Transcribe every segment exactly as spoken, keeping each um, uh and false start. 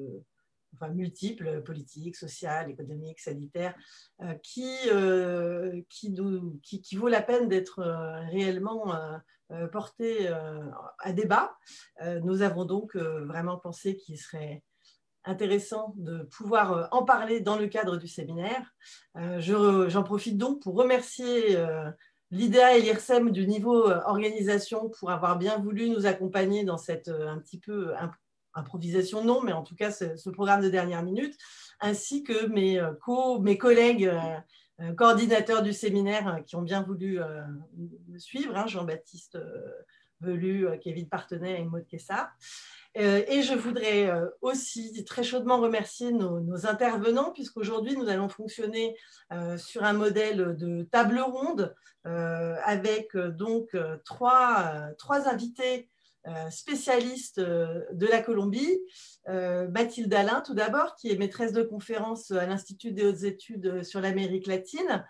enfin, multiples, politiques, sociales, économiques, sanitaires, euh, qui, euh, qui, nous, qui, qui vaut la peine d'être euh, réellement euh, porté euh, à débat. Euh, nous avons donc euh, vraiment pensé qu'il serait intéressant de pouvoir en parler dans le cadre du séminaire. Euh, je, j'en profite donc pour remercier euh, l'I D A et l'I R S E M du niveau euh, organisation pour avoir bien voulu nous accompagner dans cette euh, un petit peu imp improvisation, non, mais en tout cas ce, ce programme de dernière minute, ainsi que mes, euh, co mes collègues euh, coordinateurs du séminaire euh, qui ont bien voulu euh, me suivre, hein, Jean-Baptiste euh, Velu, euh, Kevin Partenay et Maud Kessa. Euh, et je voudrais euh, aussi très chaudement remercier nos, nos intervenants, puisqu'aujourd'hui, nous allons fonctionner euh, sur un modèle de table ronde euh, avec euh, donc euh, trois, euh, trois invités euh, spécialistes euh, de la Colombie. Euh, Mathilde Alain, tout d'abord, qui est maîtresse de conférence à l'Institut des hautes études sur l'Amérique latine.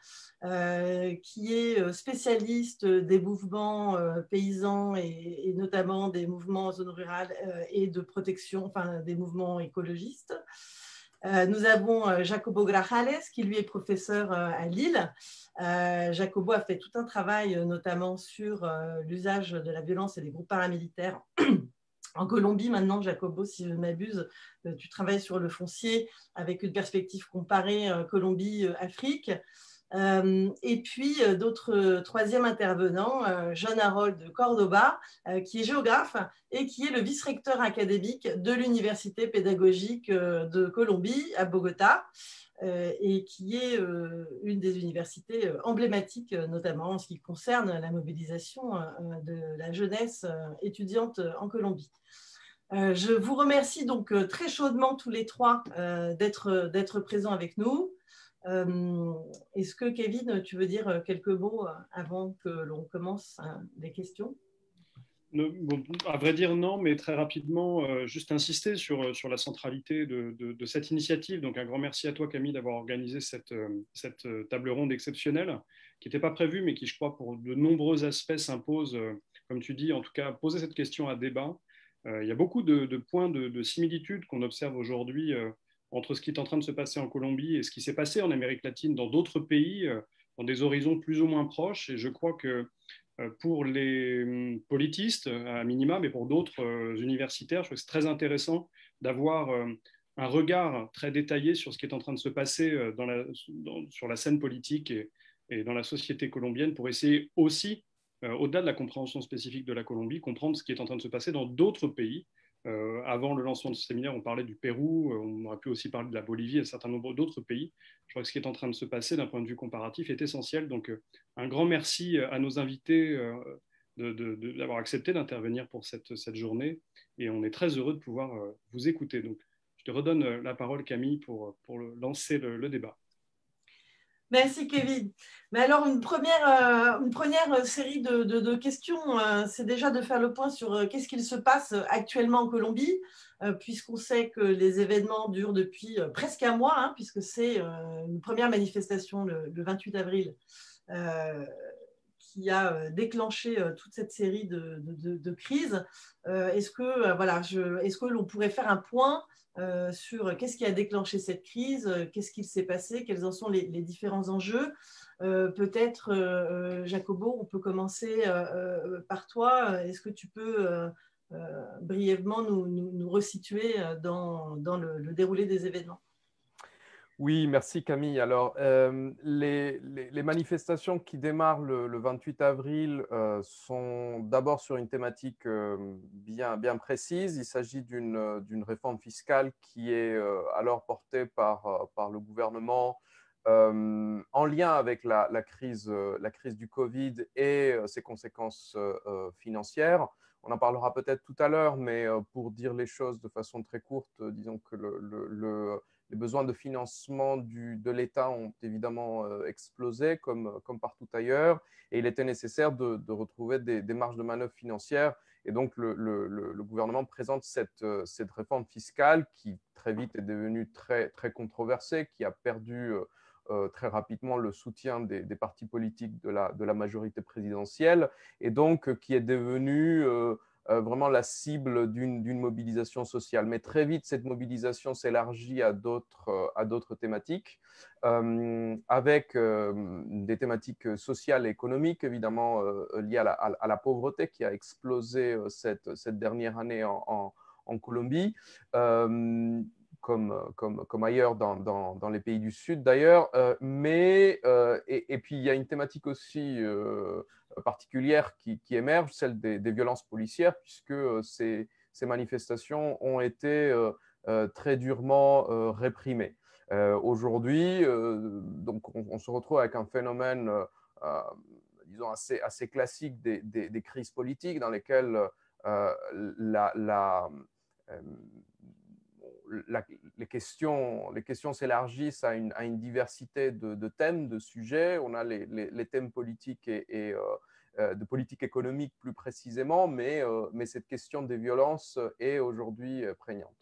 Euh, qui est spécialiste des mouvements euh, paysans et, et notamment des mouvements en zone rurale euh, et de protection, enfin des mouvements écologistes. Euh, nous avons euh, Jacobo Grajales, qui lui est professeur euh, à Lille. Euh, Jacobo a fait tout un travail, euh, notamment sur euh, l'usage de la violence et des groupes paramilitaires en Colombie. Maintenant, Jacobo, si je ne m'abuse, euh, tu travailles sur le foncier avec une perspective comparée euh, Colombie-Afrique. Euh, et puis, euh, d'autres euh, troisième intervenant, euh, John Harold Cordoba, euh, qui est géographe et qui est le vice-recteur académique de l'Université pédagogique euh, de Colombie à Bogota, euh, et qui est euh, une des universités euh, emblématiques, euh, notamment en ce qui concerne la mobilisation euh, de la jeunesse euh, étudiante en Colombie. Euh, je vous remercie donc euh, très chaudement tous les trois euh, d'être d'être présents avec nous. Euh, Est-ce que, Kevin, tu veux dire quelques mots avant que l'on commence hein, les questions? Bon, à vrai dire, non, mais très rapidement, euh, juste insister sur, sur la centralité de, de, de cette initiative. Donc, un grand merci à toi, Camille, d'avoir organisé cette, cette table ronde exceptionnelle, qui n'était pas prévue, mais qui, je crois, pour de nombreux aspects s'impose, euh, comme tu dis, en tout cas, poser cette question à débat. Euh, il y a beaucoup de, de points de, de similitude qu'on observe aujourd'hui euh, entre ce qui est en train de se passer en Colombie et ce qui s'est passé en Amérique latine dans d'autres pays, euh, dans des horizons plus ou moins proches. Et je crois que pour les politistes, à minima, mais pour d'autres euh, universitaires, je trouve que c'est très intéressant d'avoir euh, un regard très détaillé sur ce qui est en train de se passer euh, dans la, dans, sur la scène politique et, et dans la société colombienne pour essayer aussi, euh, au-delà de la compréhension spécifique de la Colombie, comprendre ce qui est en train de se passer dans d'autres pays. Euh, avant le lancement de ce séminaire, on parlait du Pérou, on aurait pu aussi parler de la Bolivie et un certain nombre d'autres pays. Je crois que ce qui est en train de se passer d'un point de vue comparatif est essentiel. Donc, euh, un grand merci à nos invités euh, d'avoir accepté d'intervenir pour cette, cette journée. Et on est très heureux de pouvoir euh, vous écouter. Donc, je te redonne euh, la parole, Camille, pour, pour le, lancer le, le débat. Merci, Kevin. Mais alors, une première, euh, une première série de, de, de questions, euh, c'est déjà de faire le point sur euh, qu'est-ce qu'il se passe actuellement en Colombie, euh, puisqu'on sait que les événements durent depuis euh, presque un mois, hein, puisque c'est euh, une première manifestation le, le vingt-huit avril euh, qui a déclenché euh, toute cette série de, de, de, de crises. Euh, est-ce que, euh, voilà, je, est-ce que l'on pourrait faire un point Euh, sur qu'est-ce qui a déclenché cette crise, euh, qu'est-ce qu'il s'est passé, quels en sont les, les différents enjeux. Euh, peut-être, euh, Jacobo, on peut commencer euh, euh, par toi. Est-ce que tu peux euh, euh, brièvement nous, nous, nous resituer dans, dans le, le déroulé des événements? Oui, merci Camille. Alors, euh, les, les, les manifestations qui démarrent le, le vingt-huit avril euh, sont d'abord sur une thématique euh, bien, bien précise. Il s'agit d'une d'une réforme fiscale qui est euh, alors portée par, par le gouvernement euh, en lien avec la, la, crise, la crise du Covid et euh, ses conséquences euh, financières. On en parlera peut-être tout à l'heure, mais euh, pour dire les choses de façon très courte, euh, disons que le, le, le les besoins de financement du, de l'État ont évidemment euh, explosé comme, comme partout ailleurs et il était nécessaire de, de retrouver des, des marges de manœuvre financières. Et donc, le, le, le gouvernement présente cette, cette réforme fiscale qui très vite est devenue très, très controversée, qui a perdu euh, très rapidement le soutien des, des partis politiques de la, de la majorité présidentielle et donc qui est devenue… Euh, euh, vraiment la cible d'une d'une mobilisation sociale. Mais très vite, cette mobilisation s'élargit à d'autres euh, à d'autres thématiques, euh, avec euh, des thématiques sociales et économiques, évidemment euh, liées à la, à, à la pauvreté qui a explosé euh, cette, cette dernière année en, en, en Colombie. Euh, Comme, comme, comme ailleurs dans, dans, dans les pays du Sud d'ailleurs. Euh, mais, euh, et, et puis, il y a une thématique aussi euh, particulière qui, qui émerge, celle des, des violences policières, puisque ces, ces manifestations ont été euh, euh, très durement euh, réprimées. Euh, Aujourd'hui, euh, donc on, on se retrouve avec un phénomène, euh, disons, assez, assez classique des, des, des crises politiques dans lesquelles euh, la... la euh, La, les questions, les questions s'élargissent à une, à une diversité de, de thèmes, de sujets. On a les, les, les thèmes politiques et, et euh, de politique économique plus précisément, mais, euh, mais cette question des violences est aujourd'hui prégnante.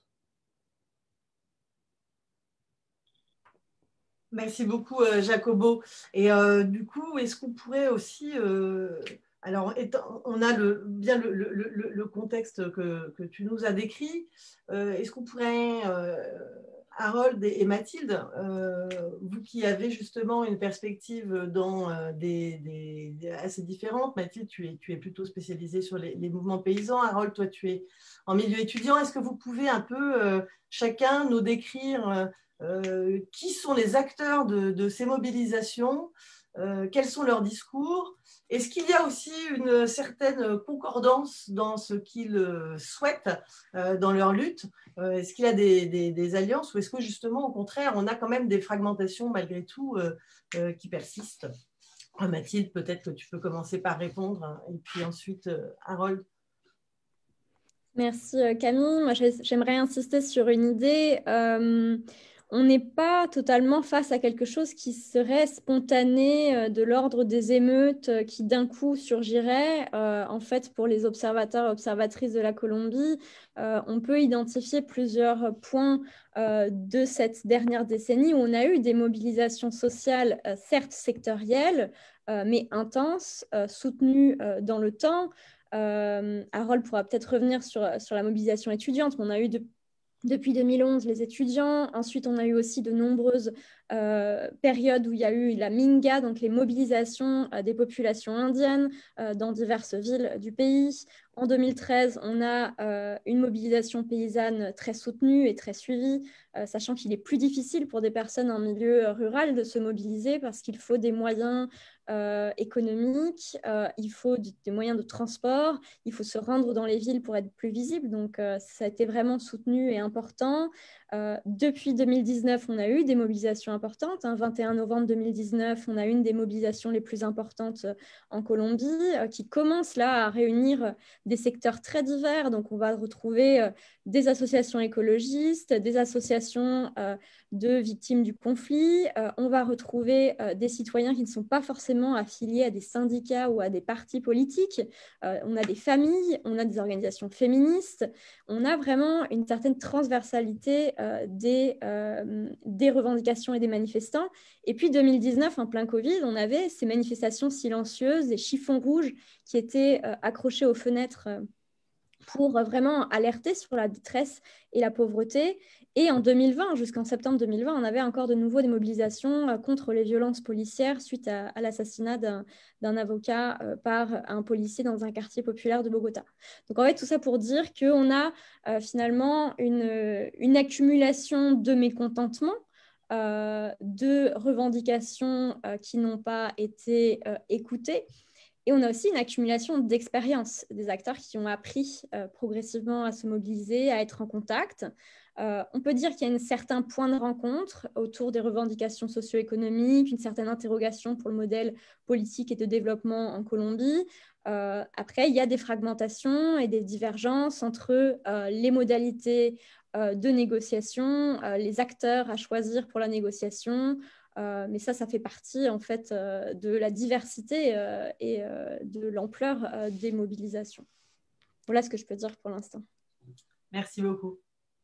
Merci beaucoup, euh, Jacobo. Et euh, du coup, est-ce qu'on pourrait aussi... Euh, alors, étant, on a le, bien le, le, le, le contexte que, que tu nous as décrit. Euh, est-ce qu'on pourrait, euh, Harold et, et Mathilde, euh, vous qui avez justement une perspective dans euh, des, des, des assez différentes, Mathilde, tu es, tu es plutôt spécialisée sur les, les mouvements paysans. Harold, toi, tu es en milieu étudiant. Est-ce que vous pouvez un peu, euh, chacun, nous décrire... Euh, Euh, qui sont les acteurs de, de ces mobilisations, euh, quels sont leurs discours, est-ce qu'il y a aussi une certaine concordance dans ce qu'ils souhaitent euh, dans leur lutte, euh, est-ce qu'il y a des, des, des alliances ou est-ce que justement au contraire on a quand même des fragmentations malgré tout euh, euh, qui persistent? Mathilde, peut-être que tu peux commencer par répondre hein, et puis ensuite euh, Harold. Merci Camille. Moi, j'aimerais insister sur une idée. Euh, on n'est pas totalement face à quelque chose qui serait spontané de l'ordre des émeutes qui d'un coup surgiraient. Euh, en fait, pour les observateurs et observatrices de la Colombie, euh, on peut identifier plusieurs points euh, de cette dernière décennie où on a eu des mobilisations sociales, euh, certes sectorielles, euh, mais intenses, euh, soutenues euh, dans le temps. Euh, Harold pourra peut-être revenir sur, sur la mobilisation étudiante. On a eu de, depuis deux mille onze les étudiants. Ensuite, on a eu aussi de nombreuses euh, périodes où il y a eu la Minga, donc les mobilisations euh, des populations indiennes euh, dans diverses villes du pays. En deux mille treize, on a euh, une mobilisation paysanne très soutenue et très suivie, euh, sachant qu'il est plus difficile pour des personnes en milieu rural de se mobiliser parce qu'il faut des moyens euh, économiques, euh, il faut des moyens de transport, il faut se rendre dans les villes pour être plus visible. Donc, euh, ça a été vraiment soutenu et important. Euh, depuis deux mille dix-neuf, on a eu des mobilisations importantes. Hein. vingt et un novembre deux mille dix-neuf, on a une des mobilisations les plus importantes en Colombie euh, qui commence là à réunir des secteurs très divers. Donc, on va retrouver euh, des associations écologistes, des associations euh, de victimes du conflit. Euh, on va retrouver euh, des citoyens qui ne sont pas forcément affiliés à des syndicats ou à des partis politiques. Euh, on a des familles, on a des organisations féministes. On a vraiment une certaine transversalité euh, des, euh, des revendications et des manifestants. Et puis deux mille dix-neuf, en plein Covid, on avait ces manifestations silencieuses, des chiffons rouges qui étaient euh, accrochés aux fenêtres euh, pour vraiment alerter sur la détresse et la pauvreté. Et en deux mille vingt, jusqu'en septembre deux mille vingt, on avait encore de nouveau des mobilisations contre les violences policières suite à, à l'assassinat d'un, d'un avocat euh, par un policier dans un quartier populaire de Bogota. Donc en fait, tout ça pour dire qu'on a euh, finalement une, une accumulation de mécontentement, euh, de revendications euh, qui n'ont pas été euh, écoutées. Et on a aussi une accumulation d'expérience des acteurs qui ont appris euh, progressivement à se mobiliser, à être en contact. Euh, on peut dire qu'il y a un certain point de rencontre autour des revendications socio-économiques, une certaine interrogation pour le modèle politique et de développement en Colombie. Euh, après, il y a des fragmentations et des divergences entre euh, les modalités euh, de négociation, euh, les acteurs à choisir pour la négociation. Euh, mais ça, ça fait partie en fait euh, de la diversité euh, et euh, de l'ampleur euh, des mobilisations. Voilà ce que je peux dire pour l'instant. Merci beaucoup.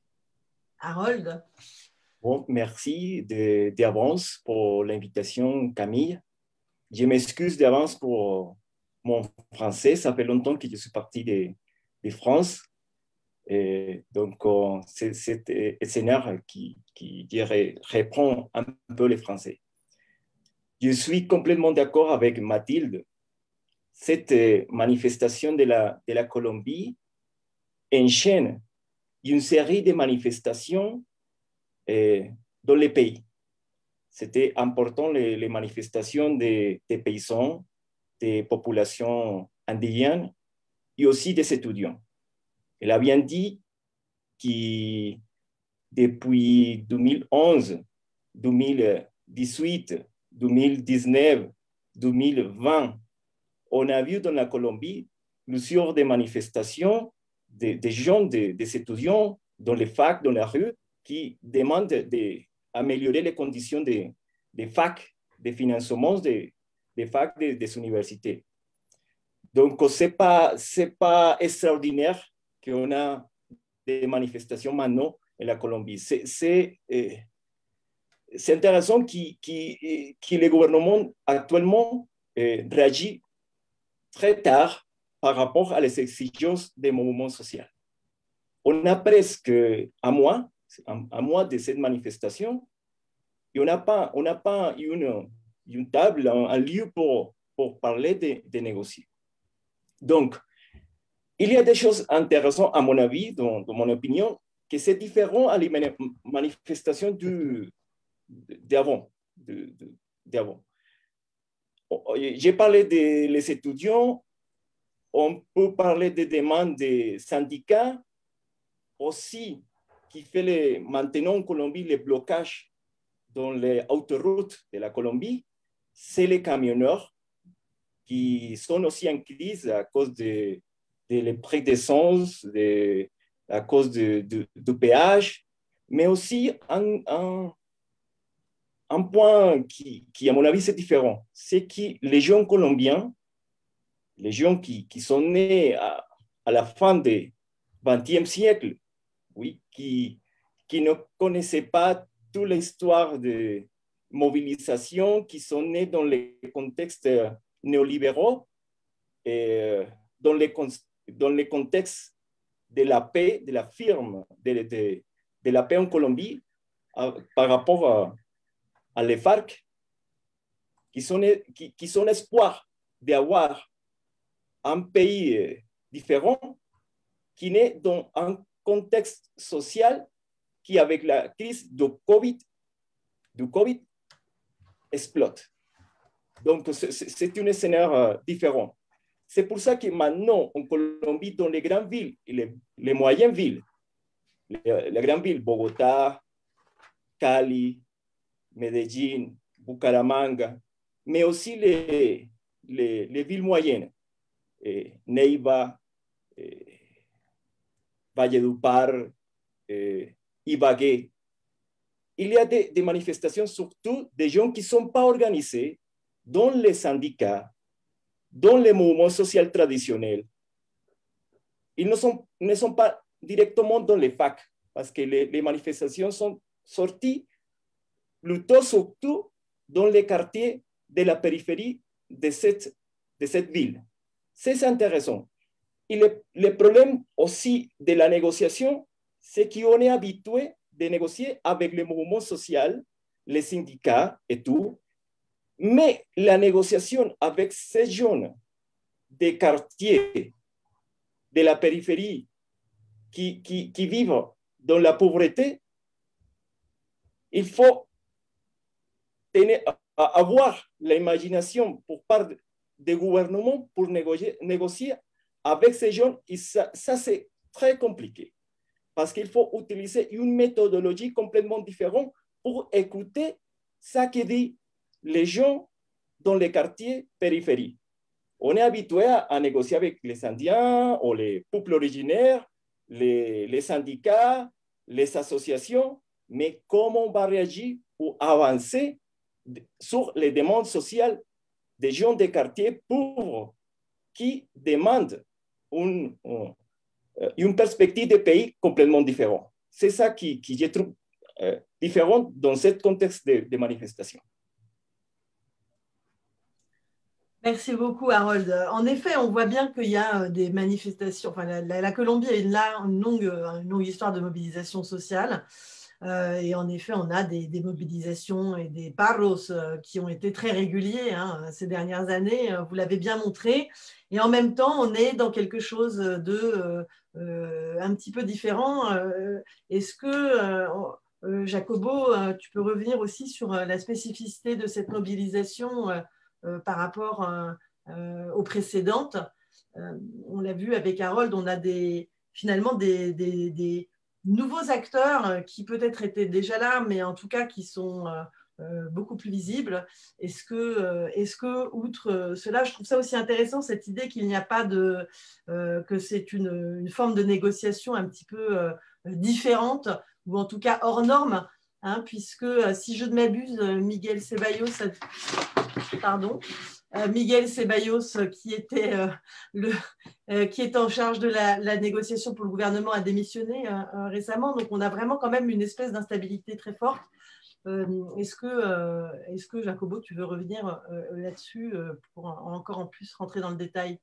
Harold. Bon, merci de, d'avance pour l'invitation, Camille. Je m'excuse d'avance pour mon français. Ça fait longtemps que je suis parti de, de France. Et donc, c'est cet scénario qui, qui dirais, reprend un peu les Français. Je suis complètement d'accord avec Mathilde. Cette manifestation de la, de la Colombie enchaîne une série de manifestations eh, dans les pays. C'était important, les, les manifestations des, des paysans, des populations indigènes et aussi des étudiants. Elle a bien dit que depuis deux mille onze, deux mille dix-huit, deux mille dix-neuf, deux mille vingt, on a vu dans la Colombie plusieurs des manifestations des de gens, des de étudiants dans les facs, dans la rue, qui demandent d'améliorer les conditions des de facs, des financements des de facs des de universités. Donc, ce n'est pas, c'est pas extraordinaire qu'on a des manifestations maintenant en la Colombie. C'est euh, intéressant que, que, que le gouvernement actuellement euh, réagit très tard par rapport à les exigences des mouvements sociaux. On a presque un mois, un mois de cette manifestation, et on n'a pas, on n'a pas une, une table, un, un lieu pour, pour parler de, de négocier. Donc, il y a des choses intéressantes, à mon avis, dans, dans mon opinion, que c'est différent à les manifestations d'avant. J'ai parlé des étudiants, on peut parler des demandes des syndicats, aussi qui fait les, maintenant en Colombie les blocages dans les autoroutes de la Colombie, c'est les camionneurs qui sont aussi en crise à cause de, de les prix d'essence, de, à cause de, de, du péage, mais aussi un, un, un point qui, qui, à mon avis, c'est différent. C'est que les jeunes colombiens, les gens qui, qui sont nés à, à la fin du vingtième siècle, oui, qui, qui ne connaissaient pas toute l'histoire de mobilisation, qui sont nés dans les contextes néolibéraux, et dans les, dans les contextes de la paix, de la firme, de, de, de la paix en Colombie, à, par rapport à, à les FARC, qui sont, qui, qui sont espoirs d'avoir un pays différent, qui naît dans un contexte social qui, avec la crise du COVID, du COVID exploite. Donc, c'est un scénario différent. C'est pour ça que maintenant, en Colombie, dans les grandes villes et les, les moyennes villes, les, les grandes villes, Bogotá, Cali, Medellín, Bucaramanga, mais aussi les, les, les villes moyennes, eh, Neiva, eh, Valledupar, eh, Ibagué. Il y a des, des manifestations, surtout des gens qui ne sont pas organisés dans les syndicats, dans les mouvements sociaux traditionnels. Ils ne sont, ne sont pas directement dans les facs, parce que les, les manifestations sont sorties plutôt surtout dans les quartiers de la périphérie de cette, de cette ville. C'est intéressant. Et le, le problème aussi de la négociation, c'est qu'on est habitué de négocier avec les mouvements sociaux, les syndicats et tout, mais la négociation avec ces jeunes des quartiers de la périphérie qui, qui, qui vivent dans la pauvreté, il faut tenir, avoir l'imagination pour part des gouvernements pour négocier, négocier avec ces jeunes. Et ça, ça c'est très compliqué parce qu'il faut utiliser une méthodologie complètement différente pour écouter ce que disent les gens dans les quartiers périphériques. On est habitué à, à négocier avec les Indiens ou les peuples originaires, les, les syndicats, les associations, mais comment on va réagir pour avancer sur les demandes sociales des gens des quartiers pauvres qui demandent une, une perspective de pays complètement différente. C'est ça qui, qui je trouve euh, différent dans ce contexte de, de manifestation. Merci beaucoup, Harold. En effet, on voit bien qu'il y a des manifestations. Enfin, la, la, la Colombie a une, une, longue, une longue histoire de mobilisation sociale. Euh, et en effet, on a des, des mobilisations et des paros euh, qui ont été très réguliers hein, ces dernières années. Vous l'avez bien montré. Et en même temps, on est dans quelque chose de euh, un petit peu différent. Euh, Est-ce que, euh, Jacobo, tu peux revenir aussi sur la spécificité de cette mobilisation euh, euh, par rapport euh, euh, aux précédentes? euh, On l'a vu avec Harold, on a des, finalement des, des, des nouveaux acteurs qui peut-être étaient déjà là, mais en tout cas qui sont euh, beaucoup plus visibles. Est-ce que, euh, est-ce que, outre cela, je trouve ça aussi intéressant, cette idée qu'il n'y a pas de, euh, que c'est une, une forme de négociation un petit peu euh, différente, ou en tout cas hors norme, hein, puisque si je ne m'abuse, Miguel Ceballos, pardon, euh, Miguel Ceballos, qui était, euh, le, euh, qui était en charge de la, la négociation pour le gouvernement, a démissionné euh, euh, récemment. Donc, on a vraiment quand même une espèce d'instabilité très forte. Euh, est-ce que, euh, est-ce que, Jacobo, tu veux revenir euh, là-dessus euh, pour en, encore en plus rentrer dans le détail?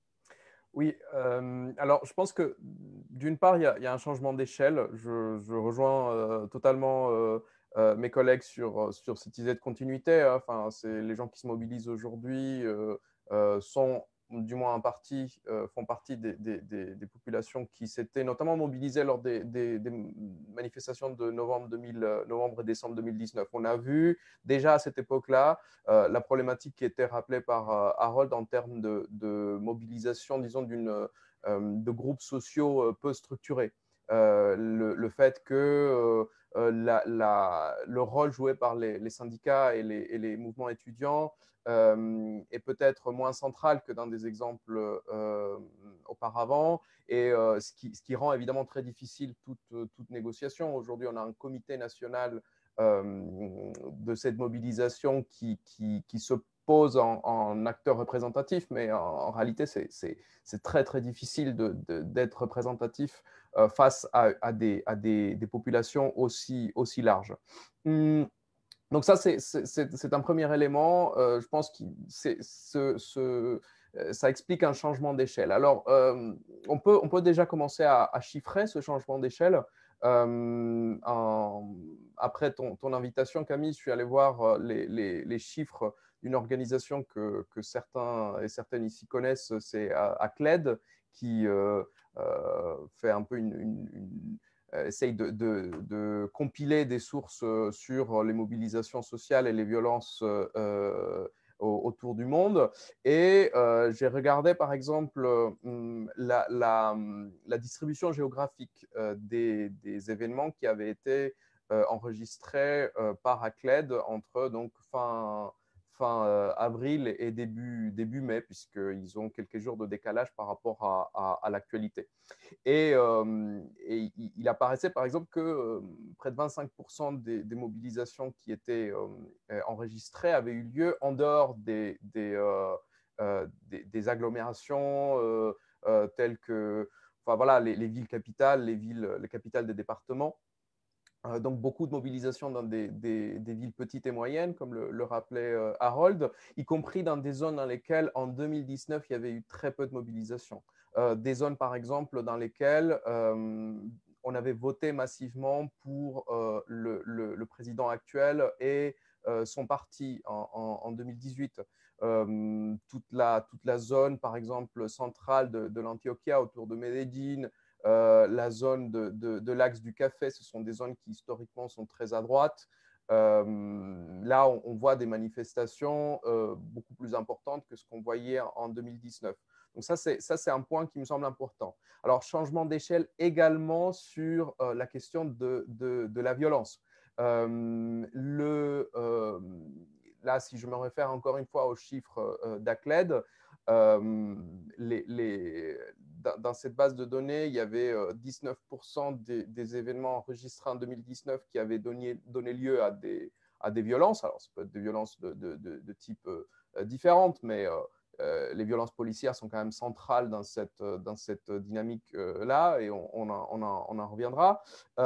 Oui, euh, alors je pense que d'une part, il y, y a un changement d'échelle. Je, je rejoins euh, totalement euh, euh, mes collègues sur, sur cette idée de continuité. Hein. Enfin, c'est les gens qui se mobilisent aujourd'hui euh, euh, sont, du moins en partie, euh, font partie des, des, des, des populations qui s'étaient notamment mobilisées lors des, des, des manifestations de novembre, deux mille, novembre et décembre deux mille dix-neuf. On a vu déjà à cette époque-là euh, la problématique qui était rappelée par euh, Harold en termes de, de mobilisation, disons, d'une, euh, de groupes sociaux euh, peu structurés. Euh, le, le fait que euh, la, la, le rôle joué par les, les syndicats et les, et les mouvements étudiants euh, est peut-être moins central que dans des exemples euh, auparavant, et euh, ce, qui, ce qui rend évidemment très difficile toute, toute négociation. Aujourd'hui, on a un comité national euh, de cette mobilisation qui, qui, qui se pose en, en acteur représentatif, mais en, en réalité, c'est très, très difficile de, de, d'être représentatif euh, face à, à, des, à des, des populations aussi, aussi larges. Hum, donc ça, c'est un premier élément. Euh, je pense que ce, ce, ça explique un changement d'échelle. Alors, euh, on, peut, on peut déjà commencer à, à chiffrer ce changement d'échelle. Euh, après ton, ton invitation, Camille, je suis allé voir les, les, les chiffres d'une organisation que, que certains et certaines ici connaissent, c'est ACLED, qui euh, euh, fait un peu une, une, une essaye de, de, de compiler des sources sur les mobilisations sociales et les violences euh, autour du monde. Et euh, j'ai regardé, par exemple, la, la, la distribution géographique euh, des, des événements qui avaient été euh, enregistrés euh, par ACLED entre donc, fin, fin euh, avril et début, début mai, puisqu'ils ont quelques jours de décalage par rapport à, à, à l'actualité. Et, euh, et, il apparaissait par exemple que euh, près de vingt-cinq pour cent des, des mobilisations qui étaient euh, enregistrées avaient eu lieu en dehors des, des, euh, euh, des, des agglomérations euh, euh, telles que enfin, voilà, les, les villes capitales, les, villes, les capitales des départements. Euh, donc, beaucoup de mobilisation dans des, des, des, villes petites et moyennes, comme le, le rappelait euh, Harold, y compris dans des zones dans lesquelles, en deux mille dix-neuf, il y avait eu très peu de mobilisation. Euh, des zones, par exemple, dans lesquelles euh, on avait voté massivement pour euh, le, le, le président actuel et euh, son parti en, en, en deux mille dix-huit. Euh, toute, la, toute la zone, par exemple, centrale de, de l'Antioquia, autour de Medellín, Euh, la zone de, de, de l'axe du Café, ce sont des zones qui historiquement sont très à droite. Euh, là, on, on voit des manifestations euh, beaucoup plus importantes que ce qu'on voyait en, en deux mille dix-neuf. Donc ça, c'est un point qui me semble important. Alors, changement d'échelle également sur euh, la question de, de, de la violence. Euh, le, euh, là, si je me réfère encore une fois aux chiffres euh, d'ACLED, euh, les, les, dans, dans cette base de données, il y avait euh, dix-neuf pour cent des, des événements enregistrés en deux mille dix-neuf qui avaient donné, donné lieu à des, à des violences. Alors, ça peut être des violences de, de, de, de type euh, différentes, mais euh, euh, les violences policières sont quand même centrales dans cette, dans cette dynamique-là, et on, on, en, on, en, on en reviendra.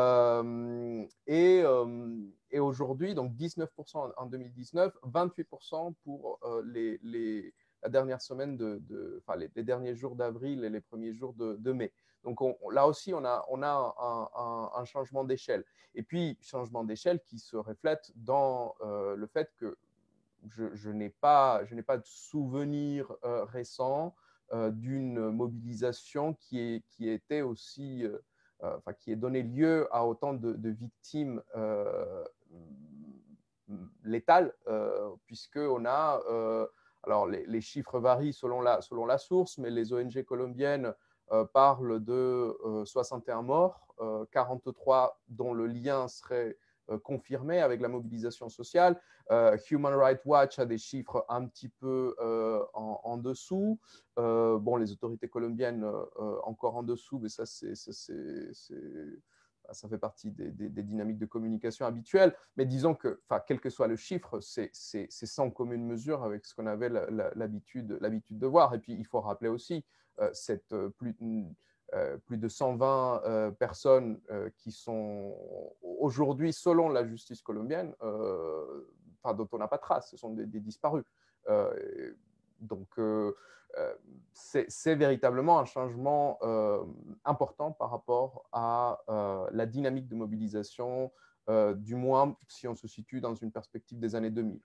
Euh, et, euh, et aujourd'hui, donc dix-neuf pour cent en deux mille dix-neuf, vingt-huit pour cent pour euh, les, les la dernière semaine de, de enfin, les, les derniers jours d'avril et les premiers jours de, de mai. Donc on, là aussi, on a, on a un, un, un changement d'échelle. Et puis, changement d'échelle qui se reflète dans euh, le fait que je, je n'ai pas, je n'ai pas de souvenir euh, récent euh, d'une mobilisation qui, est, qui était aussi, euh, euh, enfin, qui ait donné lieu à autant de, de victimes euh, létales, euh, puisqu'on a, euh, alors les, les chiffres varient selon la, selon la source, mais les O N G colombiennes Euh, parle de euh, soixante et un morts, euh, quarante-trois dont le lien serait euh, confirmé avec la mobilisation sociale. Euh, Human Rights Watch a des chiffres un petit peu euh, en, en dessous. Euh, bon, les autorités colombiennes euh, encore en dessous, mais ça, c'est, c'est, c'est, c'est, ça fait partie des, des, des dynamiques de communication habituelles. Mais disons que, quel que soit le chiffre, c'est, c'est, c'est sans commune mesure avec ce qu'on avait la, la, l'habitude, l'habitude de voir. Et puis, il faut rappeler aussi Euh, cette, euh, plus, euh, plus de cent vingt euh, personnes euh, qui sont aujourd'hui, selon la justice colombienne, euh, enfin, dont on n'a pas trace, ce sont des, des disparus. Euh, donc, euh, euh, c'est, c'est véritablement un changement euh, important par rapport à euh, la dynamique de mobilisation, euh, du moins si on se situe dans une perspective des années deux mille.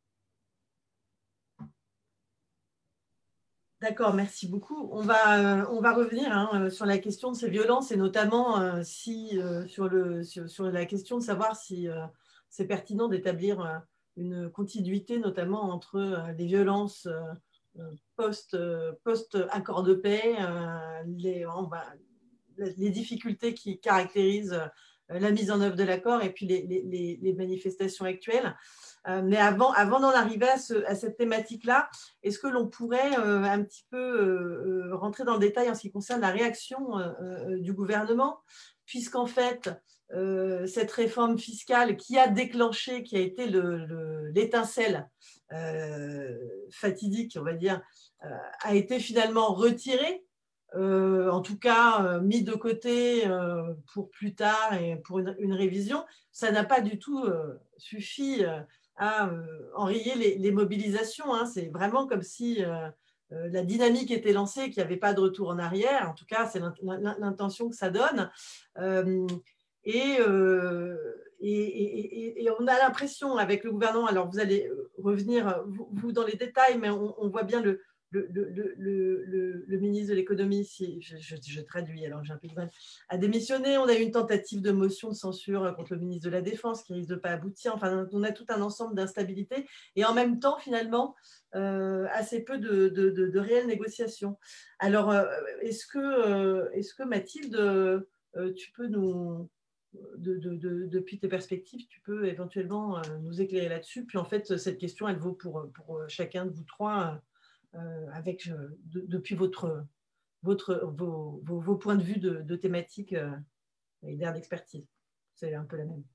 D'accord, merci beaucoup. On va, euh, on va revenir hein, sur la question de ces violences et notamment euh, si, euh, sur, le, sur, sur la question de savoir si euh, c'est pertinent d'établir euh, une continuité notamment entre euh, les violences euh, post, euh, post-accord de paix, euh, les, on va, les difficultés qui caractérisent euh, la mise en œuvre de l'accord et puis les, les, les manifestations actuelles. Euh, mais avant, avant d'en arriver à, ce, à cette thématique-là, est-ce que l'on pourrait euh, un petit peu euh, rentrer dans le détail en ce qui concerne la réaction euh, du gouvernement, puisqu'en fait, euh, cette réforme fiscale qui a déclenché, qui a été le, le, l'étincelle euh, fatidique, on va dire, euh, a été finalement retirée, euh, en tout cas euh, mis de côté euh, pour plus tard et pour une, une révision. Ça n'a pas du tout euh, suffi euh, à euh, enrayer les, les mobilisations. Hein. C'est vraiment comme si euh, euh, la dynamique était lancée, qu'il n'y avait pas de retour en arrière. En tout cas, c'est l'intention que ça donne. Euh, et, euh, et, et, et on a l'impression avec le gouvernement, alors vous allez revenir, vous, vous dans les détails, mais on, on voit bien le, le, le, le, le, le ministre de l'économie, si, je, je, je traduis, alors j'ai un peu de mal, a démissionné. On a eu une tentative de motion de censure contre le ministre de la Défense qui risque de pas aboutir. Enfin, on a tout un ensemble d'instabilités et en même temps, finalement, euh, assez peu de, de, de, de réelles négociations. Alors, euh, est-ce que, euh, est-ce que Mathilde, euh, tu peux nous, de, de, de, depuis tes perspectives, tu peux éventuellement euh, nous éclairer là-dessus. Puis en fait, cette question, elle vaut pour, pour chacun de vous trois, euh, avec, de, depuis votre, votre, vos, vos, vos points de vue de, de thématiques euh, et d'air d'expertise. C'est un peu la même.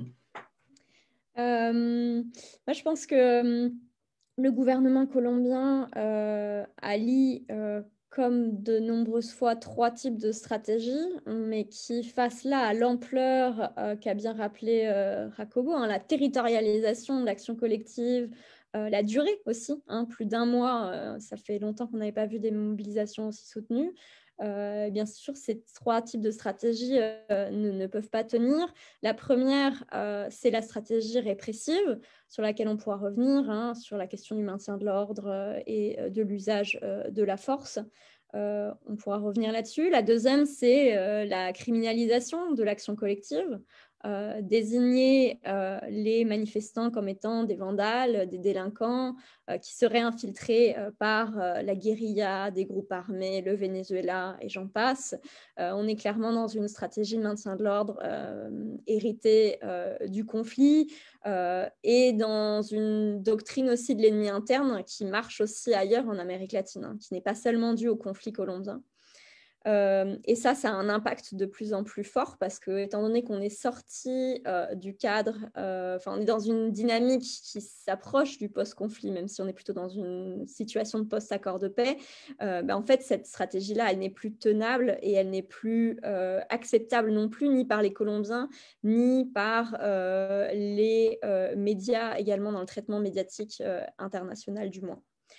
Euh, moi, je pense que le gouvernement colombien euh, allie, euh, comme de nombreuses fois, trois types de stratégies, mais qui, face là à l'ampleur euh, qu'a bien rappelé euh, Jacobo, hein, la territorialisation de l'action collective, euh, la durée aussi, hein, plus d'un mois, euh, ça fait longtemps qu'on n'avait pas vu des mobilisations aussi soutenues. Euh, bien sûr, ces trois types de stratégies euh, ne, ne peuvent pas tenir. La première, euh, c'est la stratégie répressive, sur laquelle on pourra revenir, hein, sur la question du maintien de l'ordre euh, et euh, de l'usage euh, de la force. Euh, on pourra revenir là-dessus. La deuxième, c'est euh, la criminalisation de l'action collective. Euh, désigner euh, les manifestants comme étant des vandales, des délinquants euh, qui seraient infiltrés euh, par euh, la guérilla, des groupes armés, le Venezuela et j'en passe. Euh, on est clairement dans une stratégie de maintien de l'ordre euh, héritée euh, du conflit euh, et dans une doctrine aussi de l'ennemi interne qui marche aussi ailleurs en Amérique latine, hein, qui n'est pas seulement due au conflit colombien. Euh, et ça, ça a un impact de plus en plus fort parce que, étant donné qu'on est sorti euh, du cadre, euh, enfin, on est dans une dynamique qui s'approche du post-conflit, même si on est plutôt dans une situation de post-accord de paix, euh, ben, en fait, cette stratégie-là, elle n'est plus tenable et elle n'est plus euh, acceptable non plus, ni par les Colombiens, ni par euh, les euh, médias, également dans le traitement médiatique euh, international du moins.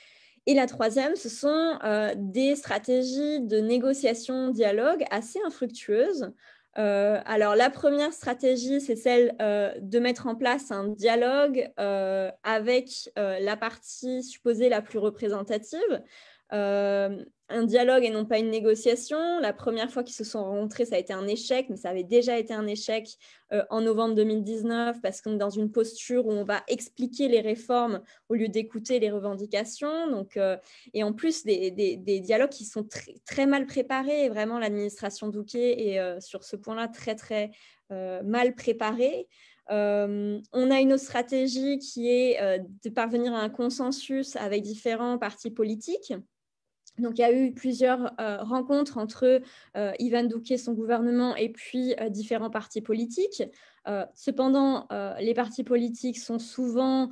Et la troisième, ce sont euh, des stratégies de négociation, dialogue assez infructueuses. Euh, alors, la première stratégie, c'est celle euh, de mettre en place un dialogue euh, avec euh, la partie supposée la plus représentative. Euh, un dialogue et non pas une négociation. La première fois qu'ils se sont rencontrés, ça a été un échec, mais ça avait déjà été un échec euh, en novembre deux mille dix-neuf parce qu'on est dans une posture où on va expliquer les réformes au lieu d'écouter les revendications. Donc, euh, et en plus, des, des, des dialogues qui sont très, très mal préparés. Et vraiment, l'administration Douquet est euh, sur ce point-là très, très euh, mal préparée. Euh, on a une autre stratégie qui est euh, de parvenir à un consensus avec différents partis politiques. Donc, il y a eu plusieurs euh, rencontres entre euh, Ivan Douquet, son gouvernement, et puis euh, différents partis politiques. Euh, cependant, euh, les partis politiques sont souvent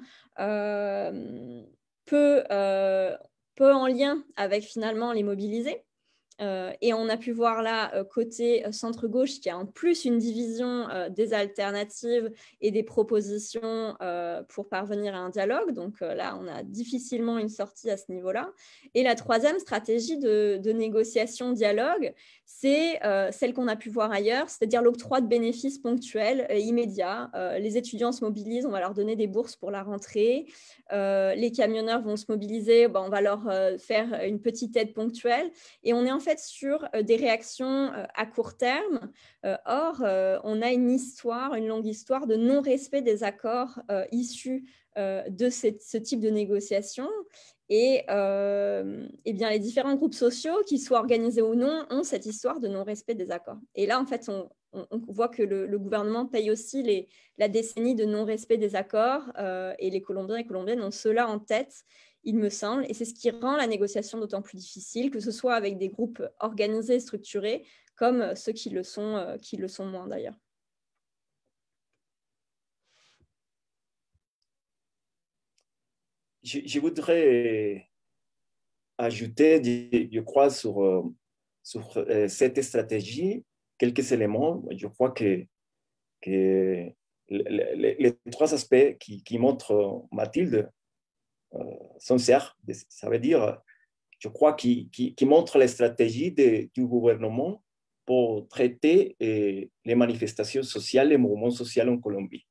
euh, peu, euh, peu en lien avec finalement les mobilisés. Euh, et on a pu voir là, euh, côté centre-gauche, qu'il y a en plus une division euh, des alternatives et des propositions euh, pour parvenir à un dialogue. Donc euh, là, on a difficilement une sortie à ce niveau-là. Et la troisième stratégie de, de négociation-dialogue, c'est euh, celle qu'on a pu voir ailleurs, c'est-à-dire l'octroi de bénéfices ponctuels et immédiats. Euh, les étudiants se mobilisent, on va leur donner des bourses pour la rentrée. Euh, les camionneurs vont se mobiliser, ben, on va leur euh, faire une petite aide ponctuelle. Et on est en fait sur euh, des réactions euh, à court terme. Euh, or, euh, on a une histoire, une longue histoire de non-respect des accords euh, issus euh, de cette, ce type de négociation. Et, euh, et bien, les différents groupes sociaux, qu'ils soient organisés ou non, ont cette histoire de non-respect des accords. Et là, en fait, on, on, on voit que le, le gouvernement paye aussi les, la décennie de non-respect des accords euh, et les Colombiens et Colombiennes ont cela en tête, il me semble, et c'est ce qui rend la négociation d'autant plus difficile, que ce soit avec des groupes organisés, structurés, comme ceux qui le sont, euh, qui le sont moins d'ailleurs. Je, je voudrais ajouter, je crois, sur, sur cette stratégie, quelques éléments. Je crois que, que les, les trois aspects qui, qui montrent Mathilde euh, sont sincères. Ça veut dire, je crois, qui, qui, qui montrent la stratégie de, du gouvernement pour traiter eh, les manifestations sociales, les mouvements sociaux en Colombie.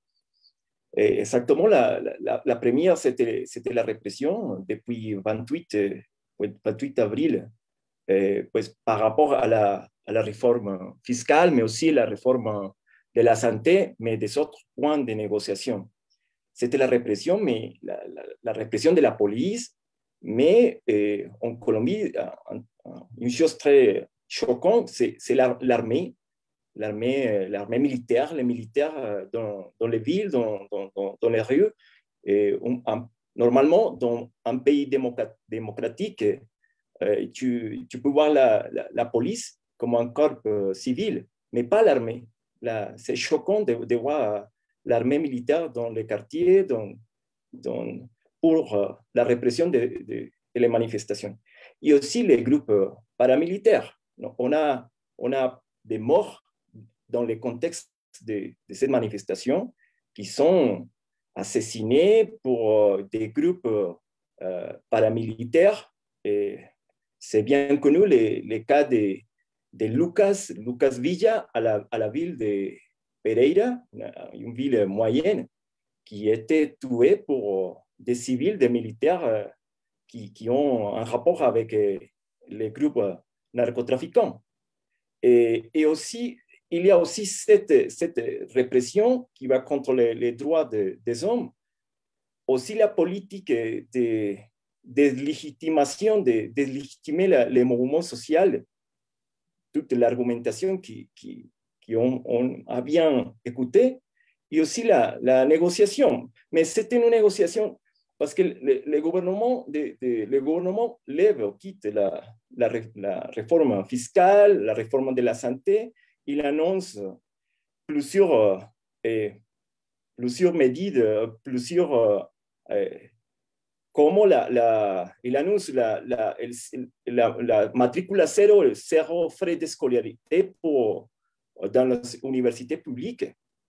Et exactement, la, la, la première, c'était la répression depuis vingt-huit, vingt-huit avril, eh, pues, par rapport à la, à la réforme fiscale, mais aussi la réforme de la santé, mais des autres points de négociation. C'était la répression, mais la, la, la répression de la police, mais eh, en Colombie, une chose très choquante, c'est l'armée. L'armée, l'armée militaire, les militaires dans, dans les villes, dans, dans, dans les rues. Et on, un, normalement, dans un pays démocratique, euh, tu, tu peux voir la, la, la police comme un corps euh, civil, mais pas l'armée. C'est choquant de, de voir l'armée militaire dans les quartiers dans, dans, pour euh, la répression de, de, de les manifestations. Et aussi les groupes paramilitaires. On a, on a des morts dans le contexte de, de cette manifestation qui sont assassinés pour euh, des groupes euh, paramilitaires. C'est bien connu les, les cas de, de Lucas, Lucas Villa à la, à la ville de Pereira, une ville moyenne, qui était tué pour des civils, des militaires euh, qui, qui ont un rapport avec euh, les groupes narcotrafiquants. Et, et aussi, il y a aussi cette, cette répression qui va contre les, les droits de, des hommes. Aussi la politique de délégitimation, de délégitimer de les mouvements sociaux, toute l'argumentation qui, qui, qui on, on a bien écouté, et aussi la, la négociation. Mais c'était une négociation parce que le, le, gouvernement, de, de, le gouvernement lève, quitte la, la, la réforme fiscale, la réforme de la santé. Il annonce plusieurs, euh, plusieurs mesures, plusieurs, euh, comme la, la, il annonce la, la, la, la matricule zéro, zéro frais de scolarité pour, dans les universités publiques,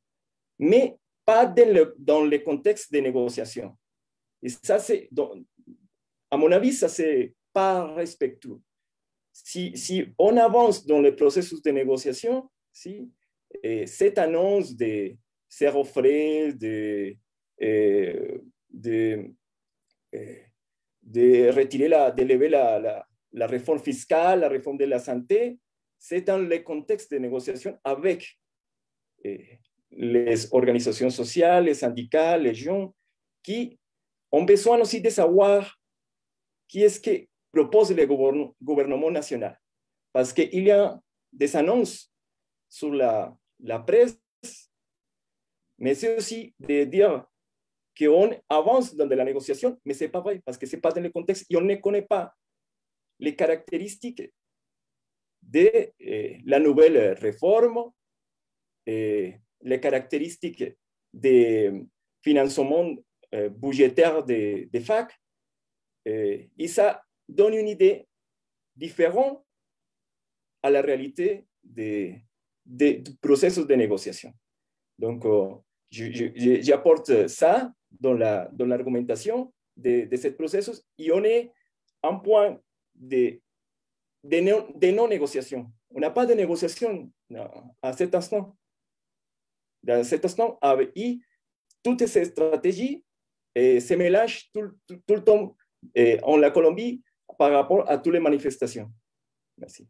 mais pas dans le, dans le contexte de négociation. Et ça, c'est à mon avis, ça, c'est pas respectueux. Si, si on avance dans le processus de négociation, si, et cette annonce de zéro frais, de, euh, de, euh, de retirer la, de lever la, la, la réforme fiscale, la réforme de la santé, c'est dans le contexte de négociation avec euh, les organisations sociales, les syndicats, les gens qui ont besoin aussi de savoir qui est-ce que propose le gouvernement national. Parce qu'il y a des annonces sur la, la presse, mais c'est aussi de dire qu'on avance dans de la négociation, mais ce n'est pas vrai, parce que ce n'est pas dans le contexte et on ne connaît pas les caractéristiques de eh, la nouvelle réforme, eh, les caractéristiques des financements eh, budgétaires des de fac, eh, et ça donne une idée différente à la réalité des, des, du processus de négociation. Donc, euh, j'apporte ça dans la, dans l'argumentation de, de ce processus et on est en point de, de, non, de non-négociation. On n'a pas de négociation à cet instant. Dans cet instant, et toutes ces stratégies eh, se mélangent tout, tout, tout le temps eh, en la Colombie par rapport à toutes les manifestations. Merci.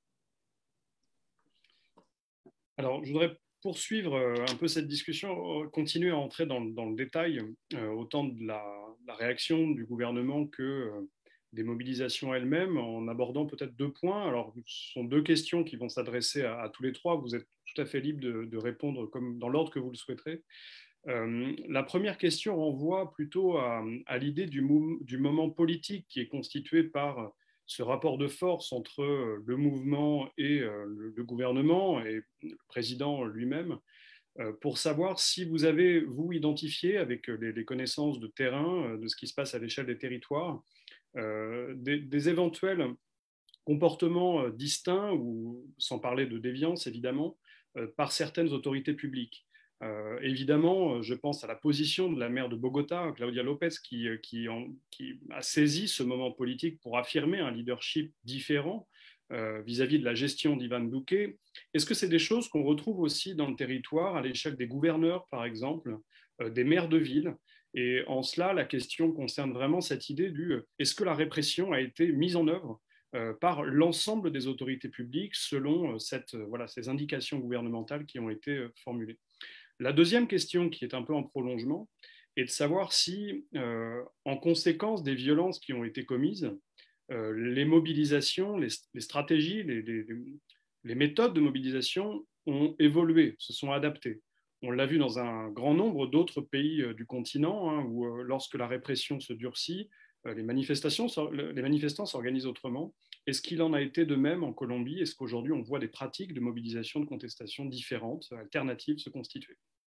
Alors, je voudrais poursuivre un peu cette discussion, continuer à entrer dans, dans le détail, euh, autant de la, la réaction du gouvernement que euh, des mobilisations elles-mêmes, en abordant peut-être deux points. Alors, ce sont deux questions qui vont s'adresser à, à tous les trois. Vous êtes tout à fait libre de, de répondre comme dans l'ordre que vous le souhaiterez. Euh, la première question renvoie plutôt à, à l'idée du, du moment politique qui est constitué par ce rapport de force entre le mouvement et le, le gouvernement et le président lui-même, euh, pour savoir si vous avez, vous, identifié avec les, les connaissances de terrain, de ce qui se passe à l'échelle des territoires, euh, des, des éventuels comportements distincts, ou sans parler de déviance évidemment, euh, par certaines autorités publiques. Euh, évidemment, je pense à la position de la maire de Bogota, Claudia López, qui, qui, en, qui a saisi ce moment politique pour affirmer un leadership différent euh, vis-à-vis de la gestion d'Ivan Duque. Est-ce que c'est des choses qu'on retrouve aussi dans le territoire, à l'échelle des gouverneurs, par exemple, euh, des maires de ville? Et en cela, la question concerne vraiment cette idée du euh, est-ce que la répression a été mise en œuvre euh, par l'ensemble des autorités publiques selon euh, cette, euh, voilà, ces indications gouvernementales qui ont été euh, formulées? La deuxième question, qui est un peu en prolongement, est de savoir si, euh, en conséquence des violences qui ont été commises, euh, les mobilisations, les, les stratégies, les, les, les méthodes de mobilisation ont évolué, se sont adaptées. On l'a vu dans un grand nombre d'autres pays euh, du continent, hein, où euh, lorsque la répression se durcit, euh, les, manifestations, les manifestants s'organisent autrement. Est-ce qu'il en a été de même en Colombie? Est-ce qu'aujourd'hui on voit des pratiques de mobilisation, de contestation différentes, alternatives se constituer?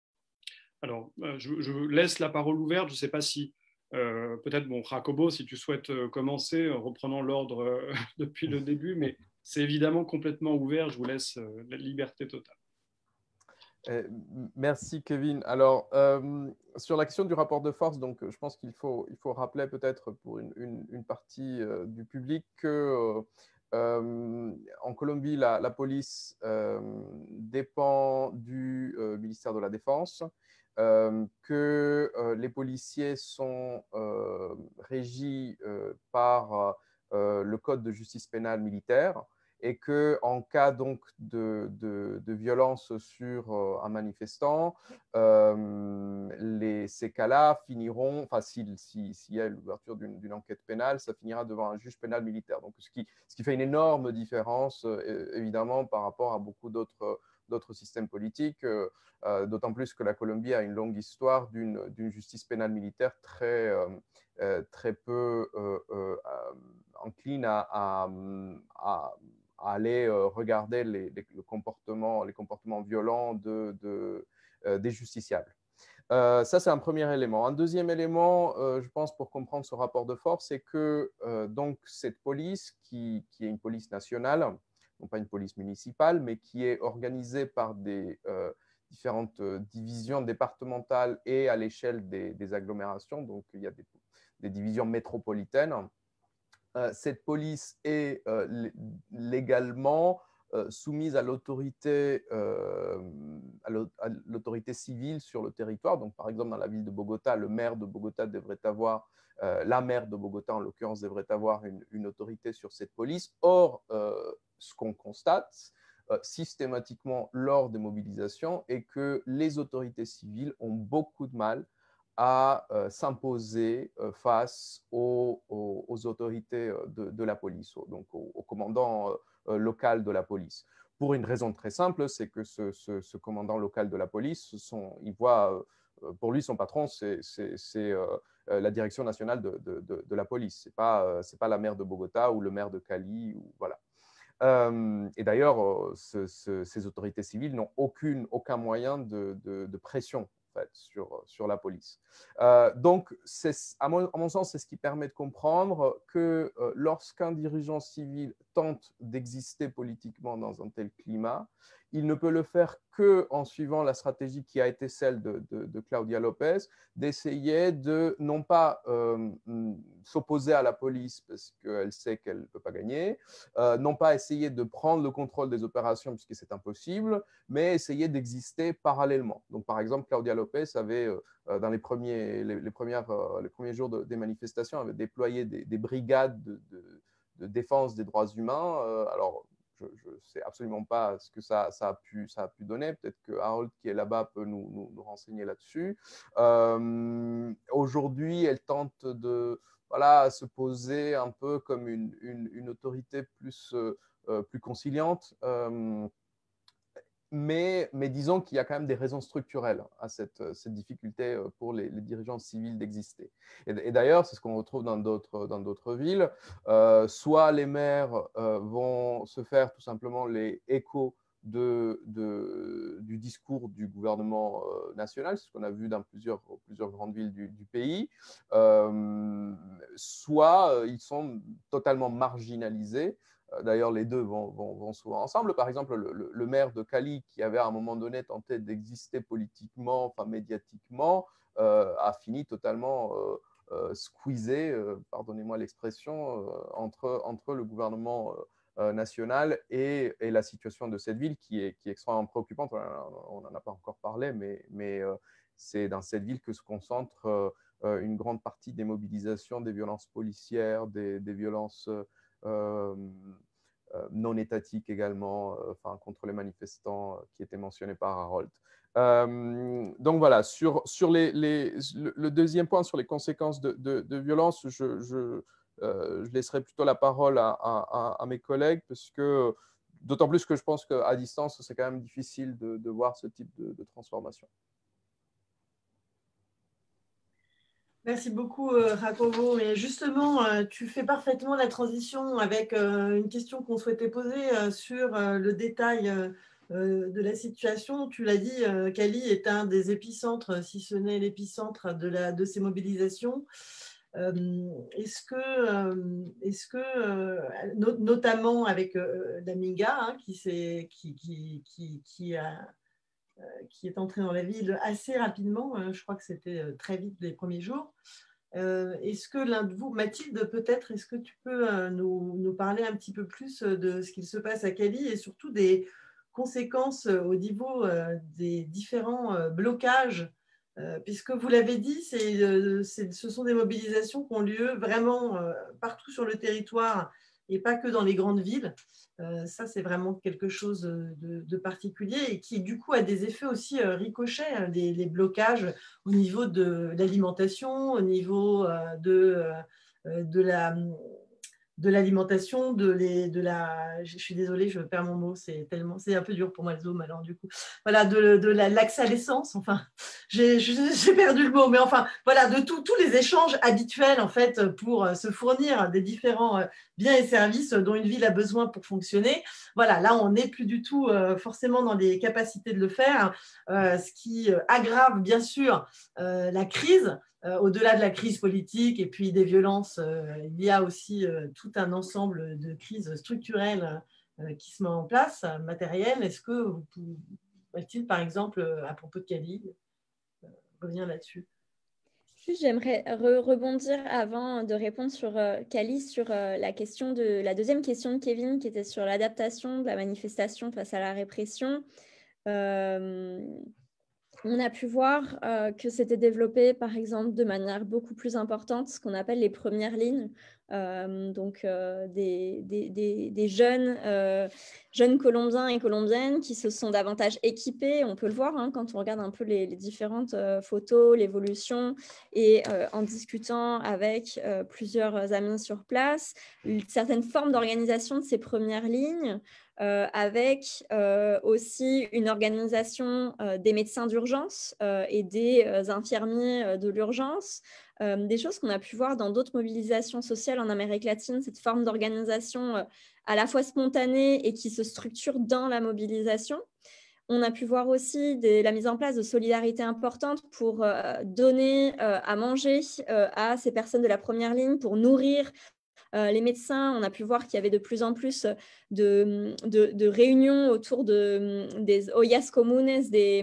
Alors, euh, je, je laisse la parole ouverte. Je ne sais pas si, euh, peut-être, bon, Jacobo, si tu souhaites commencer, en reprenant l'ordre euh, depuis le début, mais c'est évidemment complètement ouvert. Je vous laisse euh, la liberté totale. Eh, merci, Kevin. Alors, euh, sur l'action du rapport de force, donc, je pense qu'il faut, il faut rappeler peut-être pour une, une, une partie euh, du public que euh, en Colombie, la, la police euh, dépend du euh, ministère de la Défense, euh, que euh, les policiers sont euh, régis euh, par euh, le Code de justice pénale militaire, et qu'en cas donc de, de, de violence sur euh, un manifestant, euh, les, ces cas-là finiront, enfin s'il si, si y a l'ouverture d'une enquête pénale, ça finira devant un juge pénal militaire. Donc ce qui, ce qui fait une énorme différence, euh, évidemment, par rapport à beaucoup d'autres d'autres systèmes politiques, euh, euh, d'autant plus que la Colombie a une longue histoire d'une d'une justice pénale militaire très, euh, euh, très peu euh, euh, encline à, à, à à aller euh, regarder les, les, le comportement, les comportements violents de, de, euh, des justiciables. Euh, ça, c'est un premier élément. Un deuxième élément, euh, je pense, pour comprendre ce rapport de force, c'est que euh, donc, cette police, qui, qui est une police nationale, non pas une police municipale, mais qui est organisée par des euh, différentes divisions départementales et à l'échelle des, des agglomérations, donc il y a des, des divisions métropolitaines. Euh, cette police est euh, légalement euh, soumise à l'autorité euh, à l'autorité civile sur le territoire. Donc, par exemple, dans la ville de Bogota, le maire de Bogota devrait avoir, euh, la maire de Bogota en l'occurrence, devrait avoir une, une autorité sur cette police. Or, euh, ce qu'on constate euh, systématiquement lors des mobilisations est que les autorités civiles ont beaucoup de mal à euh, s'imposer euh, face aux, aux, aux autorités de, de la police, donc au, au commandant euh, local de la police. Pour une raison très simple, c'est que ce, ce, ce commandant local de la police, son, il voit, euh, pour lui, son patron, c'est euh, la direction nationale de, de, de, de la police. Ce n'est pas, euh, c'est pas la maire de Bogota ou le maire de Cali. Ou, voilà. Euh, et d'ailleurs, ce, ce, ces autorités civiles n'ont aucune, aucun moyen de, de, de pression en fait, sur, sur la police. Euh, donc, à mon, à mon sens, c'est ce qui permet de comprendre que euh, lorsqu'un dirigeant civil tente d'exister politiquement dans un tel climat, il ne peut le faire qu'en suivant la stratégie qui a été celle de, de, de Claudia Lopez, d'essayer de non pas euh, s'opposer à la police parce qu'elle sait qu'elle ne peut pas gagner, euh, non pas essayer de prendre le contrôle des opérations puisque c'est impossible, mais essayer d'exister parallèlement. Donc, par exemple, Claudia Lopez avait, euh, dans les premiers, les, les, premières, euh, les premiers jours de, des manifestations, avait déployé des, des brigades de, de, de défense des droits humains. Euh, alors, je ne sais absolument pas ce que ça, ça, a, pu, ça a pu donner. Peut-être que Harold, qui est là-bas, peut nous, nous, nous renseigner là-dessus. Euh, Aujourd'hui, elle tente de voilà, se poser un peu comme une, une, une autorité plus, euh, plus conciliante. Euh, Mais, mais disons qu'il y a quand même des raisons structurelles à cette, cette difficulté pour les, les dirigeants civils d'exister. Et, et d'ailleurs, c'est ce qu'on retrouve dans d'autres dans d'autres villes. Euh, soit les maires euh, vont se faire tout simplement les échos de, de, du discours du gouvernement euh, national, c'est ce qu'on a vu dans plusieurs, plusieurs grandes villes du, du pays, euh, soit euh, ils sont totalement marginalisés. D'ailleurs, les deux vont, vont, vont souvent ensemble. Par exemple, le, le, le maire de Cali, qui avait à un moment donné tenté d'exister politiquement, enfin médiatiquement, euh, a fini totalement euh, euh, squeezé, euh, pardonnez-moi l'expression, euh, entre, entre le gouvernement euh, national et, et la situation de cette ville qui est, qui est extrêmement préoccupante. On n'en a pas encore parlé, mais, mais euh, c'est dans cette ville que se concentre euh, une grande partie des mobilisations, des violences policières, des, des violences Euh, euh, non étatiques également, euh, enfin, contre les manifestants euh, qui étaient mentionnés par Harold. Euh, donc voilà, sur, sur les, les, le, le deuxième point, sur les conséquences de, de, de violence, je, je, euh, je laisserai plutôt la parole à, à, à mes collègues, parce que d'autant plus que je pense qu'à distance, c'est quand même difficile de, de voir ce type de, de transformation. Merci beaucoup, euh, Jacobo. Mais justement, euh, tu fais parfaitement la transition avec euh, une question qu'on souhaitait poser euh, sur euh, le détail euh, euh, de la situation. Tu l'as dit, euh, Cali est un des épicentres, si ce n'est l'épicentre de, la, de ces mobilisations. Euh, est-ce que, euh, est-ce que euh, no- notamment avec euh, Daminga, hein, qui, qui, qui, qui, qui a qui est entré dans la ville assez rapidement, je crois que c'était très vite les premiers jours. Est-ce que l'un de vous, Mathilde, peut-être, est-ce que tu peux nous, nous parler un petit peu plus de ce qu'il se passe à Cali et surtout des conséquences au niveau des différents blocages, puisque vous l'avez dit, c'est, c'est, ce sont des mobilisations qui ont lieu vraiment partout sur le territoire et pas que dans les grandes villes. Euh, ça, c'est vraiment quelque chose de, de particulier et qui, du coup, a des effets aussi euh, ricochets, hein, les, les blocages au niveau de l'alimentation, au niveau euh, de, euh, de la... de l'alimentation, de, les, de la, je suis désolée, je perds mon mot, c'est tellement, c'est un peu dur pour moi le zoom, alors du coup, voilà, de, de l'accès à l'essence, enfin, j'ai, j'ai perdu le mot, mais enfin, voilà, de tous les échanges habituels, en fait, pour se fournir des différents biens et services dont une ville a besoin pour fonctionner. Voilà, là, on n'est plus du tout euh, forcément dans les capacités de le faire, euh, ce qui aggrave, bien sûr, euh, la crise. Euh, au-delà de la crise politique et puis des violences, euh, il y a aussi euh, tout un ensemble de crises structurelles euh, qui se met en place, euh, matérielles. Est-ce que vous pouvez, par exemple, à propos de Cali, euh, revenir là-dessus? Juste, j'aimerais re rebondir avant de répondre sur euh, Cali, sur euh, la question de la deuxième question de Kevin, qui était sur l'adaptation de la manifestation face à la répression. Euh, on a pu voir euh, que c'était développé, par exemple, de manière beaucoup plus importante, ce qu'on appelle les premières lignes, euh, donc euh, des, des, des, des jeunes, euh, jeunes Colombiens et Colombiennes qui se sont davantage équipés. On peut le voir hein, quand on regarde un peu les, les différentes euh, photos, l'évolution, et euh, en discutant avec euh, plusieurs amis sur place, certaines formes d'organisation de ces premières lignes. Euh, avec euh, aussi une organisation euh, des médecins d'urgence euh, et des euh, infirmiers euh, de l'urgence, euh, des choses qu'on a pu voir dans d'autres mobilisations sociales en Amérique latine, cette forme d'organisation euh, à la fois spontanée et qui se structure dans la mobilisation. On a pu voir aussi des, la mise en place de solidarité importante pour euh, donner euh, à manger euh, à ces personnes de la première ligne, pour nourrir Euh, les médecins. On a pu voir qu'il y avait de plus en plus de, de, de réunions autour de, des ollas comunes, des,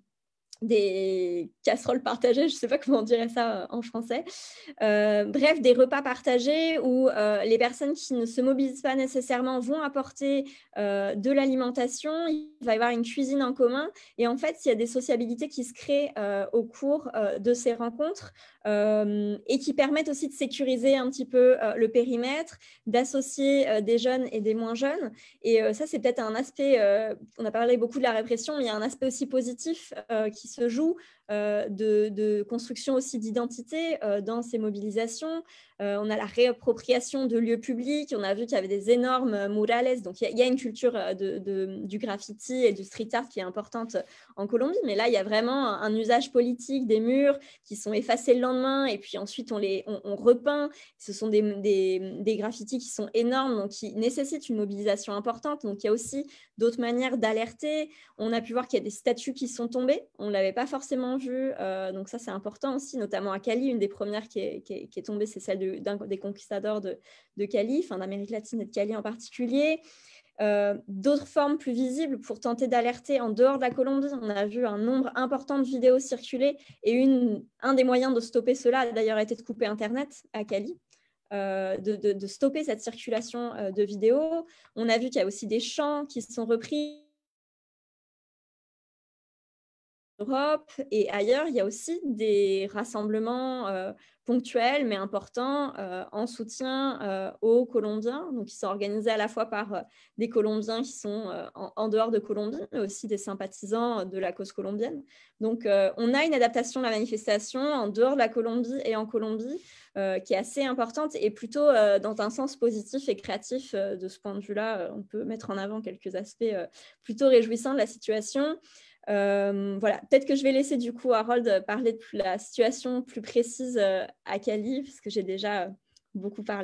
des casseroles partagées, je ne sais pas comment on dirait ça en français. Euh, bref, des repas partagés où euh, les personnes qui ne se mobilisent pas nécessairement vont apporter euh, de l'alimentation. Il va y avoir une cuisine en commun. Et en fait, il y a des sociabilités qui se créent euh, au cours euh, de ces rencontres euh, et qui permettent aussi de sécuriser un petit peu euh, le périmètre, d'associer euh, des jeunes et des moins jeunes. Et euh, ça, c'est peut-être un aspect, euh, on a parlé beaucoup de la répression, mais il y a un aspect aussi positif euh, qui se joue euh, de, de construction aussi d'identité euh, dans ces mobilisations. Euh, on a la réappropriation de lieux publics. On a vu qu'il y avait des énormes murales. Donc, il y, y a une culture de, de, du graffiti et du street art qui est importante en Colombie. Mais là, il y a vraiment un, un usage politique des murs qui sont effacés le lendemain. Et puis ensuite, on, les, on, on repeint. Ce sont des, des, des graffitis qui sont énormes, donc qui nécessitent une mobilisation importante. Donc, il y a aussi d'autres manières d'alerter. On a pu voir qu'il y a des statues qui sont tombées. On ne l'avait pas forcément vu. Euh, donc ça, c'est important aussi, notamment à Cali. Une des premières qui est, qui est, qui est tombée, c'est celle de, d'un des conquistadors de, de Cali, enfin d'Amérique latine et de Cali en particulier. Euh, d'autres formes plus visibles pour tenter d'alerter en dehors de la Colombie. On a vu un nombre important de vidéos circuler et une, un des moyens de stopper cela a d'ailleurs été de couper Internet à Cali. Euh, de, de, de stopper cette circulation euh, de vidéos. On a vu qu'il y a aussi des chants qui se sont repris en Europe et ailleurs. Il y a aussi des rassemblements euh, ponctuels mais importants euh, en soutien euh, aux Colombiens, donc qui sont organisés à la fois par euh, des Colombiens qui sont euh, en, en dehors de Colombie, mais aussi des sympathisants de la cause colombienne. Donc euh, on a une adaptation de la manifestation en dehors de la Colombie et en Colombie euh, qui est assez importante et plutôt euh, dans un sens positif et créatif. Euh, de ce point de vue-là, euh, on peut mettre en avant quelques aspects euh, plutôt réjouissants de la situation. Euh, voilà, peut-être que je vais laisser du coup Harold parler de la situation plus précise euh, à Cali, parce que j'ai déjà euh, beaucoup parlé.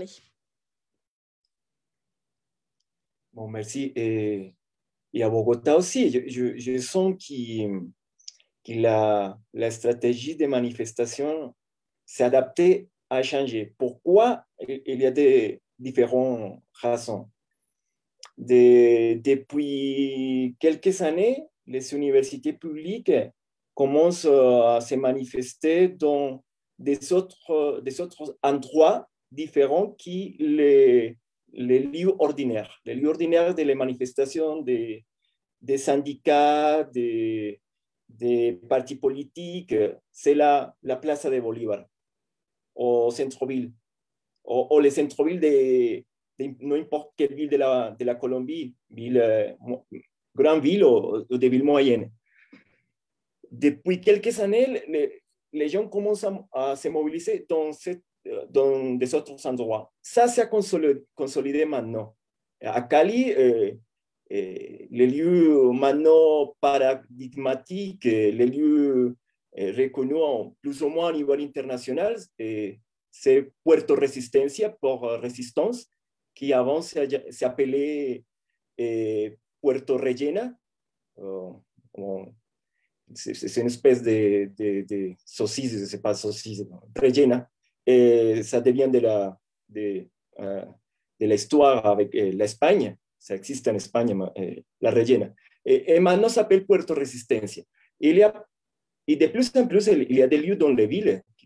Bon, merci. Et, et à Bogota aussi, je, je, je sens que, que la, la stratégie de manifestation s'est adaptée à changer. Pourquoi? Il y a des différentes raisons. De, depuis quelques années, les universités publiques commencent à se manifester dans des autres, des autres endroits différents que les, les lieux ordinaires. Les lieux ordinaires de les manifestations des, des syndicats, des, des partis politiques, c'est la, la Plaza de Bolívar, au centre-ville, ou, ou les centres-villes de, de n'importe quelle ville de la, de la Colombie, ville, euh, grande ville ou, ou des villes moyennes. Depuis quelques années, les, les gens commencent à, à se mobiliser dans, cette, dans des autres endroits. Ça s'est consolidé, consolidé maintenant. À Cali, euh, euh, les lieux maintenant paradigmatiques, les lieux euh, reconnus plus ou moins au niveau international, euh, c'est Puerto Resistencia pour résistance, qui avant s'appelait euh, Puerto Rellena. Euh, c'est une espèce de, de, de saucisse, je ne sais pas, saucisse, rellena. Et ça devient de la, de, euh, de l'histoire avec euh, l'Espagne. Ça existe en Espagne, euh, la rellena. Et, et maintenant, ça s'appelle Puerto Resistencia. Il y a, et de plus en plus, il y a des lieux dans les villes qui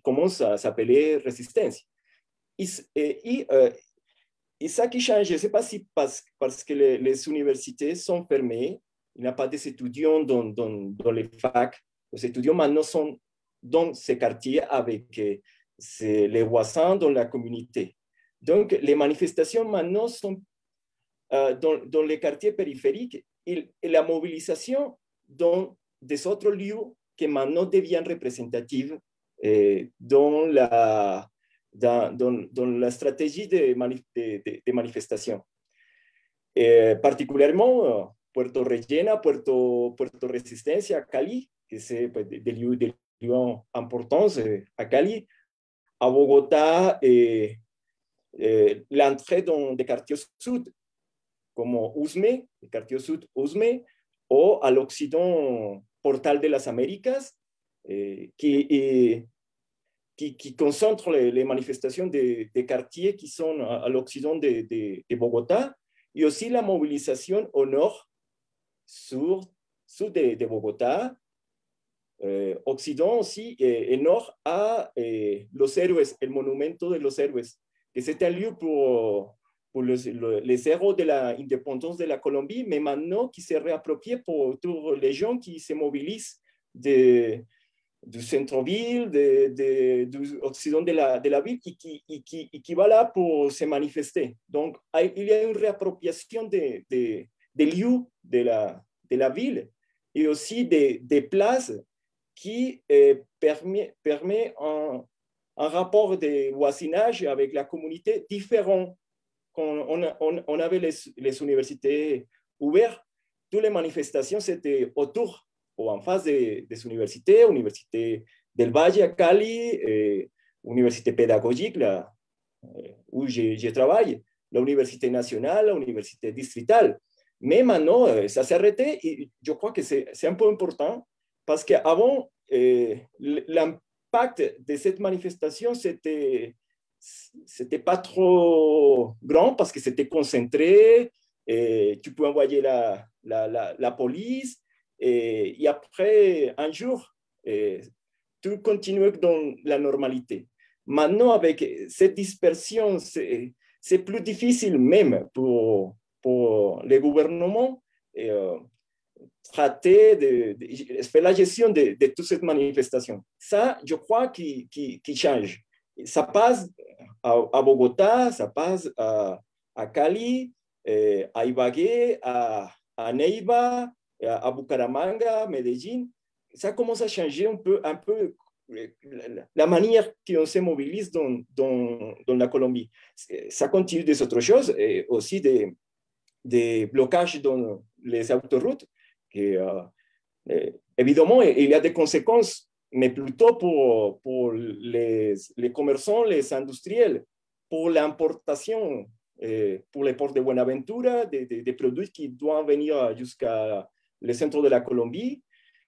qui commence à s'appeler résistance. Et, et, et, et ça qui change, je ne sais pas si parce, parce que les, les universités sont fermées, il n'y a pas d'étudiants dans, dans, dans les facs. Les étudiants maintenant sont dans ces quartiers avec les voisins dans la communauté. Donc, les manifestations maintenant sont euh, dans, dans les quartiers périphériques et, et la mobilisation dans des autres lieux qui maintenant deviennent représentatifs euh, dans, la, dans, dans, dans la stratégie de, mani de, de, de manifestation. Et particulièrement, Puerto Rellena, Puerto, Puerto Resistencia, Cali, que c'est des lieux, des lieux importants à Cali, à Bogotá, et, et l'entrée dans des quartiers sud, comme Usme, le quartier sud Usme, ou à l'Occident, Portal de las Américas, et, qui, et, qui, qui concentre les, les manifestations des, des quartiers qui sont à, à l'Occident de, de, de Bogotá, et aussi la mobilisation au nord, sur, sud de, de Bogotá, eh, Occident aussi, et, et nord à eh, Los Héroes, el Monumento de los Héroes, que c'est un lieu pour, pour les, les héros de l'indépendance de la Colombie, mais maintenant qui s'est réapproprié pour tous les gens qui se mobilisent de, du centre-ville, de, de, du occident de la, de la ville, et qui, et, qui, et qui va là pour se manifester. Donc, il y a une réappropriation des de, de lieux de la, de la ville et aussi des, des places qui eh, permet, permet un, un rapport de voisinage avec la communauté différent. Quand on, on, on avait les, les universités ouvertes, toutes les manifestations, c'était autour ou en face des, des universités, Université del Valle à Cali, eh, Université pédagogique là, où je, je travaille, la Université nationale, la Université distritale. Mais maintenant, ça s'est arrêté et je crois que c'est un peu important parce qu'avant, eh, l'impact de cette manifestation, c'était c'était pas trop grand parce que c'était concentré, et tu peux envoyer la, la, la, la police, et, et après un jour, et, tout continue dans la normalité. Maintenant, avec cette dispersion, c'est plus difficile même pour, pour les gouvernements et, euh, traiter de, de faire la gestion de, de toute cette manifestation. Ça, je crois qui, qui, qui change. Ça passe à, à Bogotá, ça passe à, à Cali, eh, à Ibagué, à, à Neiva, à, à Bucaramanga, Medellín. Ça commence à changer un peu, un peu la, la manière qu'on se mobilise dans, dans, dans la Colombie. Ça continue des autres choses, et aussi des, des blocages dans les autoroutes, qui, euh, évidemment, il y a des conséquences, mais plutôt pour, pour les, les commerçants, les industriels, pour l'importation, pour les ports de Buenaventura, des, des, des produits qui doivent venir jusqu'à le centre de la Colombie,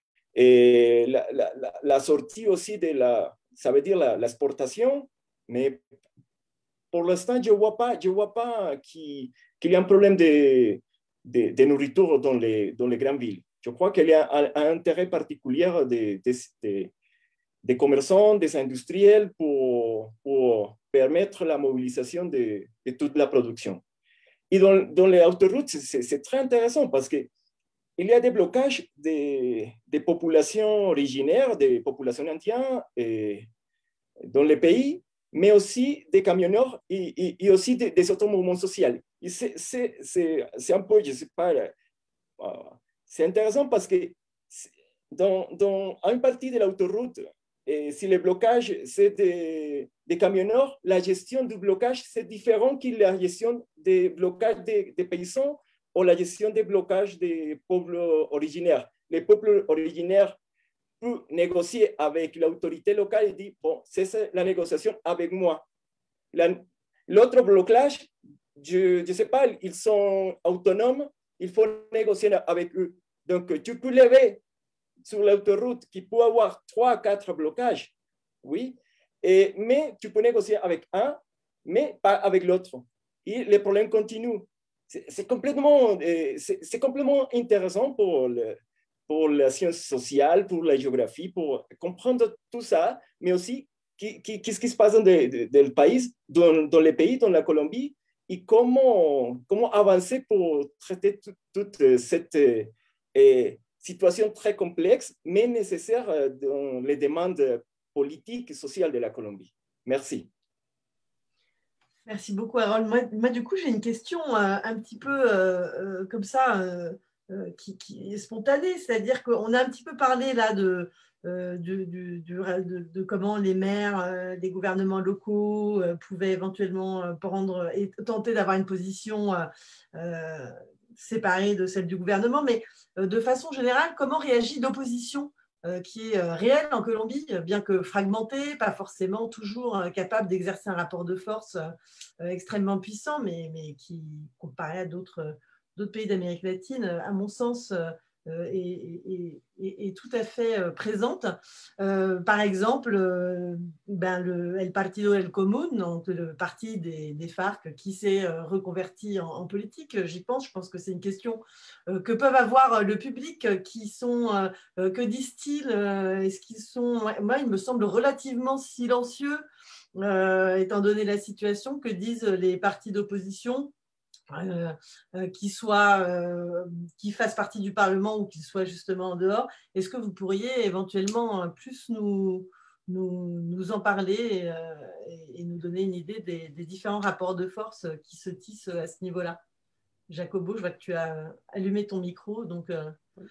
et la, la, la, la sortie aussi de la, ça veut dire l'exportation, mais pour l'instant, je ne vois pas, je vois pas qu'il qu'il y a un problème de, de, de nourriture dans les, dans les grandes villes. Je crois qu'il y a un, un intérêt particulier des de, de, de commerçants, des industriels pour, pour permettre la mobilisation de, de toute la production. Et dans, dans les autoroutes, c'est très intéressant parce qu'il y a des blocages des, des populations originaires, des populations indiennes et, dans les pays, mais aussi des camionneurs et, et, et aussi des, des autres mouvements sociaux. C'est un peu, je ne sais pas, uh, c'est intéressant parce que dans, dans une partie de l'autoroute, si le blocage c'est des, des camionneurs, la gestion du blocage c'est différent que la gestion des blocages des, des paysans ou la gestion des blocages des peuples originaires. Les peuples originaires peuvent négocier avec l'autorité locale et dire, bon, c'est la négociation avec moi. L'autre blocage, je ne sais pas, ils sont autonomes, il faut négocier avec eux. Donc, tu peux lever sur l'autoroute qui peut avoir trois, quatre blocages, oui, et, mais tu peux négocier avec un, mais pas avec l'autre. Et les problèmes continuent. C'est complètement, c'est complètement intéressant pour, le, pour la science sociale, pour la géographie, pour comprendre tout ça, mais aussi qu'est-ce qui se passe dans, de, dans le pays, dans, dans les pays, dans la Colombie, et comment, comment avancer pour traiter toute, toute cette euh, situation très complexe, mais nécessaire dans les demandes politiques et sociales de la Colombie. Merci. Merci beaucoup, Harold. Moi, moi du coup, j'ai une question euh, un petit peu euh, euh, comme ça, euh, euh, qui, qui est spontanée. C'est-à-dire qu'on a un petit peu parlé là de, euh, de, de, de, de comment les maires, euh, les gouvernements locaux euh, pouvaient éventuellement prendre et tenter d'avoir une position euh, euh, séparée de celle du gouvernement. Mais euh, de façon générale, comment réagit l'opposition qui est réelle en Colombie, bien que fragmentée, pas forcément toujours capable d'exercer un rapport de force extrêmement puissant, mais, mais qui, comparé à d'autres pays d'Amérique latine, à mon sens, est, est, est, est tout à fait présente. Euh, par exemple, euh, ben le El Partido del Común, donc le parti des, des FARC qui s'est reconverti en, en politique, j'y pense, je pense que c'est une question euh, que peuvent avoir le public, qui sont, euh, que disent-ils, euh, est-ce qu'ils sont, moi il me semble relativement silencieux, euh, étant donné la situation, que disent les partis d'opposition. Euh, euh, qui, soit, euh, qui fassent partie du Parlement ou qu'ils soient justement en dehors. Est-ce que vous pourriez éventuellement plus nous, nous, nous en parler et, euh, et, et nous donner une idée des, des différents rapports de force qui se tissent à ce niveau-là? Jacobo, je vois que tu as allumé ton micro, donc… Euh...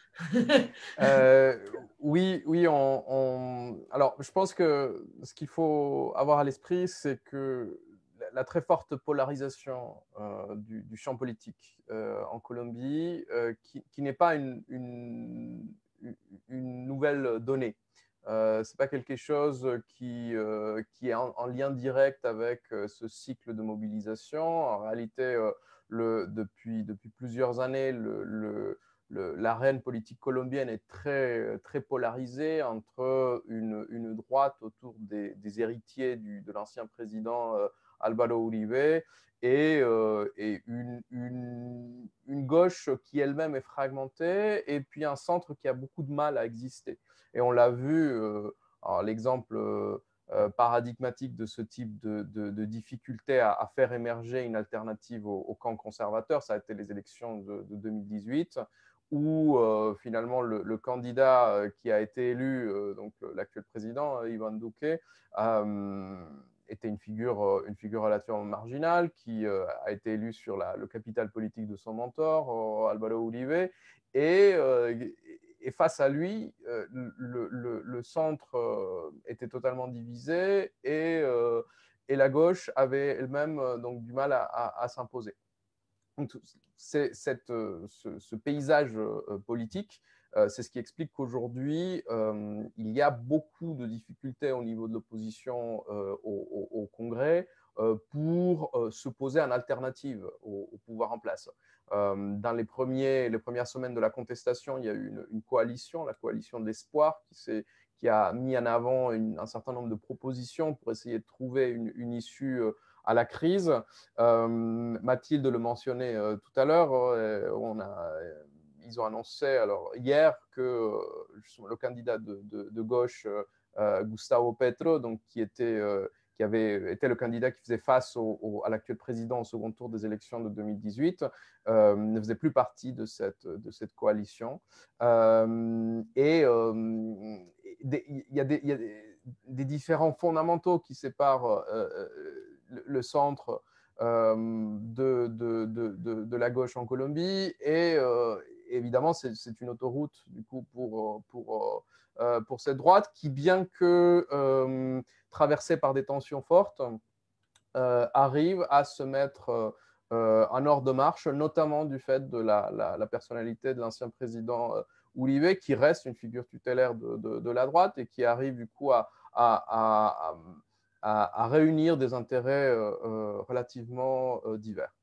euh, oui, oui. On, on... Alors, je pense que ce qu'il faut avoir à l'esprit, c'est que la très forte polarisation euh, du, du champ politique euh, en Colombie, euh, qui, qui n'est pas une, une, une nouvelle donnée. Euh, ce n'est pas quelque chose qui, euh, qui est en, en lien direct avec euh, ce cycle de mobilisation. En réalité, euh, le, depuis, depuis plusieurs années, le, le, le, l'arène politique colombienne est très, très polarisée entre une, une droite autour des, des héritiers du, de l'ancien président euh, Álvaro Uribe et, euh, et une, une, une gauche qui elle-même est fragmentée, et puis un centre qui a beaucoup de mal à exister. Et on l'a vu, euh, l'exemple euh, paradigmatique de ce type de, de, de difficulté à, à faire émerger une alternative au, au camp conservateur, ça a été les élections de, de deux mille dix-huit, où euh, finalement le, le candidat euh, qui a été élu, euh, donc l'actuel président, Iván Duque, euh, était une figure, une figure relativement marginale qui euh, a été élu sur la, le capital politique de son mentor, euh, Álvaro Uribe, et, euh, et face à lui, euh, le, le, le centre euh, était totalement divisé, et, euh, et la gauche avait elle-même euh, donc du mal à, à, à s'imposer. Donc, c'est cette, ce, ce paysage euh, politique, euh, c'est ce qui explique qu'aujourd'hui, euh, il y a beaucoup de difficultés au niveau de l'opposition euh, au, au, au Congrès euh, pour euh, se poser en alternative au, au pouvoir en place. Euh, dans les, premiers, les premières semaines de la contestation, il y a eu une, une coalition, la coalition de l'espoir, qui, s'est, qui a mis en avant une, un certain nombre de propositions pour essayer de trouver une, une issue euh, à la crise. Euh, Mathilde le mentionnait euh, tout à l'heure, euh, on a, euh, ils ont annoncé alors, hier que euh, le candidat de, de, de gauche, euh, Gustavo Petro, donc, qui, était, euh, qui avait été le candidat qui faisait face au, au, à l'actuel président au second tour des élections de deux mille dix-huit, euh, ne faisait plus partie de cette, de cette coalition. Euh, et il y a des, y a des, des différents fondamentaux qui séparent euh, le, le centre euh, de, de, de, de la gauche en Colombie, et euh, évidemment c'est, c'est une autoroute du coup pour, pour, euh, pour cette droite qui, bien que euh, traversée par des tensions fortes, euh, arrive à se mettre euh, en ordre de marche, notamment du fait de la, la, la personnalité de l'ancien président euh, Uribe, qui reste une figure tutélaire de, de, de la droite et qui arrive du coup à, à, à, à, à réunir des intérêts euh, relativement euh, divers.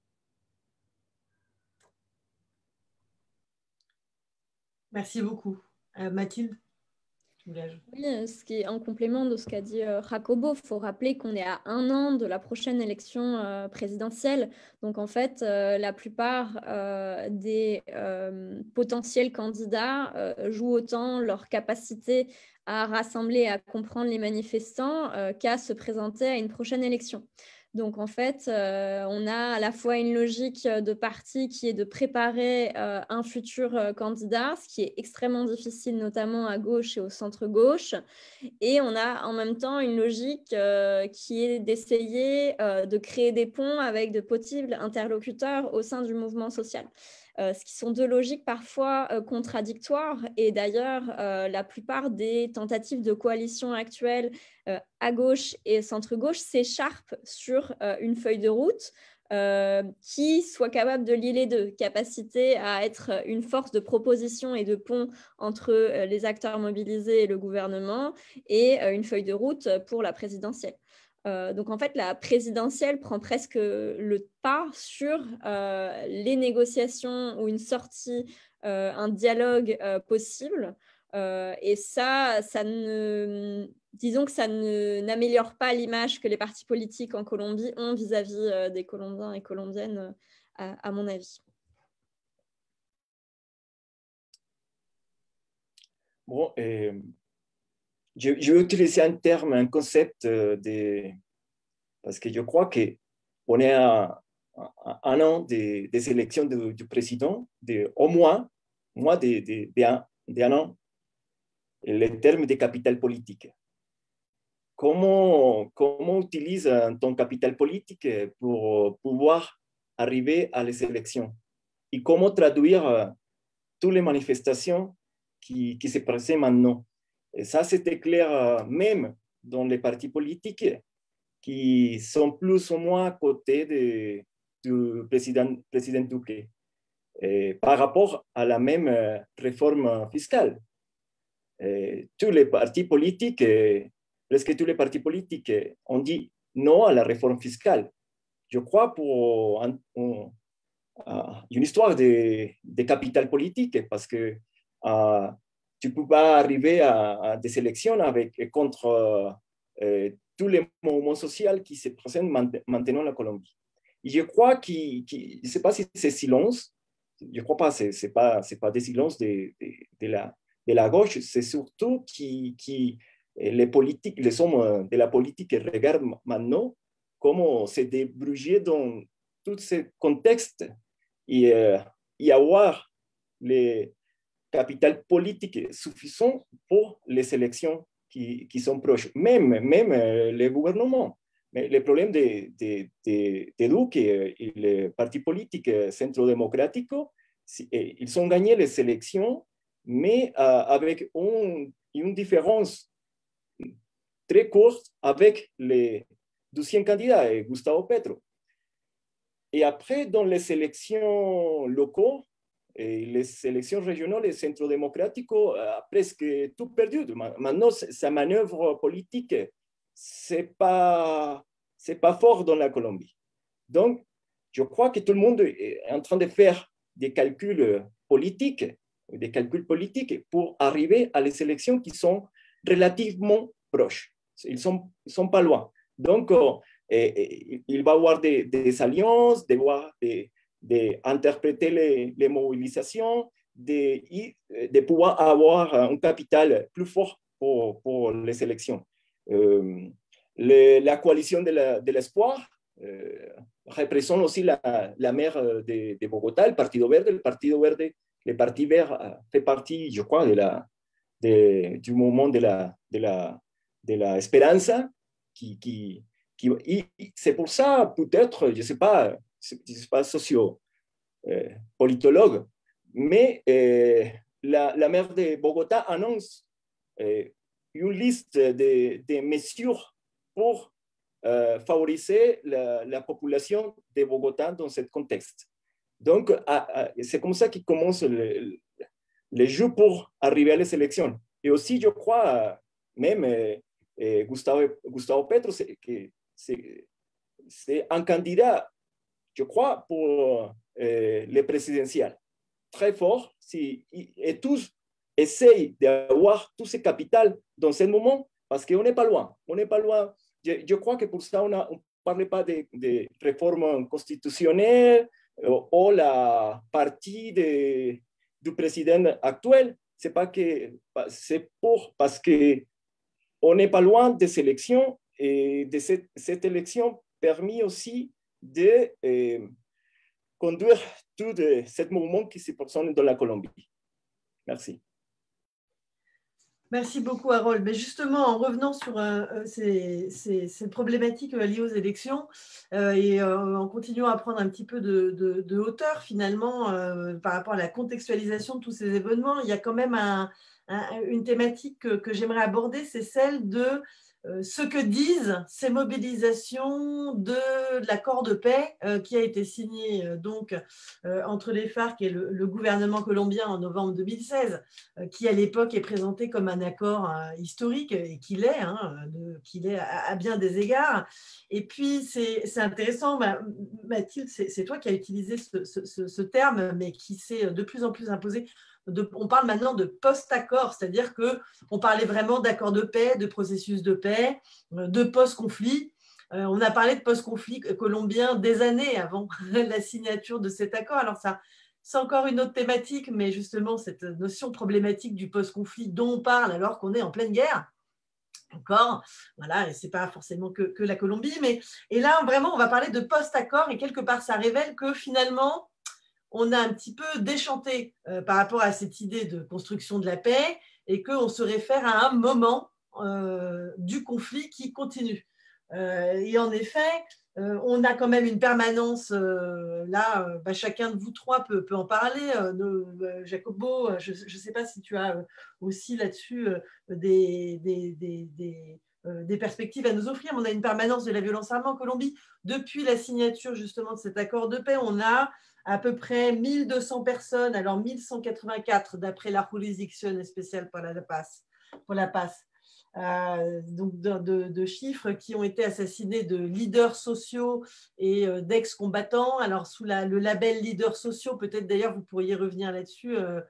Merci beaucoup. Euh, Mathilde? Oui, ce qui est en complément de ce qu'a dit euh, Jacobo, il faut rappeler qu'on est à un an de la prochaine élection euh, présidentielle. Donc en fait, euh, la plupart euh, des euh, potentiels candidats euh, jouent autant leur capacité à rassembler, à comprendre les manifestants euh, qu'à se présenter à une prochaine élection. Donc, en fait, euh, on a à la fois une logique de parti qui est de préparer euh, un futur euh, candidat, ce qui est extrêmement difficile, notamment à gauche et au centre-gauche. Et on a en même temps une logique euh, qui est d'essayer euh, de créer des ponts avec de possibles interlocuteurs au sein du mouvement social. Euh, ce qui sont deux logiques parfois euh, contradictoires. Et d'ailleurs, euh, la plupart des tentatives de coalition actuelles euh, à gauche et centre-gauche s'écharpent sur euh, une feuille de route euh, qui soit capable de lier les deux, capacité à être une force de proposition et de pont entre euh, les acteurs mobilisés et le gouvernement, et euh, une feuille de route pour la présidentielle. Euh, donc, en fait, la présidentielle prend presque le pas sur euh, les négociations ou une sortie, euh, un dialogue euh, possible. Euh, et ça, ça ne, disons que ça ne, n'améliore pas l'image que les partis politiques en Colombie ont vis-à-vis euh, des Colombiens et Colombiennes, à, à mon avis. Bon, euh, je, je vais utiliser un terme, un concept euh, de... Parce que je crois qu'on est à, à un an des, des élections de, du président, de, au moins, moins de, de, de, un, de un an, le terme de capital politique. Comment, comment utilise ton capital politique pour pouvoir arriver à les élections? Et comment traduire toutes les manifestations qui, qui se présentent maintenant? Et ça, c'était clair même dans les partis politiques qui sont plus ou moins à côté de, du président, président Duque et par rapport à la même réforme fiscale. Et tous les partis politiques, presque tous les partis politiques ont dit non à la réforme fiscale. Je crois pour un, un, une histoire de, de capital politique, parce que uh, tu ne peux pas arriver à, à des élections avec, contre euh, tous les mouvements sociaux qui se présentent maintenant en la Colombie. Et je crois que, je ne sais pas si c'est silence, je ne crois pas, ce n'est pas, pas des silences de, de, de, la, de la gauche, c'est surtout que, que les politiques, les hommes de la politique regardent maintenant comment se débrouiller dans tout ce contexte et, euh, et avoir le capital politique suffisant pour les élections qui, qui sont proches, même, même euh, les gouvernements. Mais le problème de, de, de, de Duque et les partis politiques centro-démocratiques, ils ont gagné les élections, mais euh, avec un, une différence très courte avec les deuxième candidat, Gustavo Petro. Et après, dans les élections locales, et les élections régionales et centro-démocratiques, a presque tout perdu. Maintenant, sa manœuvre politique, ce n'est pas, c'est pas fort dans la Colombie. Donc, je crois que tout le monde est en train de faire des calculs politiques, des calculs politiques pour arriver à les élections qui sont relativement proches. Ils ne sont, ils sont pas loin. Donc, et, et, il va y avoir des, des alliances, de, de, de interpréter les, les mobilisations, de, de pouvoir avoir un capital plus fort pour, pour les élections. Euh, le, la coalition de l'espoir euh, représente aussi la, la maire de, de Bogotá, le Partido Verde. Le Partido Verde, le Parti Vert fait partie, je crois, de la, de, du mouvement de la, de la, de la Esperanza, qui, qui c'est pour ça, peut-être, je ne sais pas, je ne suis pas socio-politologue, euh, mais euh, la, la maire de Bogotá annonce euh, une liste de, de mesures pour euh, favoriser la, la population de Bogotá dans ce contexte. Donc, c'est comme ça qu'il commence le, le jeu pour arriver à les élections. Et aussi, je crois, même euh, Gustavo, Gustavo Petro, que c'est un candidat, je crois, pour euh, le présidentiel. Très fort. Si, et tous essayent d'avoir tout ce capital dans ce moment parce qu'on n'est pas loin. On n'est pas loin. Je, je crois que pour ça, on ne parle pas de, de réforme constitutionnelle ou, ou la partie de, du président actuel. c'est pas que c'est pour parce que on n'est pas loin des élections et de cette, cette élection permet aussi de euh, conduire tout de, ce mouvement qui se poursuit dans la Colombie. Merci. Merci beaucoup, Harold. Mais justement, en revenant sur euh, ces, ces, ces problématiques liées aux élections euh, et euh, en continuant à prendre un petit peu de, de, de hauteur, finalement, euh, par rapport à la contextualisation de tous ces événements, il y a quand même un, un, une thématique que, que j'aimerais aborder, c'est celle de euh, ce que disent ces mobilisations de, de l'accord de paix euh, qui a été signé euh, donc, euh, entre les FARC et le, le gouvernement colombien en novembre deux mille seize, euh, qui à l'époque est présenté comme un accord euh, historique, et qu'il est, hein, de, qu'il est à, à bien des égards. Et puis, c'est intéressant, Mathilde, c'est toi qui as utilisé ce, ce, ce terme, mais qui s'est de plus en plus imposé. De, on parle maintenant de post-accord, c'est-à-dire qu'on parlait vraiment d'accord de paix, de processus de paix, de post-conflit. Euh, on a parlé de post-conflit colombien des années avant la signature de cet accord. Alors ça, c'est encore une autre thématique, mais justement cette notion problématique du post-conflit dont on parle alors qu'on est en pleine guerre. Encore, voilà, et c'est pas forcément que, que la Colombie, mais et là vraiment on va parler de post-accord et quelque part ça révèle que finalement on a un petit peu déchanté euh, par rapport à cette idée de construction de la paix et qu'on se réfère à un moment euh, du conflit qui continue. Euh, et en effet, euh, on a quand même une permanence, euh, là, euh, bah, chacun de vous trois peut, peut en parler. Euh, euh, Jacobo, je ne sais pas si tu as euh, aussi là-dessus euh, des, des, des, des euh, des perspectives à nous offrir. On a une permanence de la violence armée en Colombie. Depuis la signature justement de cet accord de paix, on a à peu près mille deux cents personnes, alors mille cent quatre-vingt-quatre d'après la Jurisdicción Especial para la Paz, pour la Paz. Euh, donc de, de, de chiffres qui ont été assassinés de leaders sociaux et euh, d'ex-combattants. Alors sous la, le label leaders sociaux, peut-être d'ailleurs vous pourriez revenir là-dessus, euh,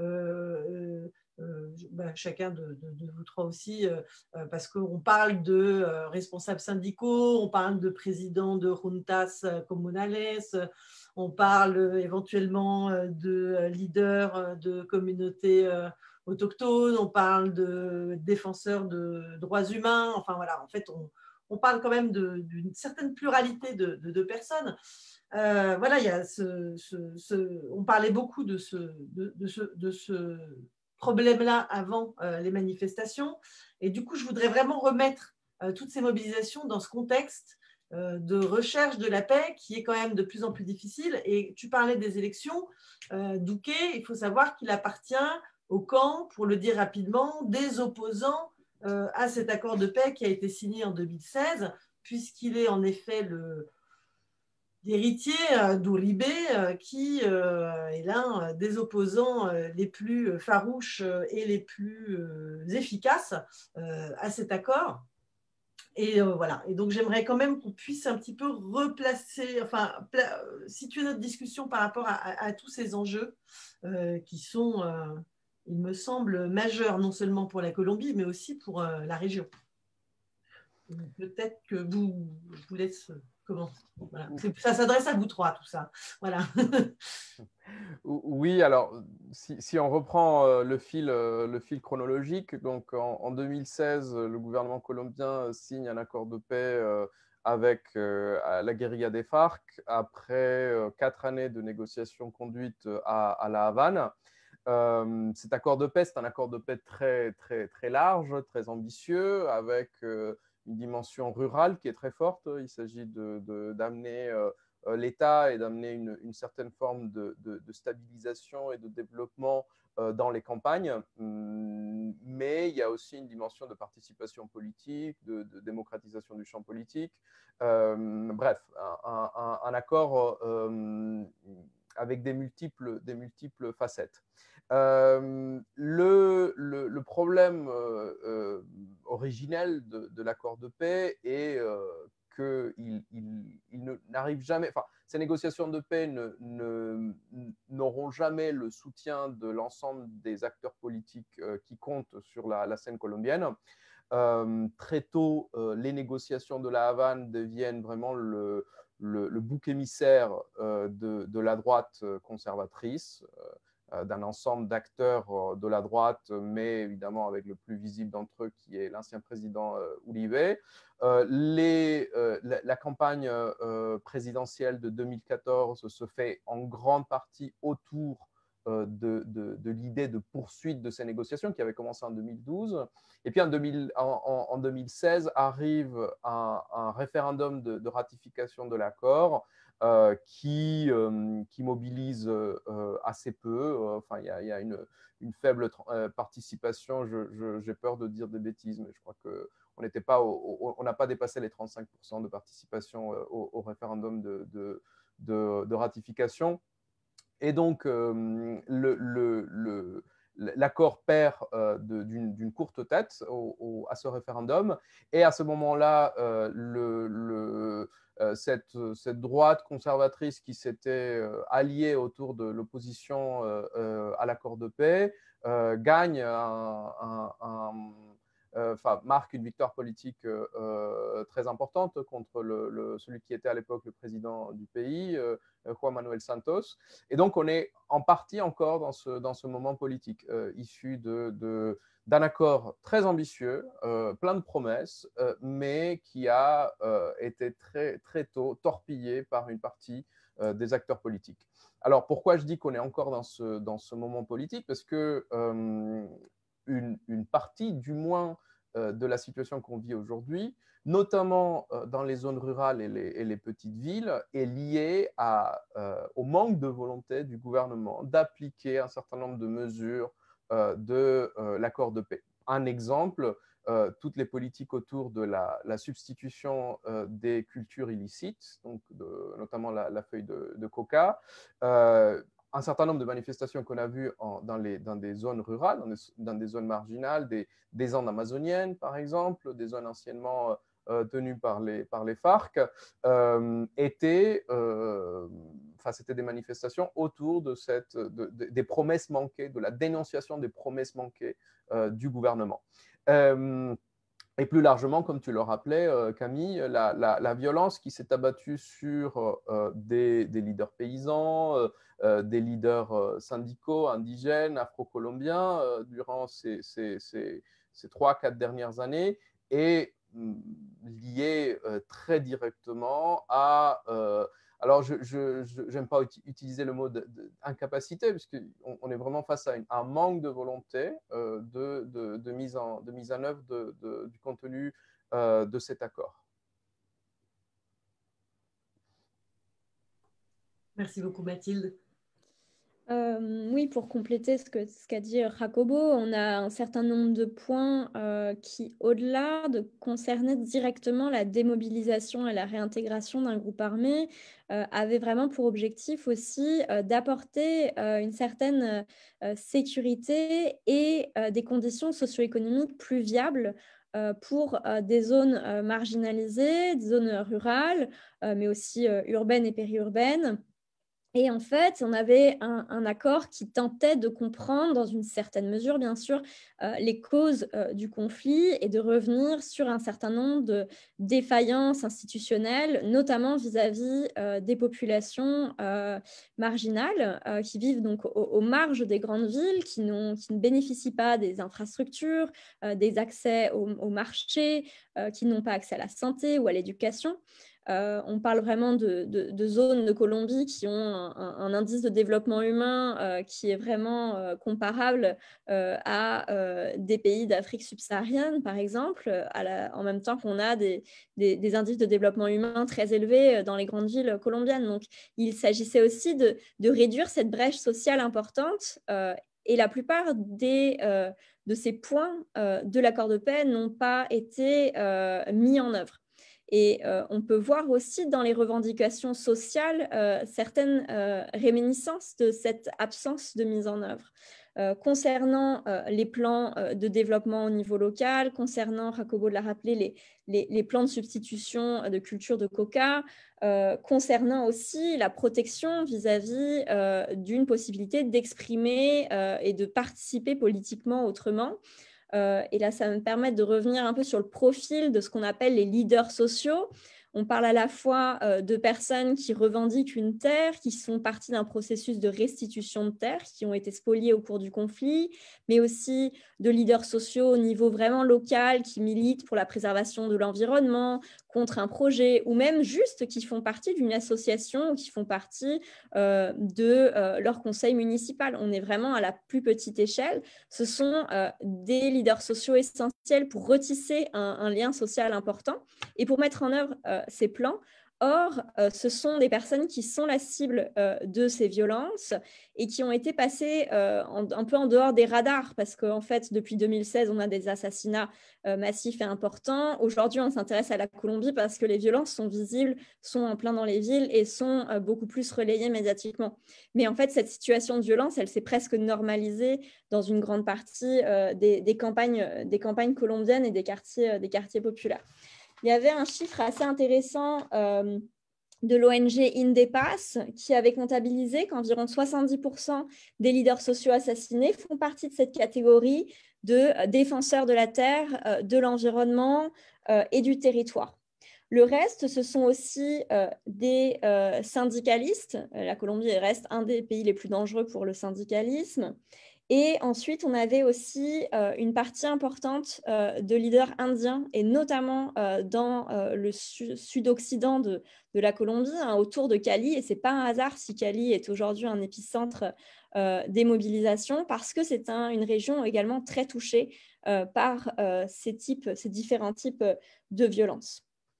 euh, euh, bah, chacun de, de, de vous trois aussi, euh, parce qu'on parle de euh, responsables syndicaux, on parle de présidents de juntas comunales, on parle éventuellement de leaders de communautés autochtones, on parle de défenseurs de droits humains, enfin voilà, en fait, on, on parle quand même d'une certaine pluralité de, de, de personnes. Euh, voilà, il y a ce, ce, ce, on parlait beaucoup de ce, de, de ce, de ce problème-là avant euh, les manifestations, et du coup, je voudrais vraiment remettre euh, toutes ces mobilisations dans ce contexte euh, de recherche de la paix qui est quand même de plus en plus difficile. Et tu parlais des élections, euh, Douquet, il faut savoir qu'il appartient au camp, pour le dire rapidement, des opposants euh, à cet accord de paix qui a été signé en deux mille seize, puisqu'il est en effet le l'héritier euh, d'Uribe, euh, qui euh, est l'un des opposants euh, les plus farouches et les plus euh, efficaces euh, à cet accord. Et euh, voilà. Et donc j'aimerais quand même qu'on puisse un petit peu replacer, enfin situer notre discussion par rapport à, à, à tous ces enjeux euh, qui sont euh, il me semble, majeur non seulement pour la Colombie, mais aussi pour euh, la région. Peut-être que vous, je vous laisse commencer. Voilà. Ça s'adresse à vous trois, tout ça. Voilà. Oui, alors, si, si on reprend le fil, le fil chronologique, donc en, en deux mille seize, le gouvernement colombien signe un accord de paix avec la guérilla des FARC après quatre années de négociations conduites à, à La Havane. Euh, cet accord de paix, c'est un accord de paix très, très, très large, très ambitieux, avec euh, une dimension rurale qui est très forte. Il s'agit d'amener euh, l'État et d'amener une, une certaine forme de, de, de stabilisation et de développement euh, dans les campagnes. Mais il y a aussi une dimension de participation politique, de, de démocratisation du champ politique. Euh, bref, un, un, un accord euh, avec des multiples, des multiples facettes. Euh, le, le, le problème euh, euh, originel de, de l'accord de paix est euh, qu'il il, il n'arrive jamais, enfin, ces négociations de paix n'auront jamais le soutien de l'ensemble des acteurs politiques euh, qui comptent sur la, la scène colombienne. Euh, très tôt, euh, les négociations de la Havane deviennent vraiment le, le, le bouc émissaire euh, de, de la droite conservatrice. Euh, d'un ensemble d'acteurs de la droite, mais évidemment avec le plus visible d'entre eux qui est l'ancien président Uribe. Euh, les, euh, la, la campagne euh, présidentielle de deux mille quatorze se fait en grande partie autour euh, de, de, de l'idée de poursuite de ces négociations qui avaient commencé en deux mille douze. Et puis en, deux mille, en, en deux mille seize arrive un, un référendum de, de ratification de l'accord euh, qui, euh, qui mobilise euh, assez peu. Enfin, il y a, il y a une, une faible euh, participation. Je, je, j'ai peur de dire des bêtises, mais je crois que on n'était pas au, on n'a pas dépassé les trente-cinq pour cent de participation au, au référendum de, de, de, de ratification. Et donc, euh, le, le, le, l'accord perd euh, d'une courte tête au, au, à ce référendum. Et à ce moment-là, euh, le, le, euh, cette, cette droite conservatrice qui s'était euh, alliée autour de l'opposition euh, euh, à l'accord de paix euh, gagne un, un, un Enfin, marque une victoire politique euh, très importante contre le, le, celui qui était à l'époque le président du pays, euh, Juan Manuel Santos. Et donc, on est en partie encore dans ce, dans ce moment politique, euh, issu de, de, d'un accord très ambitieux, euh, plein de promesses, euh, mais qui a euh, été très, très tôt torpillé par une partie euh, des acteurs politiques. Alors, pourquoi je dis qu'on est encore dans ce, dans ce moment politique? Parce que euh, Une, une, partie, du moins, euh, de la situation qu'on vit aujourd'hui, notamment euh, dans les zones rurales et les, et les petites villes, est liée à, euh, au manque de volonté du gouvernement d'appliquer un certain nombre de mesures euh, de euh, l'accord de paix. Un exemple, euh, toutes les politiques autour de la, la substitution euh, des cultures illicites, donc de, notamment la, la feuille de, de coca, euh, un certain nombre de manifestations qu'on a vues en, dans, les, dans des zones rurales, dans des, dans des zones marginales, des, des zones amazoniennes, par exemple, des zones anciennement euh, tenues par les, par les FARC, euh, étaient, euh, enfin, c'était des manifestations autour de cette, de, de, des promesses manquées, de la dénonciation des promesses manquées euh, du gouvernement. Euh, Et plus largement, comme tu le rappelais, euh, Camille, la, la, la violence qui s'est abattue sur euh, des, des leaders paysans, euh, euh, des leaders euh, syndicaux, indigènes, afro-colombiens, euh, durant ces, ces, ces, ces trois, quatre dernières années, est mm, liée euh, très directement à... Euh, alors, je n'aime pas utiliser le mot d'incapacité, puisqu'on on est vraiment face à une, un manque de volonté euh, de, de, de, mise en, de mise en œuvre de, de, du contenu euh, de cet accord. Merci beaucoup, Mathilde. Euh, oui, pour compléter ce qu'a ce qu'a dit Jacobo, on a un certain nombre de points euh, qui, au-delà de concerner directement la démobilisation et la réintégration d'un groupe armé, euh, avaient vraiment pour objectif aussi euh, d'apporter euh, une certaine euh, sécurité et euh, des conditions socio-économiques plus viables euh, pour euh, des zones euh, marginalisées, des zones rurales, euh, mais aussi euh, urbaines et périurbaines. Et en fait, on avait un, un accord qui tentait de comprendre, dans une certaine mesure, bien sûr, euh, les causes euh, du conflit et de revenir sur un certain nombre de défaillances institutionnelles, notamment vis-à-vis euh, des populations euh, marginales euh, qui vivent donc aux, aux marges des grandes villes, qui, n'ont, qui ne bénéficient pas des infrastructures, euh, des accès au, au marché, euh, qui n'ont pas accès à la santé ou à l'éducation. Euh, on parle vraiment de, de, de zones de Colombie qui ont un, un, un indice de développement humain euh, qui est vraiment euh, comparable euh, à euh, des pays d'Afrique subsaharienne, par exemple, à la, en même temps qu'on a des, des, des indices de développement humain très élevés dans les grandes villes colombiennes. Donc, il s'agissait aussi de, de réduire cette brèche sociale importante euh, et la plupart des, euh, de ces points euh, de l'accord de paix n'ont pas été euh, mis en œuvre. Et euh, on peut voir aussi dans les revendications sociales euh, certaines euh, réminiscences de cette absence de mise en œuvre. Euh, concernant euh, les plans euh, de développement au niveau local, concernant, Jacobo l'a rappelé, les, les, les plans de substitution de culture de coca, euh, concernant aussi la protection vis-à-vis euh, d'une possibilité d'exprimer euh, et de participer politiquement autrement. Euh, et là, ça va me permettre de revenir un peu sur le profil de ce qu'on appelle les leaders sociaux. On parle à la fois euh, de personnes qui revendiquent une terre, qui sont parties d'un processus de restitution de terre, qui ont été spoliées au cours du conflit, mais aussi de leaders sociaux au niveau vraiment local qui militent pour la préservation de l'environnement, contre un projet, ou même juste qui font partie d'une association ou qui font partie euh, de euh, leur conseil municipal. On est vraiment à la plus petite échelle. Ce sont euh, des leaders sociaux essentiels pour retisser un, un lien social important et pour mettre en œuvre euh, ces plans. Or, euh, ce sont des personnes qui sont la cible euh, de ces violences et qui ont été passées euh, en, un peu en dehors des radars parce qu'en fait, depuis deux mille seize, on a des assassinats euh, massifs et importants. Aujourd'hui, on s'intéresse à la Colombie parce que les violences sont visibles, sont en plein dans les villes et sont euh, beaucoup plus relayées médiatiquement. Mais en fait, cette situation de violence, elle s'est presque normalisée dans une grande partie euh, des, des, campagnes, des campagnes colombiennes et des quartiers, euh, des quartiers populaires. Il y avait un chiffre assez intéressant euh, de l'O N G Indepass qui avait comptabilisé qu'environ soixante-dix pour cent des leaders sociaux assassinés font partie de cette catégorie de défenseurs de la terre, euh, de l'environnement euh, et du territoire. Le reste, ce sont aussi euh, des euh, syndicalistes. La Colombie reste un des pays les plus dangereux pour le syndicalisme. Et ensuite, on avait aussi euh, une partie importante euh, de leaders indiens, et notamment euh, dans euh, le su sud-occident de, de la Colombie, hein, autour de Cali. Et ce n'est pas un hasard si Cali est aujourd'hui un épicentre euh, des mobilisations, parce que c'est un, une région également très touchée euh, par euh, ces, types, ces différents types de violences.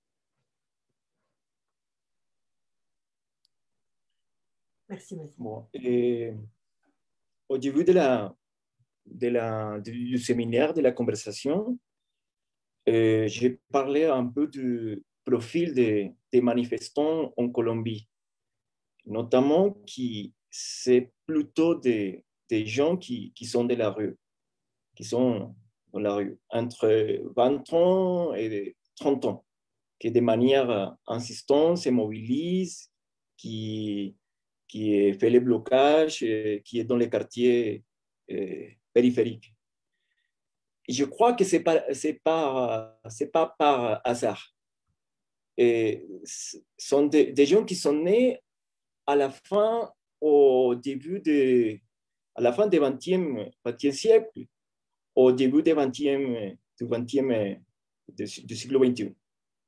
Merci, Mathilde. Bon, et au début de la, de la, du séminaire, de la conversation, euh, j'ai parlé un peu du profil des, des manifestants en Colombie, notamment qui c'est plutôt des, des gens qui, qui sont de la rue, qui sont dans la rue, entre vingt ans et trente ans, qui de manière insistante se mobilisent, qui, qui fait les blocages, qui est dans les quartiers euh, périphériques. Et je crois que ce n'est pas, c'est pas, c'est pas par hasard. Et ce sont des, des gens qui sont nés à la fin, au début de, à la fin du vingtième siècle, au début du vingtième, du vingtième, du siècle vingt et un.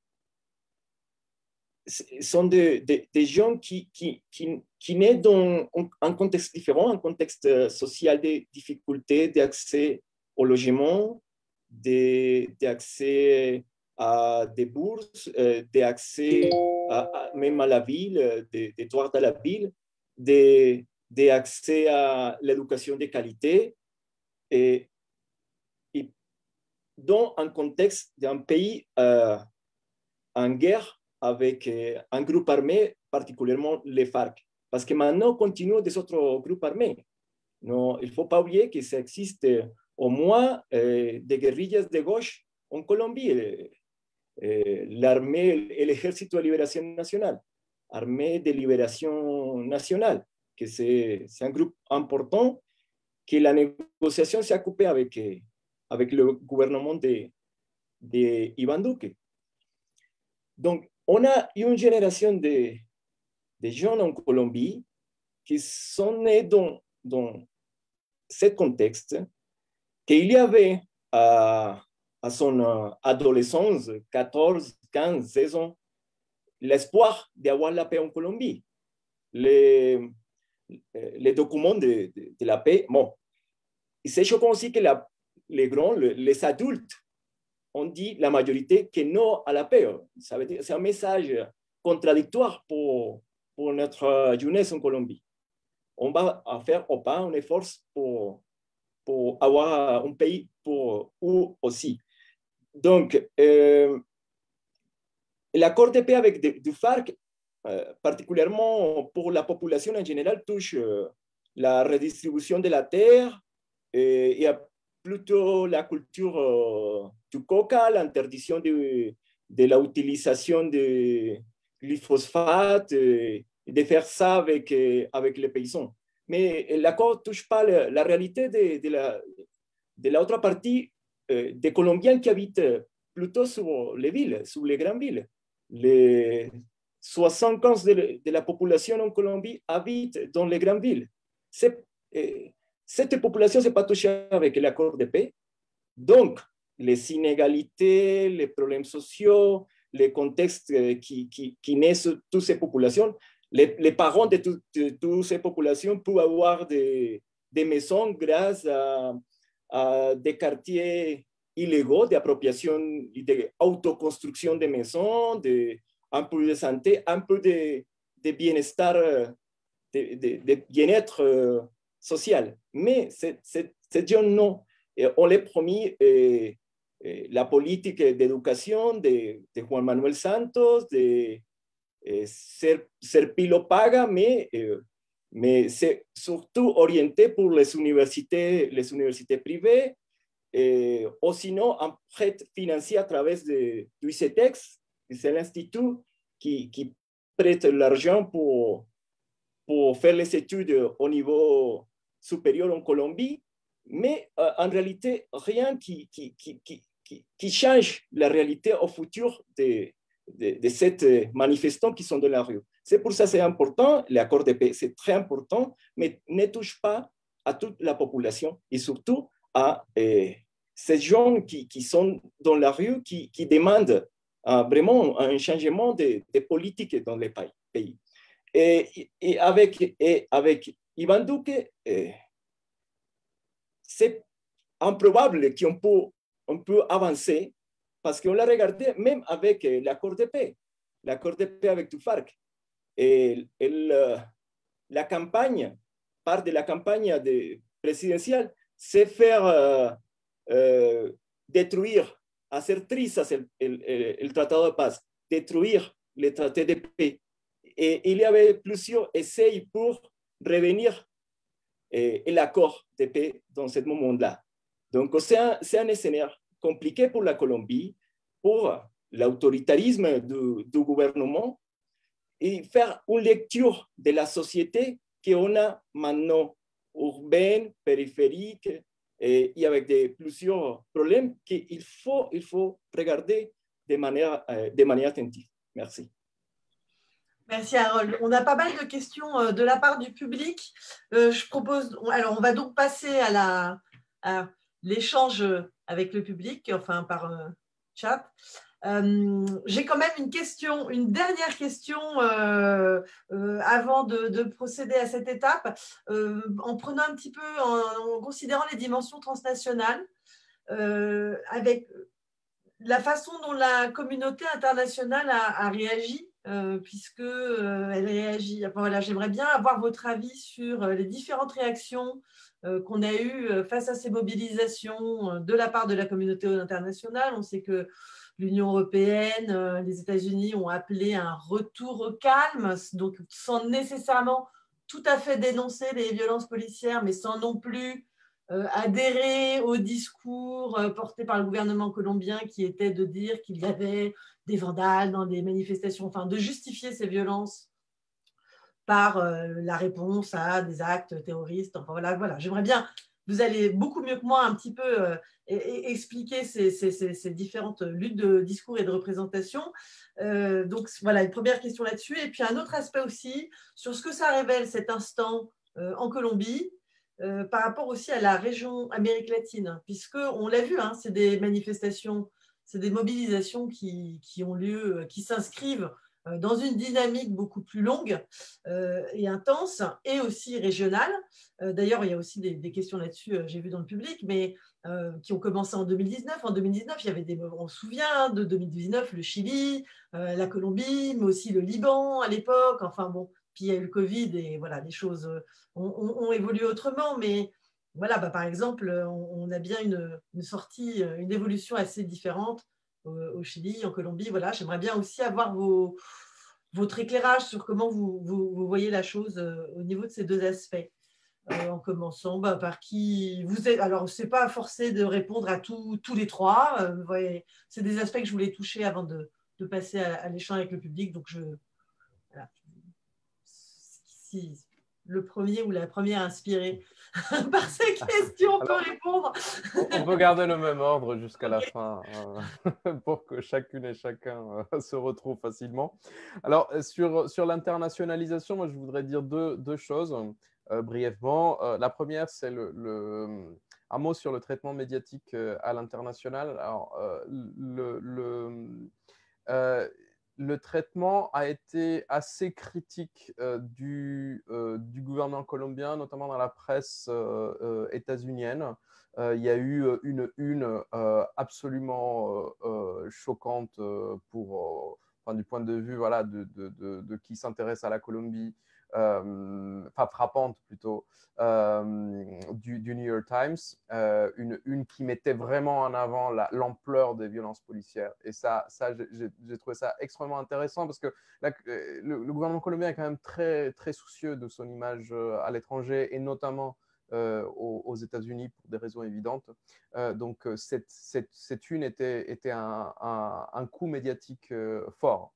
Ce sont des, des, des gens qui, qui, qui, qui naissent dans un contexte différent, un contexte social de difficultés d'accès au logement, d'accès à des bourses, d'accès même à la ville, des droits à la ville, d'accès à l'éducation de qualité, et, et dans un contexte d'un pays euh, en guerre avec un groupe armé, particulièrement les FARC. Parce que maintenant, on continue des autres groupes armés. Non, il ne faut pas oublier que ça existe au moins euh, des guérillas de gauche en Colombie. Euh, l'armée et l'Ejército de Libération Nationale, Armée de Libération Nationale, que c'est un groupe important que la négociation s'est coupée avec, avec le gouvernement de, de Iván Duque. Donc, on a une génération de, de jeunes en Colombie qui sont nés dans, dans ce contexte, qu'il y avait à, à son adolescence, quatorze, quinze, seize ans, l'espoir d'avoir la paix en Colombie. Les, les documents de, de, de la paix, bon, c'est choquant aussi que la, les grands, les adultes, on dit la majorité que non à la paix. Ça veut dire, c'est un message contradictoire pour, pour notre jeunesse en Colombie. On va faire au pas un effort pour, pour avoir un pays pour eux aussi. Donc, euh, l'accord de paix avec de, du FARC, euh, particulièrement pour la population en général, touche euh, la redistribution de la terre et, et plutôt la culture euh, du coca, l'interdiction de, de l'utilisation de glyphosate, et de faire ça avec, avec les paysans. Mais l'accord ne touche pas la, la réalité de, de, la, de l'autre partie euh, des Colombiens qui habitent plutôt sur les villes, sur les grandes villes. les soixante-quinze pour cent de, de la population en Colombie habite dans les grandes villes. Eh, cette population n'est pas touchée avec l'accord de paix. Donc, les inégalités, les problèmes sociaux, les contextes qui, qui, qui naissent de toutes ces populations, les, les parents de, tout, de toutes ces populations peuvent avoir des, des maisons grâce à, à des quartiers illégaux d'appropriation, d'autoconstruction de maisons, de, un peu de santé, un peu de, de bien-estar, de, de, de bien-être social. Mais ces gens, non. Et on les promis euh, la politique d'éducation de, de Juan Manuel Santos, de eh, ser, Serpilo paga, mais, eh, mais c'est surtout orienté pour les universités, les universités privées, eh, ou sinon un prêt financier à travers de, du ICETEX, c'est l'institut qui, qui prête l'argent pour, pour faire les études au niveau supérieur en Colombie, mais euh, en réalité, rien qui, qui, qui, qui, qui change la réalité au futur de, de, de ces manifestants qui sont dans la rue. C'est pour ça que c'est important, l'accord de paix, c'est très important, mais ne touche pas à toute la population et surtout à euh, ces gens qui, qui sont dans la rue, qui, qui demandent euh, vraiment un changement de, de politique dans les pays. Et, et, avec, et avec Iván Duque, euh, c'est improbable qu'on peut, on peut avancer parce qu'on l'a regardé même avec l'accord de paix, l'accord de paix avec tout FARC. Et, et le, la campagne, part de la campagne de, présidentielle, c'est faire euh, euh, détruire, hacer trizas el, el, el, el tratado de paz, détruire le traité de paix. Et il y avait plusieurs essais pour revenir eh, l'accord de paix dans ce moment-là. Donc, c'est un, c'est un scénario compliqué pour la Colombie, pour l'autoritarisme du, du gouvernement et faire une lecture de la société qu'on a maintenant, urbaine, périphérique, et, et avec des, plusieurs problèmes qu'il faut, il faut regarder de manière, euh, de manière attentive. Merci. Merci Harold. On a pas mal de questions de la part du public. Euh, je propose, alors on va donc passer à la, à l'échange avec le public, enfin par euh, chat. Euh, j'ai quand même une question, une dernière question euh, euh, avant de, de procéder à cette étape, euh, en prenant un petit peu, en, en considérant les dimensions transnationales, euh, avec la façon dont la communauté internationale a, a réagi, euh, puisque euh, elle réagit. Enfin, voilà, j'aimerais bien avoir votre avis sur les différentes réactions euh, qu'on a eues face à ces mobilisations de la part de la communauté internationale. On sait que l'Union européenne, euh, les États-Unis ont appelé un retour au calme, donc sans nécessairement tout à fait dénoncer les violences policières, mais sans non plus Euh, adhérer au discours euh, porté par le gouvernement colombien qui était de dire qu'il y avait des vandales dans des manifestations, enfin de justifier ces violences par euh, la réponse à des actes terroristes. Enfin voilà, voilà. J'aimerais bien, vous allez beaucoup mieux que moi un petit peu euh, et, et expliquer ces, ces, ces, ces différentes luttes de discours et de représentation. Euh, donc voilà, une première question là-dessus. Et puis un autre aspect aussi sur ce que ça révèle cet instant euh, en Colombie. Euh, par rapport aussi à la région Amérique latine, puisqu'on l'a vu, hein, c'est des manifestations, c'est des mobilisations qui, qui ont lieu, qui s'inscrivent dans une dynamique beaucoup plus longue euh, et intense, et aussi régionale. Euh, D'ailleurs, il y a aussi des, des questions là-dessus, euh, j'ai vu dans le public, mais euh, qui ont commencé en deux mille dix-neuf. En deux mille dix-neuf, il y avait des, on se souvient hein, de deux mille dix-neuf, le Chili, euh, la Colombie, mais aussi le Liban à l'époque. Enfin bon, puis il y a eu le Covid et voilà, les choses ont, ont, ont évolué autrement, mais voilà, bah, par exemple, on, on a bien une, une sortie, une évolution assez différente au Chili, en Colombie. Voilà, j'aimerais bien aussi avoir vos, votre éclairage sur comment vous, vous, vous voyez la chose euh, au niveau de ces deux aspects. Euh, en commençant bah, par qui vous êtes. Alors, ce n'est pas forcé de répondre à tout, tous les trois. Euh, c'est des aspects que je voulais toucher avant de, de passer à, à l'échange avec le public. Donc, je. Voilà. Si, le premier ou la première inspirée par ces questions peut Alors, répondre. On peut garder le même ordre jusqu'à la fin euh, pour que chacune et chacun euh, se retrouve facilement. Alors, sur, sur l'internationalisation, moi, je voudrais dire deux, deux choses euh, brièvement. Euh, la première, c'est le, le, un mot sur le traitement médiatique euh, à l'international. Alors, euh, le, le, euh, le traitement a été assez critique euh, du, euh, du gouvernement colombien, notamment dans la presse euh, euh, états-unienne. Euh, il y a eu une une euh, absolument euh, choquante pour, euh, enfin, du point de vue voilà, de, de, de, de qui s'intéresse à la Colombie, euh, enfin frappante plutôt, euh, du, du New York Times, euh, une une qui mettait vraiment en avant l'ampleur des violences policières. Et ça, ça j'ai trouvé ça extrêmement intéressant parce que la, le, le gouvernement colombien est quand même très, très soucieux de son image à l'étranger et notamment euh, aux, aux États-Unis pour des raisons évidentes. Euh, donc, cette, cette, cette une était, était un, un, un coup médiatique euh, fort.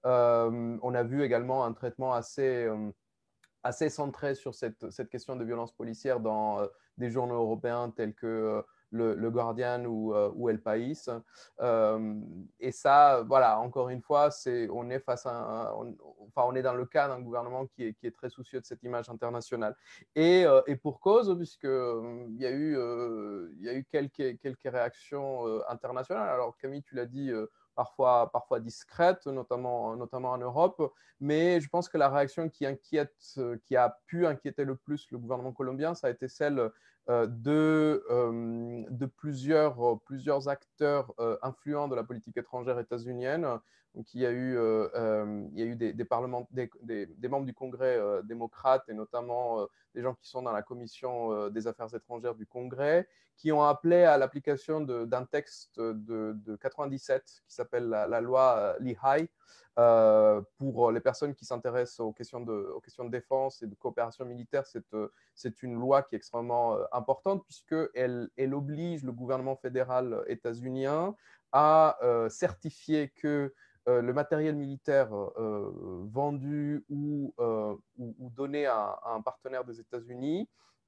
Euh, on a vu également un traitement assez, euh, assez centré sur cette, cette question de violence policière dans euh, des journaux européens tels que euh, le, le Guardian ou, euh, ou El País. Euh, et ça, voilà, encore une fois, c'est, on est face à un, on, enfin, on est dans le cas d'un gouvernement qui est, qui est très soucieux de cette image internationale. Et, euh, et pour cause, puisque euh, il y a eu, euh, il y a eu quelques, quelques réactions euh, internationales. Alors Camille, tu l'as dit, euh, parfois, parfois discrètes, notamment, notamment en Europe. Mais je pense que la réaction qui inquiète, qui a pu inquiéter le plus le gouvernement colombien, ça a été celle euh, de, euh, de plusieurs, plusieurs acteurs euh, influents de la politique étrangère états-unienne. Donc, il y a eu, euh, euh, il y a eu des, des, parlements, des, des, des membres du Congrès euh, démocrate et notamment euh, des gens qui sont dans la commission euh, des affaires étrangères du Congrès, qui ont appelé à l'application d'un texte de, de quatre-vingt-dix-sept qui s'appelle la, la loi Lehigh, Euh, pour les personnes qui s'intéressent aux questions de, aux questions de défense et de coopération militaire. C'est une loi qui est extrêmement euh, importante puisqu'elle elle oblige le gouvernement fédéral états-unien à euh, certifier que euh, le matériel militaire euh, vendu ou, euh, ou, ou donné à, à un partenaire des États-Unis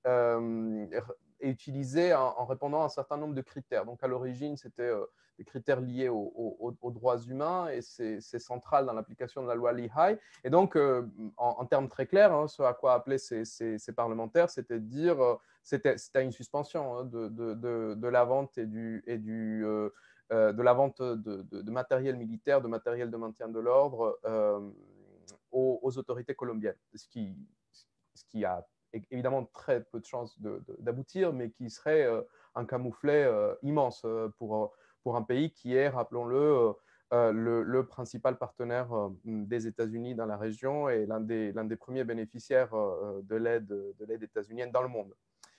euh, est utilisé en, en répondant à un certain nombre de critères. Donc à l'origine, c'était euh, des critères liés aux, aux, aux droits humains et c'est central dans l'application de la loi Lehigh. Et donc, euh, en, en termes très clairs, hein, ce à quoi appelaient ces, ces, ces parlementaires, c'était de dire euh, c'était une suspension hein, de, de, de, de la vente et du, et du euh, euh, de la vente de, de, de matériel militaire, de matériel de maintien de l'ordre euh, aux, aux autorités colombiennes, ce qui, ce qui a évidemment très peu de chances d'aboutir, mais qui serait euh, un camouflet euh, immense euh, pour, pour un pays qui est, rappelons-le, euh, le, le principal partenaire euh, des États-Unis dans la région et l'un des, l'un des premiers bénéficiaires euh, de l'aide de l'aide états-unienne dans le monde.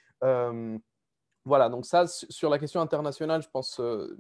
Euh, voilà, donc ça, sur la question internationale, je, pense, euh,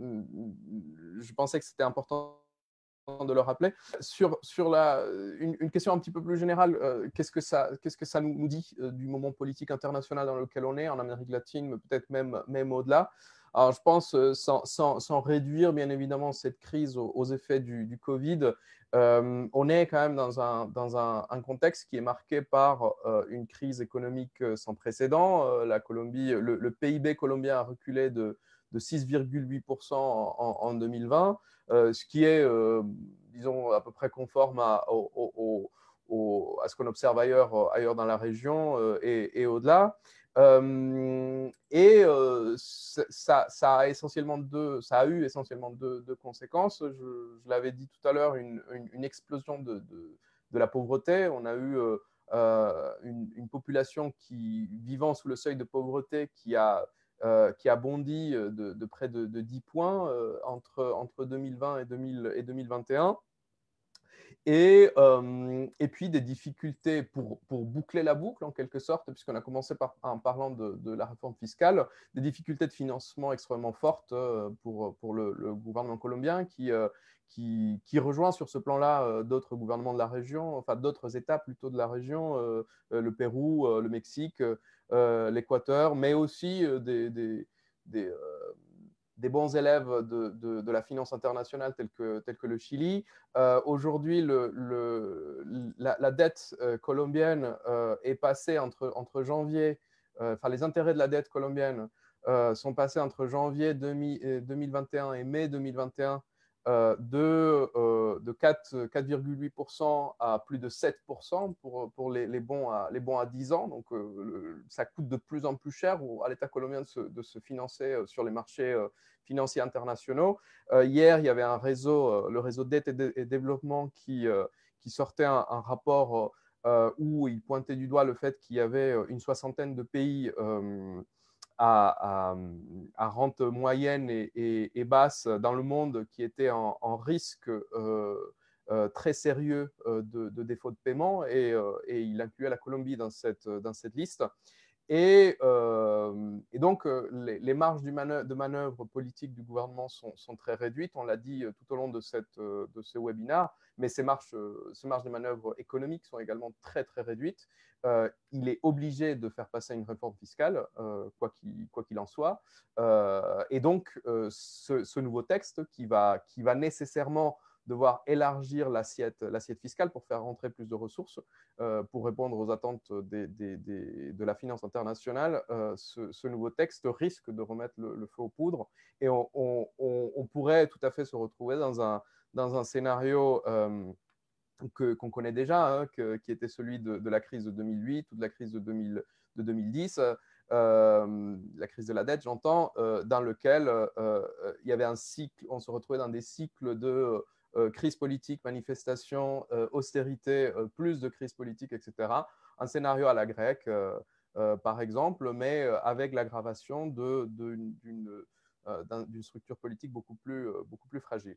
je pensais que c'était important de le rappeler. Sur, sur la, une, une question un petit peu plus générale, euh, qu'est-ce que ça, qu'est-ce que ça nous, nous dit euh, du moment politique international dans lequel on est, en Amérique latine, mais peut-être même, même au-delà? Alors, je pense, euh, sans, sans, sans réduire bien évidemment cette crise aux, aux effets du, du Covid, euh, on est quand même dans un, dans un, un contexte qui est marqué par euh, une crise économique sans précédent. Euh, la Colombie, le, le P I B colombien a reculé de, de six virgule huit pour cent en, en, en deux mille vingt. Euh, ce qui est, euh, disons, à peu près conforme à, au, au, au, à ce qu'on observe ailleurs, ailleurs dans la région euh, et, et au-delà. Euh, et euh, ça, ça, a essentiellement deux, ça a eu essentiellement deux, deux conséquences. Je, je l'avais dit tout à l'heure, une, une, une explosion de, de, de la pauvreté. On a eu euh, euh, une, une population qui, vivant sous le seuil de pauvreté qui a Euh, qui a bondi de, de près de, de dix points euh, entre, entre deux mille vingt et, deux mille, et deux mille vingt et un. Et, euh, et puis des difficultés pour, pour boucler la boucle en quelque sorte, puisqu'on a commencé par, en parlant de, de la réforme fiscale, des difficultés de financement extrêmement fortes euh, pour, pour le, le gouvernement colombien qui, euh, qui, qui rejoint sur ce plan-là euh, d'autres gouvernements de la région, enfin d'autres États plutôt de la région, euh, le Pérou, euh, le Mexique, euh, l'Équateur, mais aussi euh, des, des, des, euh, des bons élèves de, de, de la finance internationale tels que, tel que le Chili. Euh, Aujourd'hui, le, le, la, la dette euh, colombienne euh, est passée entre, entre janvier, euh, enfin les intérêts de la dette colombienne euh, sont passés entre janvier deux mille vingt et un et mai deux mille vingt et un euh, de, euh, de quatre virgule huit pour cent à plus de sept pour cent pour, pour les, les, bons à, les bons à dix ans. Donc, euh, le, ça coûte de plus en plus cher à l'État colombien de se, de se financer euh, sur les marchés euh, financiers internationaux. Euh, hier, il y avait un réseau, euh, le réseau Dette et, de, et Développement, qui, euh, qui sortait un, un rapport euh, où il pointait du doigt le fait qu'il y avait une soixantaine de pays euh, À, à, à rente moyenne et, et, et basse dans le monde qui étaient en, en risque euh, euh, très sérieux euh, de, de défaut de paiement et, euh, et il incluait la Colombie dans cette, dans cette liste. Et, euh, et donc, euh, les, les marges du manœuvre, de manœuvre politique du gouvernement sont, sont très réduites. On l'a dit tout au long de, cette, de ce webinaire, mais ces marges, ces marges de manœuvre économiques sont également très, très réduites. Euh, il est obligé de faire passer une réforme fiscale, euh, quoi qu'il quoi qu'il en soit. Euh, et donc, euh, ce, ce nouveau texte qui va, qui va nécessairement devoir élargir l'assiette, l'assiette fiscale pour faire rentrer plus de ressources, euh, pour répondre aux attentes des, des, des, de la finance internationale, euh, ce, ce nouveau texte risque de remettre le, le feu aux poudres. Et on, on, on pourrait tout à fait se retrouver dans un, dans un scénario euh, que, qu'on connaît déjà, hein, que, qui était celui de, de la crise de deux mille huit ou de la crise de, deux mille, de deux mille dix, euh, la crise de la dette, j'entends, euh, dans lequel euh, euh, il y avait un cycle, on se retrouvait dans des cycles de euh, crise politique, manifestation, euh, austérité, euh, plus de crise politique, et cetera. Un scénario à la grecque, euh, euh, par exemple, mais avec l'aggravation de, de, d'une, euh, d'une structure politique beaucoup plus, euh, beaucoup plus fragile.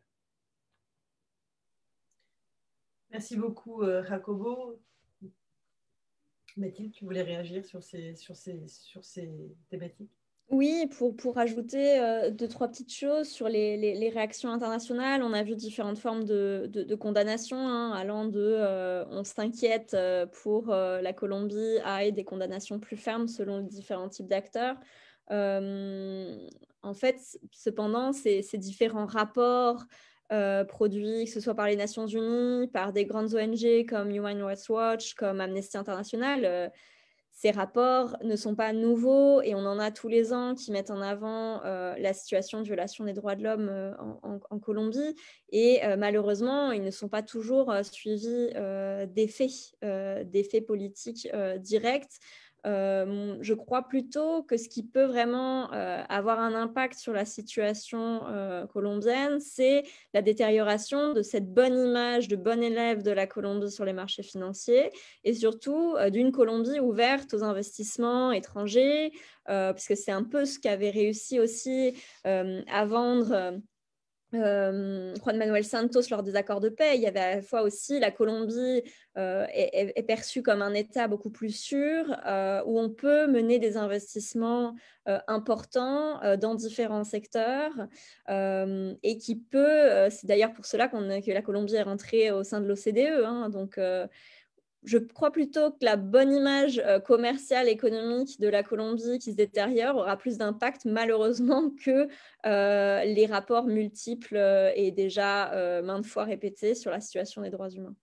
Merci beaucoup, euh, Jacobo. Mathilde, tu voulais réagir sur ces, sur ces, sur ces thématiques? Oui, pour, pour ajouter euh, deux, trois petites choses sur les, les, les réactions internationales, on a vu différentes formes de, de, de condamnation, hein, allant de euh, on s'inquiète euh, pour euh, la Colombie à des condamnations plus fermes selon les différents types d'acteurs. Euh, en fait, cependant, ces, ces différents rapports euh, produits, que ce soit par les Nations Unies, par des grandes O N G comme Human Rights Watch, comme Amnesty International, euh, ces rapports ne sont pas nouveaux et on en a tous les ans qui mettent en avant euh, la situation de violation des droits de l'homme euh, en, en, en Colombie et euh, malheureusement, ils ne sont pas toujours euh, suivis euh, d'effets, euh, d'effets politiques euh, directs. Euh, je crois plutôt que ce qui peut vraiment euh, avoir un impact sur la situation euh, colombienne, c'est la détérioration de cette bonne image de bon élève de la Colombie sur les marchés financiers et surtout euh, d'une Colombie ouverte aux investissements étrangers, euh, puisque c'est un peu ce qu'avait réussi aussi euh, à vendre euh, Euh, Juan Manuel Santos lors des accords de paix. Il y avait à la fois aussi la Colombie euh, est, est perçue comme un État beaucoup plus sûr euh, où on peut mener des investissements euh, importants euh, dans différents secteurs euh, et qui peut, euh, c'est d'ailleurs pour cela qu'on, que la Colombie est rentrée au sein de l'O C D E, hein, donc euh, je crois plutôt que la bonne image euh, commerciale, économique de la Colombie qui se détériore aura plus d'impact malheureusement que euh, les rapports multiples euh, et déjà euh, maintes fois répétés sur la situation des droits humains.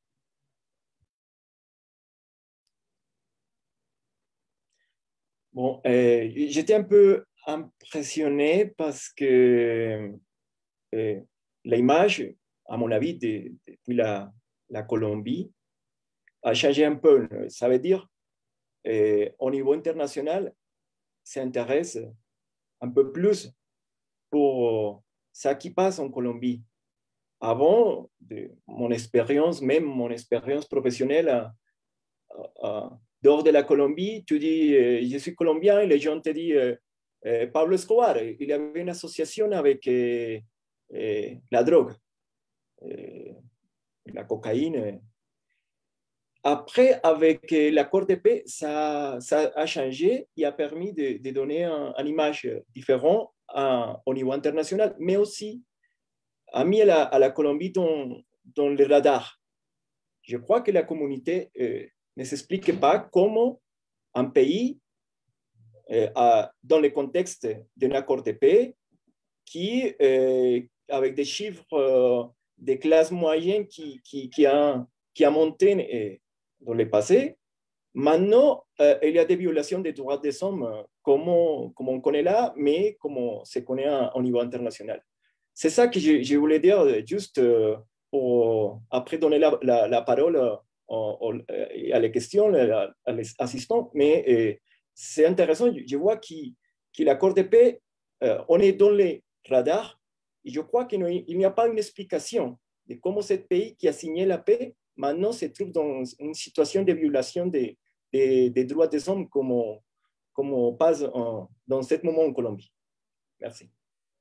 Bon, euh, j'étais un peu impressionné parce que euh, l'image, à mon avis, de, depuis la, la Colombie, a changé un peu. Ça veut dire, euh, au niveau international, s'intéresse un peu plus pour ce qui passe en Colombie. Avant, de mon expérience, même mon expérience professionnelle à, à, à, dehors de la Colombie, tu dis, euh, je suis colombien, et les gens te disent, euh, euh, Pablo Escobar, il y avait une association avec euh, euh, la drogue, euh, la cocaïne. Après, avec l'accord de paix, ça, ça a changé et a permis de, de donner un, une image différente à, au niveau international, mais aussi a mis à la, à la Colombie dans, dans le radar. Je crois que la communauté euh, ne s'explique pas comment un pays, euh, a, dans le contexte d'un accord de paix, qui, euh, avec des chiffres euh, des classes moyennes qui, qui, qui, a, qui a monté euh, dans le passé. Maintenant, euh, il y a des violations des droits des hommes, comme on, comme on connaît là, mais comme on se connaît au niveau international. C'est ça que je, je voulais dire, juste euh, pour, après donner la, la, la parole à, à, à les questions, à, à les assistants. Mais euh, c'est intéressant, je vois qu'il, que l'accord de paix, euh, on est dans les radars, et je crois qu'il n'y a pas une explication de comment ce pays qui a signé la paix maintenant se trouve dans une situation de violation des, des, des droits des hommes comme on, comme on passe en, dans ce moment en Colombie. Merci.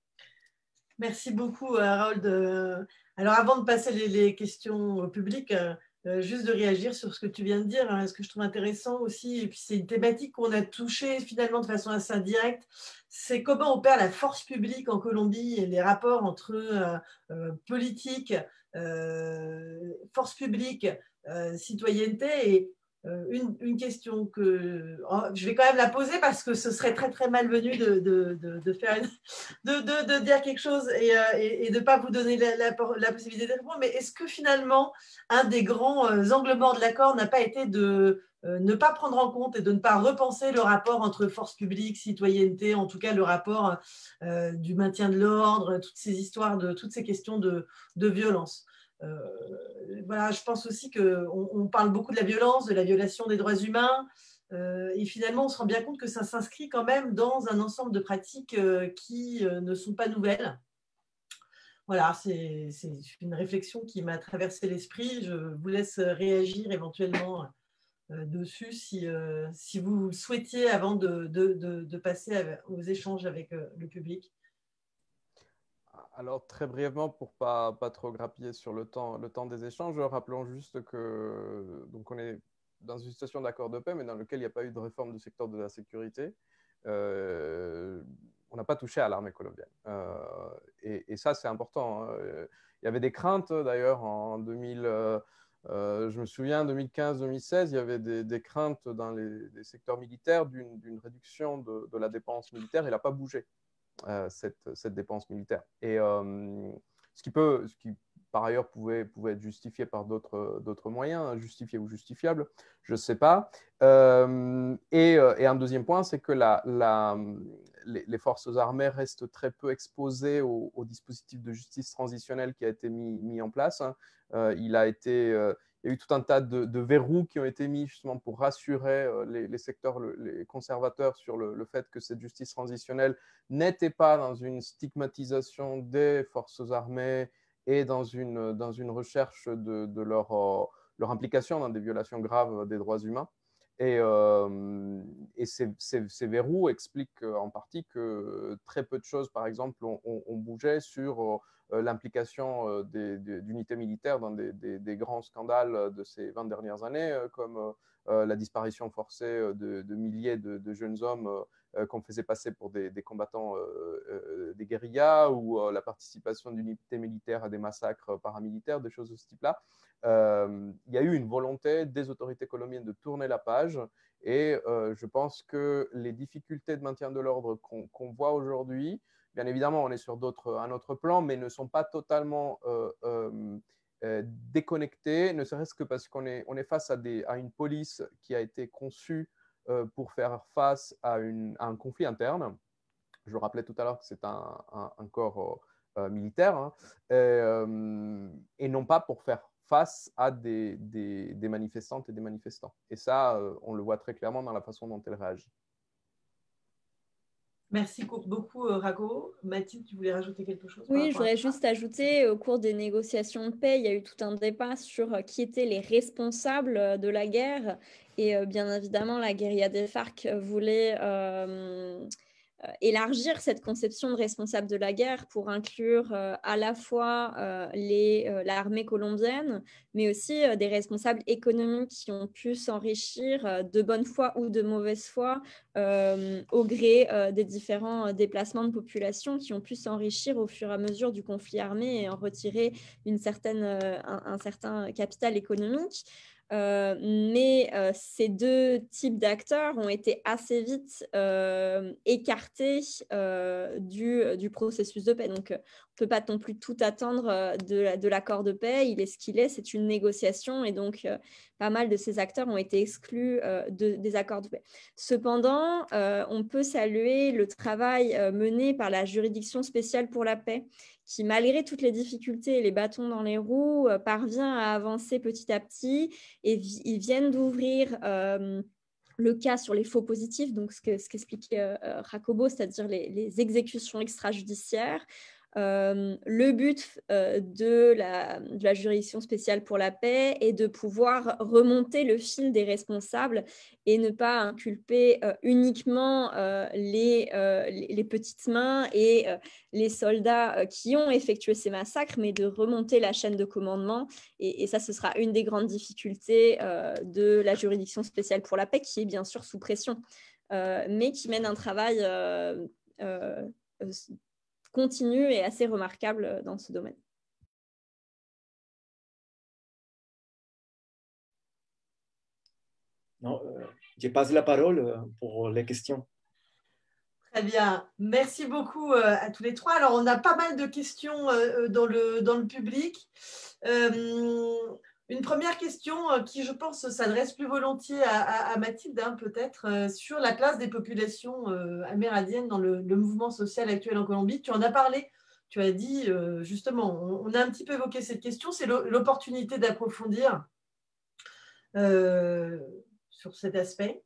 Merci beaucoup, Harold. Alors, avant de passer les, les questions publiques, euh, juste de réagir sur ce que tu viens de dire, hein, ce que je trouve intéressant aussi, et puis c'est une thématique qu'on a touchée finalement de façon assez indirecte, c'est comment opère la force publique en Colombie et les rapports entre euh, euh, politique, euh, force publique, euh, citoyenneté. Et euh, une, une question que oh, je vais quand même la poser parce que ce serait très très malvenu de, de, de, de faire une, de, de, de dire quelque chose et, euh, et, et de ne pas vous donner la, la, la possibilité de répondre. Mais est-ce que finalement un des grands euh, angles morts de l'accord n'a pas été de euh, ne pas prendre en compte et de ne pas repenser le rapport entre force publique, citoyenneté, en tout cas le rapport euh, du maintien de l'ordre, toutes ces histoires, de toutes ces questions de, de violence. Euh, voilà, je pense aussi qu'on on parle beaucoup de la violence, de la violation des droits humains, euh, et finalement on se rend bien compte que ça s'inscrit quand même dans un ensemble de pratiques euh, qui euh, ne sont pas nouvelles. Voilà, c'est une réflexion qui m'a traversé l'esprit. Je vous laisse réagir éventuellement euh, dessus si, euh, si vous souhaitiez avant de, de, de, de passer aux échanges avec euh, le public. Alors, très brièvement, pour ne pas, pas trop grappiller sur le temps, le temps des échanges, rappelons juste que donc on est dans une situation d'accord de paix, mais dans lequel il n'y a pas eu de réforme du secteur de la sécurité. Euh, on n'a pas touché à l'armée colombienne. Euh, et, et ça, c'est important. Hein. Il y avait des craintes, d'ailleurs, en deux mille, euh, euh, je me souviens, deux mille quinze deux mille seize, il y avait des, des craintes dans les, les secteurs militaires d'une réduction de, de la dépense militaire. Elle n'a pas bougé. Euh, cette, cette dépense militaire. Et euh, ce qui peut, ce qui par ailleurs pouvait, pouvait être justifié par d'autres moyens, justifié ou justifiable, je ne sais pas. Euh, et, et un deuxième point, c'est que la, la, les, les forces armées restent très peu exposées au, au dispositif de justice transitionnelle qui a été mis, mis en place. Hein. Euh, il a été... Euh, Il y a eu tout un tas de, de verrous qui ont été mis justement pour rassurer euh, les, les secteurs, le, les conservateurs sur le, le fait que cette justice transitionnelle n'était pas dans une stigmatisation des forces armées et dans une, dans une recherche de, de leur, euh, leur implication dans des violations graves des droits humains. Et, euh, et ces, ces, ces verrous expliquent en partie que très peu de choses, par exemple, ont, ont, ont bougé sur... Euh, l'implication euh, d'unités militaires dans des, des, des grands scandales de ces vingt dernières années, euh, comme euh, la disparition forcée de, de milliers de, de jeunes hommes euh, qu'on faisait passer pour des, des combattants euh, euh, des guérillas, ou euh, la participation d'unités militaires à des massacres paramilitaires, des choses de ce type-là. Euh, il y a eu une volonté des autorités colombiennes de tourner la page, et euh, je pense que les difficultés de maintien de l'ordre qu'on qu'on voit aujourd'hui, bien évidemment, on est sur un autre plan, mais ne sont pas totalement euh, euh, euh, déconnectés, ne serait-ce que parce qu'on est, on est face à, des, à une police qui a été conçue euh, pour faire face à, une, à un conflit interne. Je le rappelais tout à l'heure que c'est un, un, un corps euh, militaire, hein, et, euh, et non pas pour faire face à des, des, des manifestantes et des manifestants. Et ça, euh, on le voit très clairement dans la façon dont elle réagit. Merci beaucoup, Rago. Mathilde, tu voulais rajouter quelque chose? Oui, je voudrais juste ajouter, au cours des négociations de paix, il y a eu tout un débat sur qui étaient les responsables de la guerre. Et bien évidemment, la guérilla des FARC voulait euh, euh, élargir cette conception de responsable de la guerre pour inclure euh, à la fois euh, euh, l'armée colombienne, mais aussi euh, des responsables économiques qui ont pu s'enrichir euh, de bonne foi ou de mauvaise foi euh, au gré euh, des différents déplacements de population, qui ont pu s'enrichir au fur et à mesure du conflit armé et en retirer une certaine, euh, un, un certain capital économique. Euh, mais euh, ces deux types d'acteurs ont été assez vite euh, écartés euh, du, du processus de paix. Donc, on ne peut pas non plus tout attendre euh, de, de l'accord de paix. Il est ce qu'il est, c'est une négociation. Et donc, euh, pas mal de ces acteurs ont été exclus euh, de, des accords de paix. Cependant, euh, on peut saluer le travail euh, mené par la juridiction spéciale pour la paix, qui, malgré toutes les difficultés et les bâtons dans les roues, euh, parvient à avancer petit à petit. Et vi- ils viennent d'ouvrir euh, le cas sur les faux positifs, donc ce que- ce qu'expliquait euh, Jacobo, c'est-à-dire les, les exécutions extrajudiciaires. Euh, le but euh, de, la, de la juridiction spéciale pour la paix est de pouvoir remonter le fil des responsables et ne pas inculper euh, uniquement euh, les, euh, les, les petites mains et euh, les soldats euh, qui ont effectué ces massacres, mais de remonter la chaîne de commandement. Et, et ça, ce sera une des grandes difficultés euh, de la juridiction spéciale pour la paix, qui est bien sûr sous pression, euh, mais qui mène un travail euh, euh, continu et assez remarquable dans ce domaine. Non, euh, je passe la parole pour les questions. Très bien. Merci beaucoup euh, à tous les trois. Alors, on a pas mal de questions euh, dans, le, dans le public. Euh, une première question euh, qui, je pense, s'adresse plus volontiers à, à, à Mathilde, hein, peut-être, euh, sur la place des populations euh, amérindiennes dans le, le mouvement social actuel en Colombie. Tu en as parlé. Tu as dit, euh, justement, on, on a un petit peu évoqué cette question. C'est l'opportunité d'approfondir euh, sur cet aspect.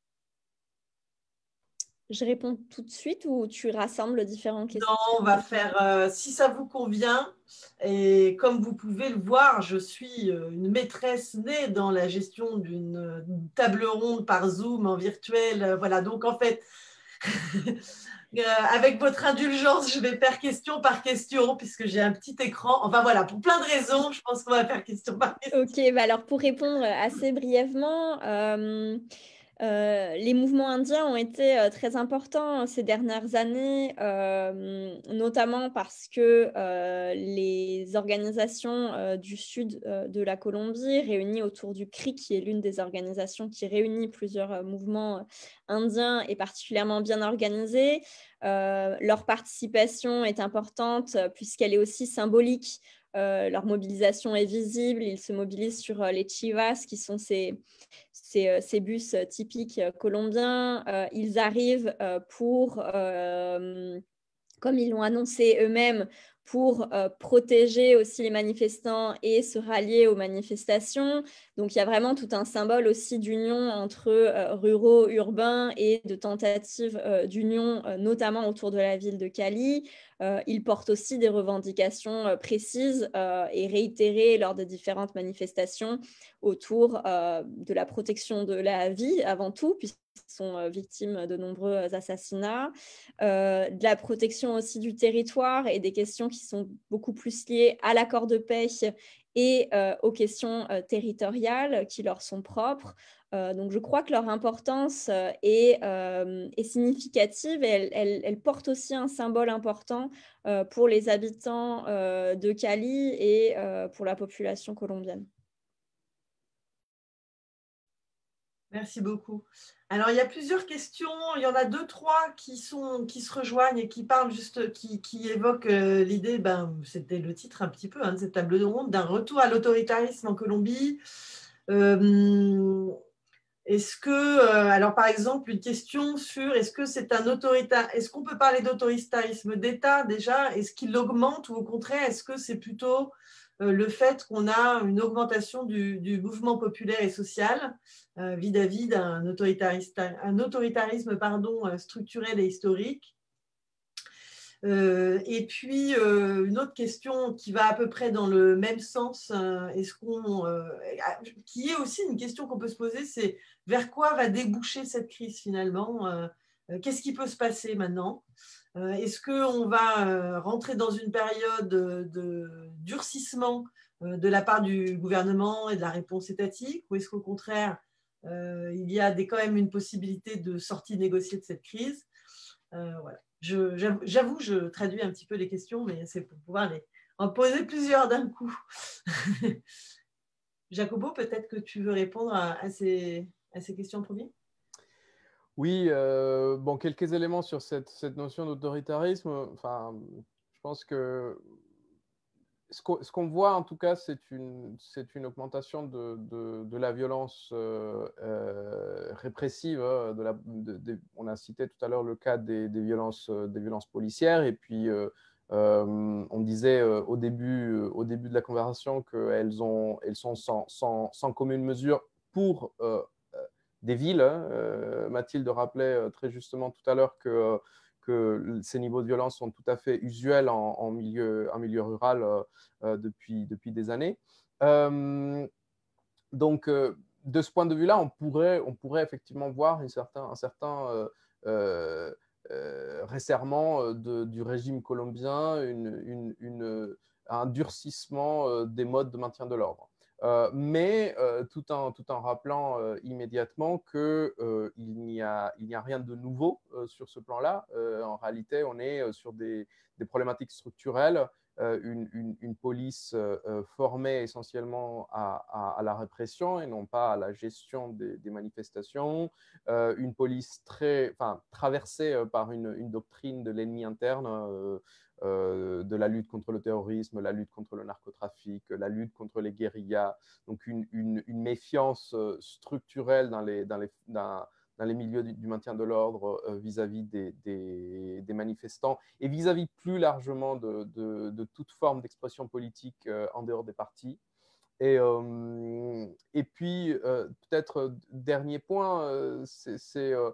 Je réponds tout de suite ou tu rassembles différentes questions? Non, on va faire, euh, si ça vous convient, et comme vous pouvez le voir, je suis euh, une maîtresse née dans la gestion d'une table ronde par Zoom en virtuel. Euh, voilà, donc en fait, euh, avec votre indulgence, je vais faire question par question puisque j'ai un petit écran. Enfin voilà, pour plein de raisons, je pense qu'on va faire question par question. Ok, bah alors pour répondre assez brièvement, euh, Euh, les mouvements indiens ont été euh, très importants ces dernières années, euh, notamment parce que euh, les organisations euh, du sud euh, de la Colombie, réunies autour du C R I, qui est l'une des organisations qui réunit plusieurs euh, mouvements euh, indiens, est particulièrement bien organisée. Euh, leur participation est importante euh, puisqu'elle est aussi symbolique. Euh, leur mobilisation est visible. Ils se mobilisent sur euh, les chivas, qui sont ces Ces, ces bus typiques colombiens. Euh, ils arrivent euh, pour, euh, comme ils l'ont annoncé eux-mêmes, pour euh, protéger aussi les manifestants et se rallier aux manifestations. Donc, il y a vraiment tout un symbole aussi d'union entre euh, ruraux, urbains et de tentatives euh, d'union, euh, notamment autour de la ville de Cali. Euh, ils portent aussi des revendications euh, précises euh, et réitérées lors de différentes manifestations autour euh, de la protection de la vie avant tout, puisqu'ils sont euh, victimes de nombreux assassinats, euh, de la protection aussi du territoire et des questions qui sont beaucoup plus liées à l'accord de paix et euh, aux questions euh, territoriales qui leur sont propres. Euh, donc, je crois que leur importance euh, est, euh, est significative et elle, elle, elle porte aussi un symbole important euh, pour les habitants euh, de Cali et euh, pour la population colombienne. Merci beaucoup. Alors, il y a plusieurs questions. Il y en a deux, trois qui, sont, qui se rejoignent et qui parlent juste, qui, qui évoquent euh, l'idée, ben, c'était le titre un petit peu hein, de cette table de ronde, d'un retour à l'autoritarisme en Colombie. Euh, est-ce que, euh, alors par exemple, une question sur est-ce que c'est un autoritaire, est-ce qu'on peut parler d'autoritarisme d'État déjà? Est-ce qu'il augmente ou au contraire, est-ce que c'est plutôt euh, le fait qu'on a une augmentation du, du mouvement populaire et social euh, vis-à-vis d'un autoritarisme, un autoritarisme pardon, structurel et historique? Euh, et puis, euh, une autre question qui va à peu près dans le même sens, euh, est-ce qu'on, euh, qui est aussi une question qu'on peut se poser, c'est vers quoi va déboucher cette crise finalement? euh, Qu'est-ce qui peut se passer maintenant? euh, Est-ce qu'on va euh, rentrer dans une période de, de durcissement euh, de la part du gouvernement et de la réponse étatique? Ou est-ce qu'au contraire, euh, il y a des, quand même une possibilité de sortie négociée de cette crise? euh, Voilà. J'avoue, je traduis un petit peu les questions, mais c'est pour pouvoir les, en poser plusieurs d'un coup. Jacobo, peut-être que tu veux répondre à, à, ces, à ces questions premières. Oui, euh, bon, quelques éléments sur cette, cette notion d'autoritarisme. Enfin, je pense que ce qu'on ce qu'on voit en tout cas, c'est une, c'est une augmentation de, de, de la violence euh, euh, répressive. De la, de, de, on a cité tout à l'heure le cas des, des, violences, des violences policières. Et puis, euh, euh, on disait euh, au, début, euh, au début de la conversation qu'elles ont, elles sont sans, sans, sans commune mesure pour euh, des villes. Euh, Mathilde rappelait euh, très justement tout à l'heure que euh, que ces niveaux de violence sont tout à fait usuels en, en, milieu, en milieu rural euh, depuis, depuis des années. Euh, donc, euh, de ce point de vue-là, on pourrait, on pourrait effectivement voir un certain, un certain euh, euh, euh, resserrement de, du régime colombien, une, une, une, un durcissement des modes de maintien de l'ordre. Euh, mais euh, tout, en, tout en rappelant euh, immédiatement qu'il euh, n'y a, il a rien de nouveau euh, sur ce plan-là. Euh, en réalité, on est sur des, des problématiques structurelles, euh, une, une, une police euh, formée essentiellement à, à, à la répression et non pas à la gestion des, des manifestations, euh, une police très, enfin, traversée par une, une doctrine de l'ennemi interne, euh, Euh, de la lutte contre le terrorisme, la lutte contre le narcotrafic, la lutte contre les guérillas, donc une, une, une méfiance structurelle dans les, dans les, dans, dans les milieux du, du maintien de l'ordre euh, vis-à-vis des, des, des manifestants et vis-à-vis plus largement de, de, de toute forme d'expression politique euh, en dehors des partis. Et, euh, et puis, euh, peut-être dernier point, euh, c'est euh,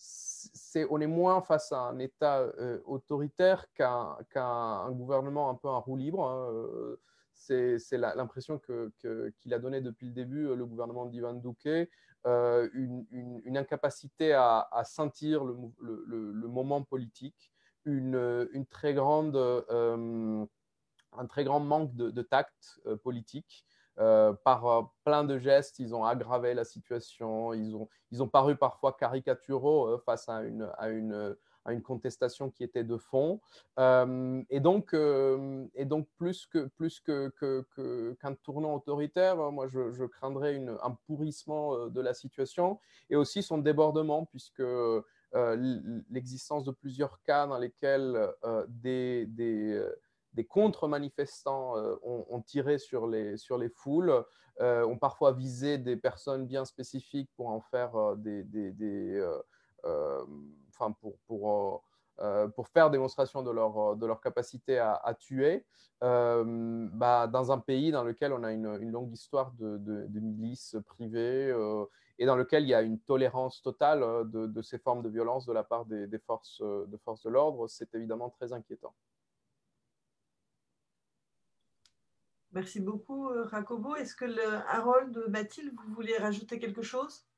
c'est, on est moins face à un État euh, autoritaire qu'un qu'un gouvernement un peu en roue libre. Hein. C'est, c'est la, l'impression que, que, qu'il a donnée depuis le début, le gouvernement d'Ivan Duque, euh, une, une, une incapacité à, à sentir le, le, le, le moment politique, une, une très grande, euh, un très grand manque de, de tact euh, politique. Euh, par euh, plein de gestes, ils ont aggravé la situation, ils ont, ils ont paru parfois caricaturaux euh, face à une, à, une, à une contestation qui était de fond. Euh, et, donc, euh, et donc, plus, que, plus que, que, que, qu'un tournant autoritaire, moi, je, je craindrais une, un pourrissement de la situation et aussi son débordement, puisque euh, l'existence de plusieurs cas dans lesquels euh, des... des des contre-manifestants euh, ont, ont tiré sur les, sur les foules, euh, ont parfois visé des personnes bien spécifiques pour en faire euh, des... des, des euh, euh, enfin, pour, pour, euh, pour faire démonstration de leur, de leur capacité à, à tuer, euh, bah, dans un pays dans lequel on a une, une longue histoire de, de, de milices privées euh, et dans lequel il y a une tolérance totale de, de ces formes de violence de la part des, des forces, de, forces de l'ordre, c'est évidemment très inquiétant. Merci beaucoup, Jacobo. Est-ce que le Harold, Mathilde, vous voulez rajouter quelque chose?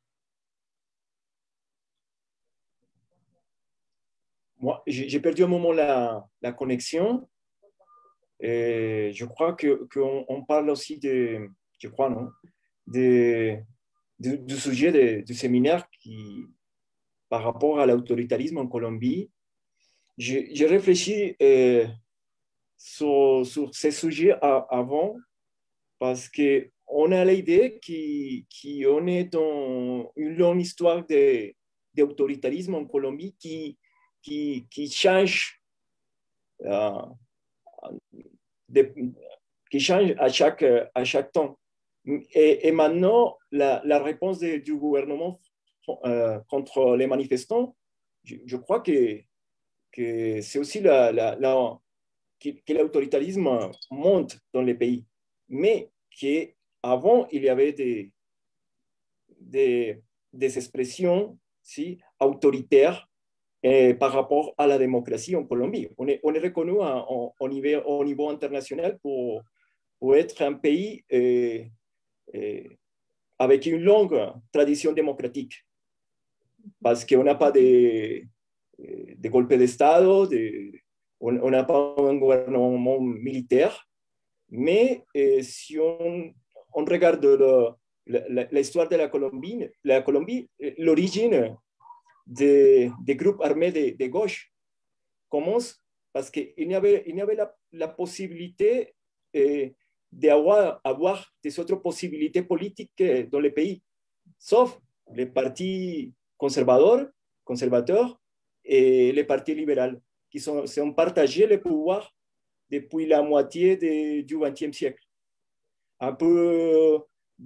Moi, j'ai perdu un moment la, la connexion. Et je crois que qu'on on parle aussi de, je crois, non, de, de, du sujet de, du séminaire qui, par rapport à l'autoritarisme en Colombie. J'ai réfléchi euh, sur, sur ces sujets à, avant parce qu'on a l'idée qu'on est dans une longue histoire d'autoritarisme en Colombie qui, qui, qui change, euh, de, qui change à, chaque, à chaque temps. Et, et maintenant, la, la réponse de, du gouvernement euh, contre les manifestants, je, je crois que, que c'est aussi la, la, la, que, que l'autoritarisme monte dans les pays. Mais qu'avant, il y avait des, des, des expressions si, autoritaires eh, par rapport à la démocratie en Colombie. On est, on est reconnu à, en, au, niveau, au niveau international pour, pour être un pays eh, eh, avec une longue tradition démocratique. Parce qu'on n'a pas de, de golpe d'État, de, on n'a pas un gouvernement militaire, mais eh, si on, on regarde l'histoire de la Colombie, la Colombie, l'origine des, des groupes armés de, de gauche commence parce qu'il y avait, il y avait la, la possibilité eh, d'avoir avoir des autres possibilités politiques dans le pays, sauf les partis conservateurs, conservateurs et les partis libéraux, qui sont, sont partagés le pouvoir depuis la moitié de, du vingtième siècle. Un peu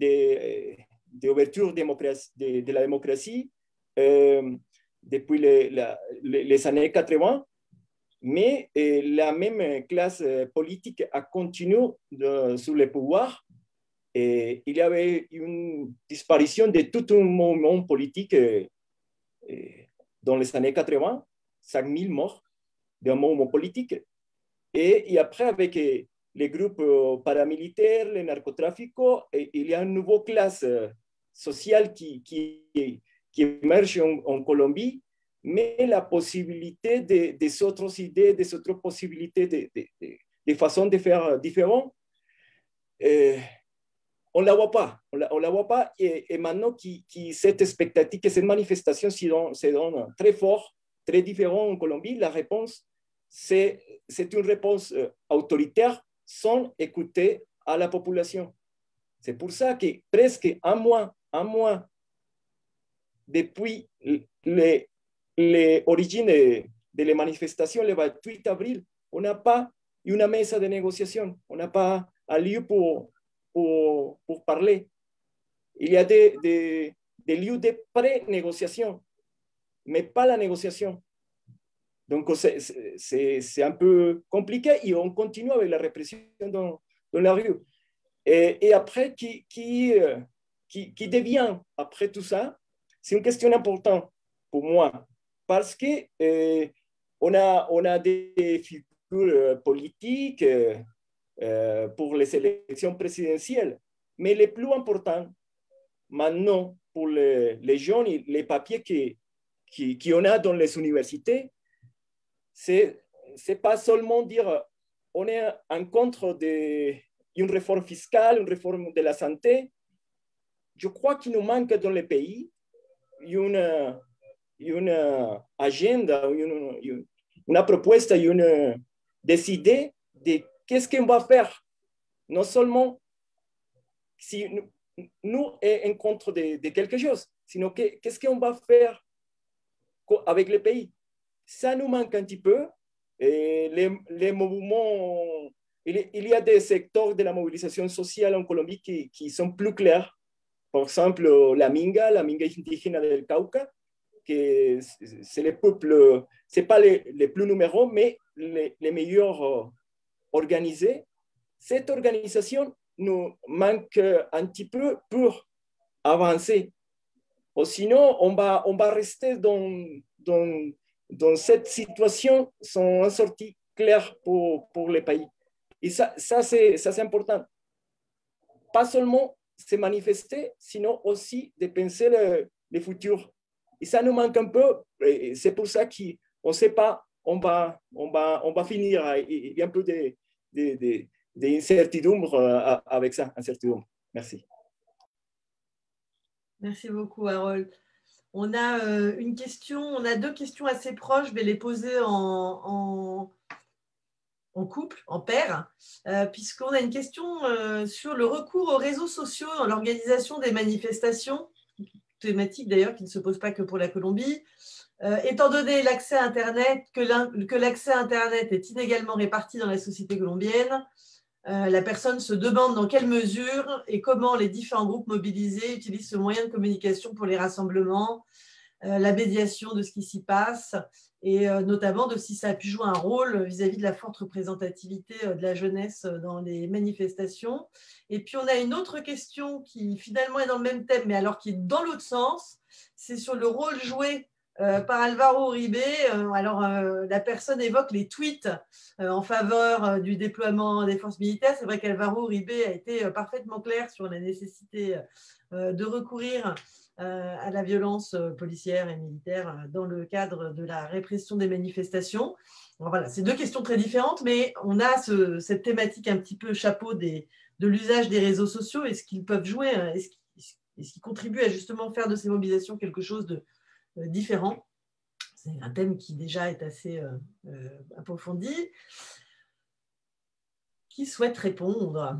d'ouverture de, de, de la démocratie euh, depuis les, la, les années quatre-vingts, mais euh, la même classe politique a continué de, sur le pouvoir. Et il y avait une disparition de tout un mouvement politique euh, dans les années quatre-vingts, cinq mille morts d'un mouvement politique. Et, et après, avec euh, les groupes paramilitaires, les narcotrafiquants, et il y a une nouvelle classe sociale qui, qui, qui émerge en, en Colombie, mais la possibilité de, des autres idées, des autres possibilités, de, de, de, de façons de faire différentes, euh, on ne la voit pas. On la, on la voit pas. Et, et maintenant, qui, qui, cette expectative, que cette manifestation se donne, se donne très fort, très différent en Colombie, la réponse, c'est une réponse autoritaire sans écouter à la population. C'est pour ça que presque un mois, un mois depuis les, les origines de, de les manifestations, le vingt-huit avril, on n'a pas une mesa de négociation, on n'a pas un lieu pour, pour, pour parler. Il y a des, des, des lieux de pré-négociation, mais pas la négociation. Donc, c'est un peu compliqué et on continue avec la répression dans, dans la rue. Et, et après, qui, qui, qui, qui devient, après tout ça, c'est une question importante pour moi, parce qu'on euh, a, on a des figures politiques euh, pour les élections présidentielles, mais le plus important, maintenant, pour les, les jeunes et les papiers qu'on qui, qui a dans les universités, c'est n'est pas seulement dire on est en contre d'une réforme fiscale, une réforme de la santé. Je crois qu'il nous manque dans le pays une, une agenda, une, une, une proposition, une, des idées de qu'est-ce qu'on va faire. Non seulement si nous, nous est en contre de, de quelque chose, sinon qu'est-ce qu'on va faire avec le pays. Ça nous manque un petit peu. Et les, les mouvements, il, il y a des secteurs de la mobilisation sociale en Colombie qui, qui sont plus clairs. Par exemple, la Minga, la Minga indígena del Cauca, que c'est le peuple, ce n'est pas les, les plus numéros, mais les, les meilleurs organisés. Cette organisation nous manque un petit peu pour avancer. Ou sinon, on va, on va rester dans, dans, dans cette situation sans sortie claire pour, pour le pays. Et ça, ça c'est important. Pas seulement se manifester, sinon aussi de penser le, le futur. Et ça nous manque un peu. C'est pour ça qu'on ne sait pas, on va, on va, on va finir. Il y a un peu d'incertitude avec ça, incertitude. Merci. Merci beaucoup, Harold. On a euh, une question, on a deux questions assez proches, je vais les poser en, en, en couple, en paire, euh, puisqu'on a une question euh, sur le recours aux réseaux sociaux dans l'organisation des manifestations, thématique d'ailleurs qui ne se pose pas que pour la Colombie. Euh, étant donné l'accès à Internet, que l'accès à Internet est inégalement réparti dans la société colombienne, Euh, la personne se demande dans quelle mesure et comment les différents groupes mobilisés utilisent ce moyen de communication pour les rassemblements, euh, la médiation de ce qui s'y passe et euh, notamment de si ça a pu jouer un rôle vis-à-vis de la forte représentativité euh, de la jeunesse dans les manifestations. Et puis on a une autre question qui finalement est dans le même thème, mais alors qui est dans l'autre sens, c'est sur le rôle joué Euh, par Alvaro Uribe. Euh, alors, euh, la personne évoque les tweets euh, en faveur euh, du déploiement des forces militaires. C'est vrai qu'Alvaro Uribe a été euh, parfaitement clair sur la nécessité euh, de recourir euh, à la violence euh, policière et militaire euh, dans le cadre de la répression des manifestations. Alors, voilà, c'est deux questions très différentes, mais on a ce, cette thématique un petit peu chapeau des, de l'usage des réseaux sociaux et ce qu'ils peuvent jouer, est-ce qu'ils, est-ce qu'ils contribuent à justement faire de ces mobilisations quelque chose de différent. C'est un thème qui déjà est assez euh, euh, approfondi. Qui souhaite répondre?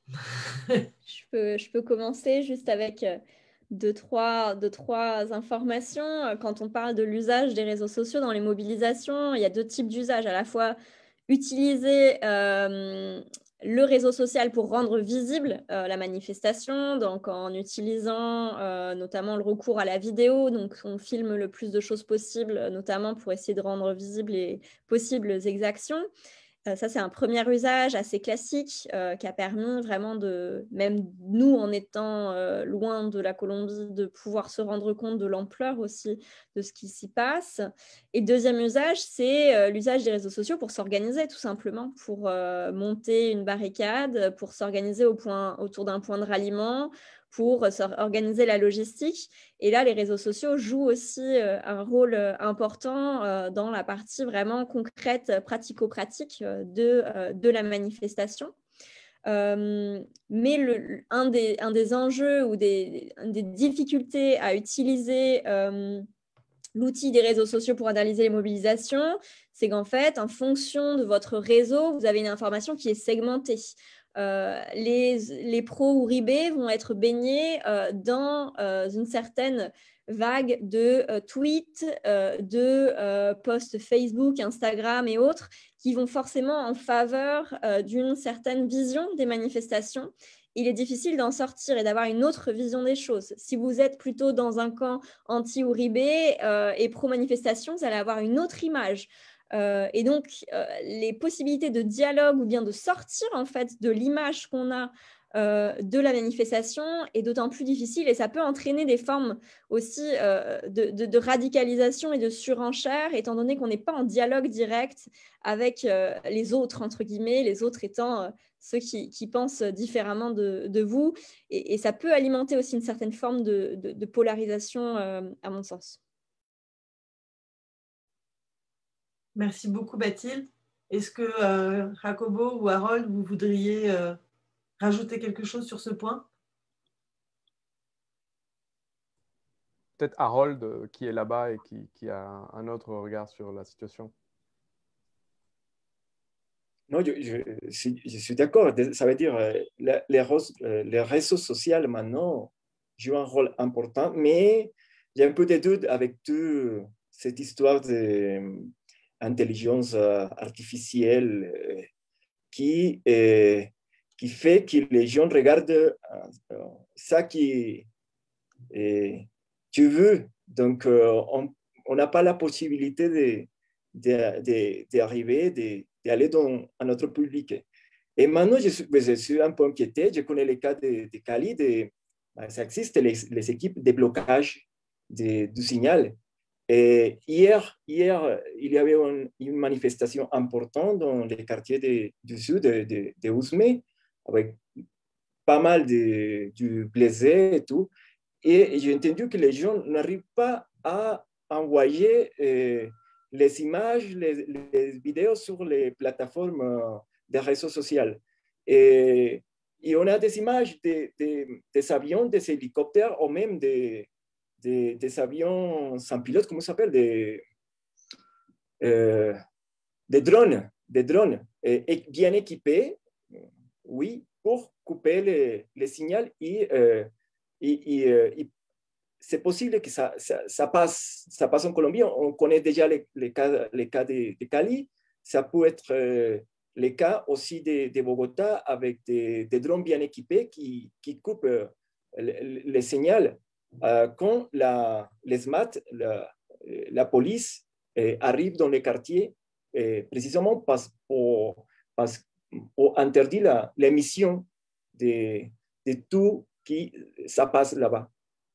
je, peux, je peux commencer juste avec deux trois, deux, trois informations. Quand on parle de l'usage des réseaux sociaux dans les mobilisations, il y a deux types d'usages. À la fois utiliser euh, le réseau social pour rendre visible euh, la manifestation, donc en utilisant euh, notamment le recours à la vidéo. Donc, on filme le plus de choses possible, notamment pour essayer de rendre visibles les possibles exactions. Euh, ça, c'est un premier usage assez classique euh, qui a permis vraiment de, même nous en étant euh, loin de la Colombie, de pouvoir se rendre compte de l'ampleur aussi de ce qui s'y passe. Et deuxième usage, c'est euh, l'usage des réseaux sociaux pour s'organiser tout simplement, pour euh, monter une barricade, pour s'organiser au point, autour d'un point de ralliement, pour organiser la logistique. Et là, les réseaux sociaux jouent aussi euh, un rôle euh, important euh, dans la partie vraiment concrète, pratico-pratique euh, de, euh, de la manifestation. Euh, mais le, un, des, un des enjeux ou des, des difficultés à utiliser euh, l'outil des réseaux sociaux pour analyser les mobilisations, c'est qu'en fait, en fonction de votre réseau, vous avez une information qui est segmentée. Euh, les, les pros ou ribés vont être baignés euh, dans euh, une certaine vague de euh, tweets, euh, de euh, posts Facebook, Instagram et autres qui vont forcément en faveur euh, d'une certaine vision des manifestations. Il est difficile d'en sortir et d'avoir une autre vision des choses. Si vous êtes plutôt dans un camp anti-Uribe euh, et pro-manifestation, vous allez avoir une autre image. Euh, et donc, euh, les possibilités de dialogue ou bien de sortir en fait de l'image qu'on a euh, de la manifestation est d'autant plus difficile et ça peut entraîner des formes aussi euh, de, de, de radicalisation et de surenchère, étant donné qu'on n'est pas en dialogue direct avec euh, les autres, entre guillemets, les autres étant euh, ceux qui, qui pensent différemment de, de vous. Et, et ça peut alimenter aussi une certaine forme de, de, de polarisation, euh, à mon sens. Merci beaucoup, Bathilde. Est-ce que euh, Jacobo ou Harold, vous voudriez euh, rajouter quelque chose sur ce point? Peut-être Harold euh, qui est là-bas et qui, qui a un autre regard sur la situation. Non, je, je, je suis d'accord. Ça veut dire euh, les, les réseaux sociaux maintenant jouent un rôle important, mais j'ai un peu de doute avec toute cette histoire d'intelligence artificielle qui, euh, qui fait que les gens regardent euh, ça qui euh, tu veux. Donc, euh, on n'a pas la possibilité de, de, de, d'arriver, de, d'aller dans un autre public. Et maintenant, je suis, je suis un peu inquiété. Je connais les cas de, de Cali. De, ça existe, les, les équipes de blocage de, du signal. Et hier, hier, il y avait une, une manifestation importante dans les quartiers de, du sud de, de, de Ousmé, avec pas mal de, du blessé et tout. Et j'ai entendu que les gens n'arrivent pas à envoyer euh, les images, les, les vidéos sur les plateformes euh, des réseaux sociaux. Et, et on a des images de, de, des avions, des hélicoptères ou même des, des, des avions sans pilote, comment ça s'appelle, des, euh, des drones, des drones et, et bien équipés, oui, pour couper les, les signaux et, euh, et, et, et c'est possible que ça, ça, ça, passe, ça passe en Colombie. On connaît déjà les, les cas, les cas de, de Cali. Ça peut être euh, les cas aussi de, de Bogota avec des, des drones bien équipés qui, qui coupent euh, les, les signaux euh, quand la, les M A T, la, la police, euh, arrive dans les quartiers euh, précisément parce, pour, parce, pour interdire l'émission de, de tout qui ça passe là-bas.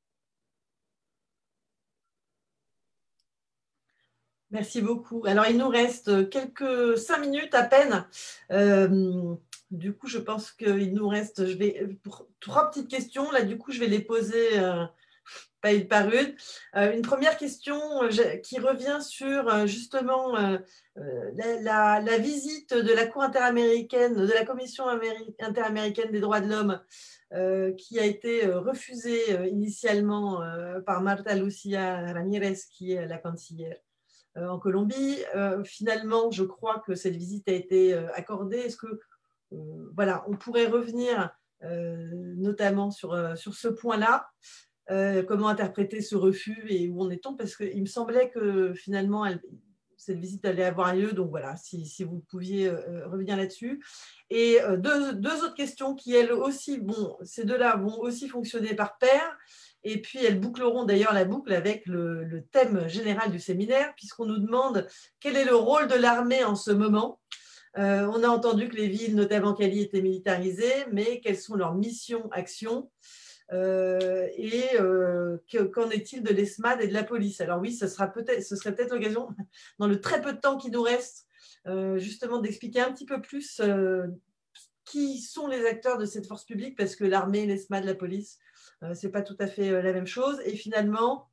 Merci beaucoup. Alors, il nous reste quelques cinq minutes à peine. Euh, du coup, je pense qu'il nous reste, je vais, pour trois petites questions. Là, du coup, je vais les poser euh, pas une par une. Euh, une première question euh, qui revient sur euh, justement euh, la, la, la visite de la Cour interaméricaine, de la Commission interaméricaine des droits de l'homme, euh, qui a été euh, refusée euh, initialement euh, par Marta Lucía Ramírez, qui est la cancilière en Colombie. Euh, finalement, je crois que cette visite a été accordée. Est-ce que, euh, voilà, on pourrait revenir euh, notamment sur, euh, sur ce point-là. Euh, comment interpréter ce refus et où en est-on? Parce qu'il me semblait que finalement, elle, cette visite allait avoir lieu. Donc voilà, si, si vous pouviez euh, revenir là-dessus. Et euh, deux, deux autres questions qui, elles aussi, bon, ces deux-là vont aussi fonctionner par paire. Et puis, elles boucleront d'ailleurs la boucle avec le, le thème général du séminaire, puisqu'on nous demande quel est le rôle de l'armée en ce moment. Euh, on a entendu que les villes, notamment Cali, étaient militarisées, mais quelles sont leurs missions, actions? Euh, et euh, qu'en est-il de l'ESMAD et de la police? Alors oui, ce, sera peut-être, ce serait peut-être l'occasion, dans le très peu de temps qui nous reste, euh, justement d'expliquer un petit peu plus euh, qui sont les acteurs de cette force publique, parce que l'armée, l'ESMAD, la police, euh, ce n'est pas tout à fait euh, la même chose. Et finalement,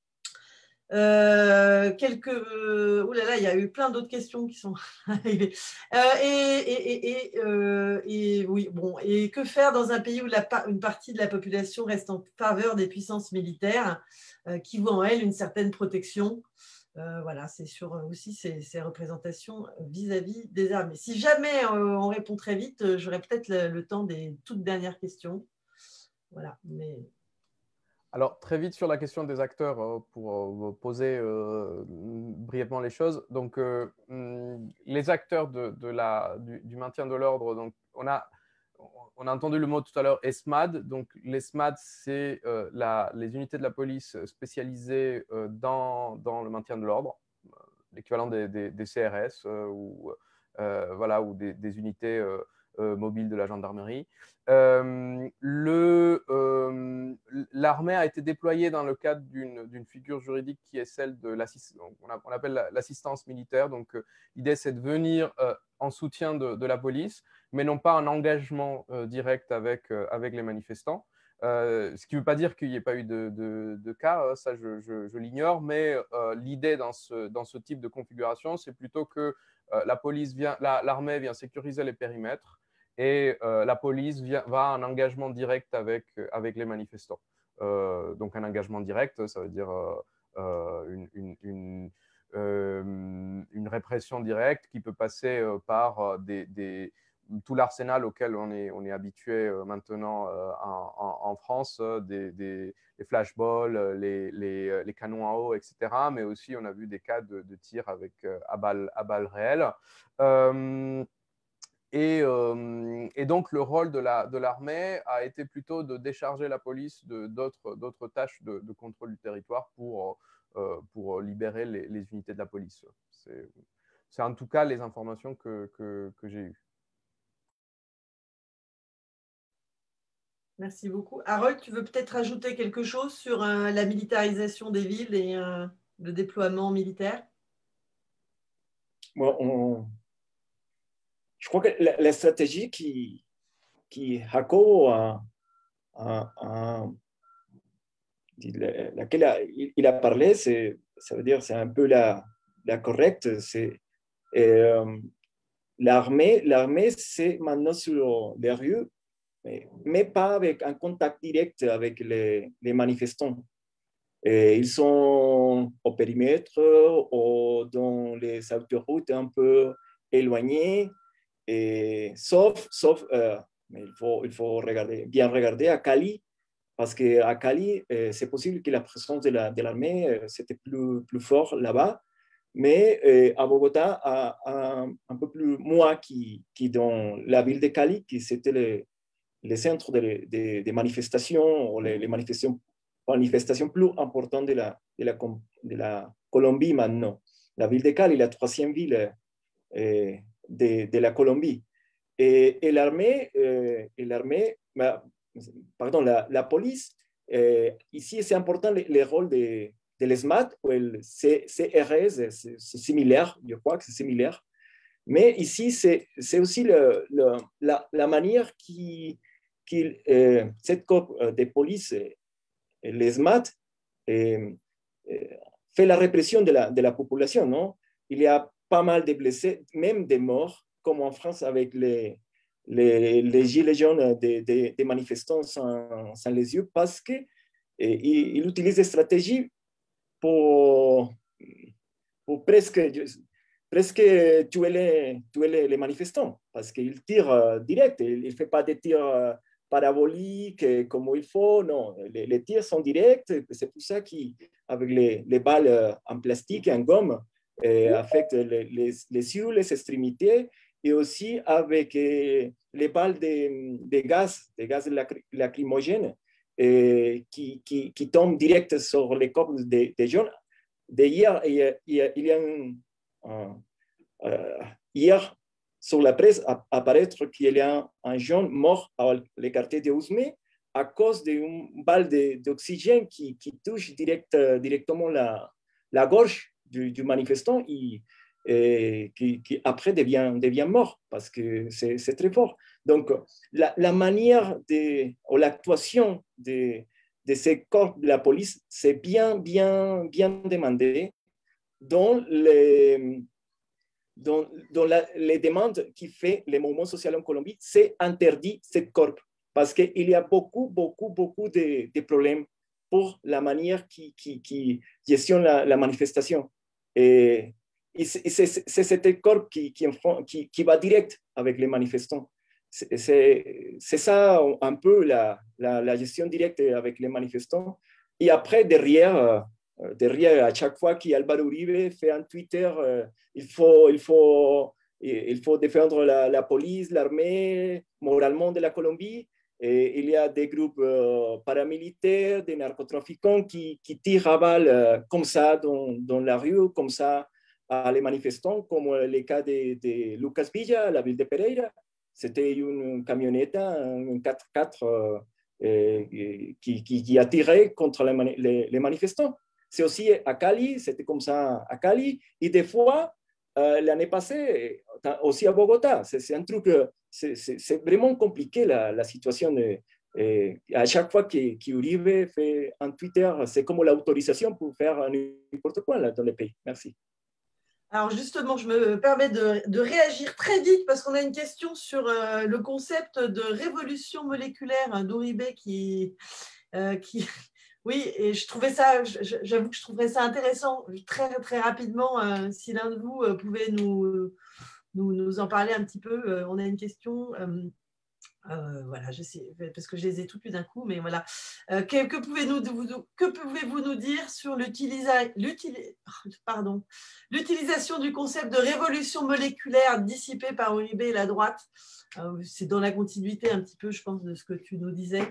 Euh, quelques. Euh, oh là là, il y a eu plein d'autres questions qui sont arrivées. Euh, et, et, et, et, euh, et oui, bon. Et que faire dans un pays où la, une partie de la population reste en faveur des puissances militaires, euh, qui voient en elles une certaine protection? Euh, voilà, c'est sur aussi ces, ces représentations vis-à-vis des armées. Si jamais euh, on répond très vite, j'aurai peut-être le, le temps des toutes dernières questions. Voilà, mais. Alors, très vite sur la question des acteurs, euh, pour euh, poser euh, brièvement les choses. Donc, euh, les acteurs de, de la, du, du maintien de l'ordre, donc on a, on a entendu le mot tout à l'heure ESMAD. Donc, l'ESMAD, c'est euh, la, les unités de la police spécialisées euh, dans, dans le maintien de l'ordre, l'équivalent des, des, des C R S euh, ou, euh, voilà, ou des, des unités euh, euh, mobiles de la gendarmerie. Euh, le, euh, l'armée a été déployée dans le cadre d'une, d'une figure juridique qui est celle de l'assistance, on, on appelle l'assistance militaire. Donc, euh, l'idée, c'est de venir euh, en soutien de, de la police, mais non pas en engagement euh, direct avec, euh, avec les manifestants. Euh, ce qui ne veut pas dire qu'il n'y ait pas eu de, de, de cas, ça je, je, je l'ignore, mais euh, l'idée dans ce, dans ce type de configuration, c'est plutôt que euh, la police vient, la, l'armée vient sécuriser les périmètres et euh, la police vient, va en engagement direct avec, avec les manifestants. Euh, donc un engagement direct, ça veut dire euh, une, une, une, euh, une répression directe qui peut passer euh, par des, des tout l'arsenal auquel on est, on est habitué euh, maintenant euh, en, en, en France, euh, des, des, les flashballs, les, les, les canons à eau, et cetera. Mais aussi, on a vu des cas de, de tir avec, euh, à, balles, à balles réelles. Euh, et, euh, et donc, le rôle de, la, de l'armée a été plutôt de décharger la police de, d'autres, d'autres tâches de, de contrôle du territoire pour, euh, pour libérer les, les unités de la police. C'est, c'est en tout cas les informations que, que, que j'ai eues. Merci beaucoup. Harold, tu veux peut-être ajouter quelque chose sur euh, la militarisation des villes et euh, le déploiement militaire? Bon, on... Je crois que la, la stratégie qui, qui Jacobo a, a, a, laquelle a, il a parlé, c'est, ça veut dire c'est un peu la, la correcte. C'est, euh, l'armée, l'armée, c'est maintenant sur les rues, mais, mais pas avec un contact direct avec les, les manifestants. Et ils sont au périmètre ou dans les autoroutes un peu éloignées, et sauf, sauf euh, mais il faut, il faut regarder, bien regarder à Cali, parce qu'à Cali, euh, c'est possible que la présence de, la, de l'armée, euh, c'était plus, plus fort là-bas, mais euh, à Bogota, à, à, un peu plus moins qui, qui dans la ville de Cali, qui c'était le, le centre des de, de manifestations, ou les, les manifestations manifestation plus importante de la, de, la, de la Colombie maintenant. La ville de Cali, la troisième ville euh, de, de la Colombie. Et, et l'armée, euh, et l'armée bah, pardon, la, la police, euh, ici c'est important le, le rôle de, de l'ESMAD ou le C R S, c'est, c'est similaire, je crois que c'est similaire. Mais ici, c'est, c'est aussi le, le, la, la manière qui, qui euh, cette corps de police, l'ESMAD, euh, fait la répression de la, de la population. Non? Il y a pas mal de blessés, même des morts, comme en France avec les, les, les gilets jaunes des, des, des manifestants sans, sans les yeux, parce qu'il il utilise des stratégies pour, pour presque, presque tuer, les, tuer les, les manifestants, parce qu'il tire direct, il ne fait pas de tirs parabolique comme il faut. Non, les, les tirs sont directs. C'est pour ça qu'avec les, les balles en plastique et en gomme, euh, affectent les, les, les yeux, les extrémités, et aussi avec euh, les balles de, de gaz, des gaz lacrymogènes, euh, qui, qui, qui tombent direct sur les corps des, des jeunes. D'hier, il y a, il y a, il y a un, un, euh, hier, sur la presse, apparaître qu'il y a un, un jeune mort à le quartier de Ousmé à cause d'une balle d'oxygène qui, qui touche direct, directement la, la gorge du, du manifestant et, et qui, qui après devient, devient mort parce que c'est très fort. Donc, la, la manière de, ou l'actuation de, de ces corps de la police, c'est bien, bien, bien demandé dans les, dans, dans la, les demandes qui fait le mouvement social en Colombie, c'est interdit cette corps parce qu'il y a beaucoup, beaucoup, beaucoup de, de problèmes pour la manière qui, qui, qui gestionne la, la manifestation. Et, et c'est cette corps qui, qui, qui, qui va direct avec les manifestants. C'est ça un peu la, la, la gestion directe avec les manifestants. Et après, derrière, derrière à chaque fois qu'Alvaro Uribe fait un Twitter, il faut, il faut, il faut défendre la, la police, l'armée, moralement de la Colombie. Et il y a des groupes euh, paramilitaires, des narcotrafiquants qui, qui tirent à balles euh, comme ça dans, dans la rue, comme ça à les manifestants, comme le cas de, de Lucas Villa, la ville de Pereira. C'était une camionnette, un quatre-quatre euh, euh, qui, qui, qui a tiré contre les, mani les, les manifestants. C'est aussi à Cali, c'était comme ça à Cali. Et des fois, euh, l'année passée, aussi à Bogota, c'est un truc... C'est vraiment compliqué la, la situation. De, euh, à chaque fois qu'Uribe fait un Twitter, c'est comme l'autorisation pour faire n'importe quoi là, dans le pays. Merci. Alors justement, je me permets de, de réagir très vite parce qu'on a une question sur euh, le concept de révolution moléculaire d'Uribe qui, euh, qui… Oui, et je trouvais ça, j'avoue que je trouverais ça intéressant très, très rapidement euh, si l'un de vous euh, pouvait nous… Nous, nous en parler un petit peu. Euh, on a une question. Euh, euh, voilà, je sais, parce que je les ai toutes lues d'un coup, mais voilà. Euh, que que pouvez-vous que pouvez-vous nous dire sur l'utilisation du concept de révolution moléculaire dissipé par Uribe et la droite? euh, C'est dans la continuité un petit peu, je pense, de ce que tu nous disais.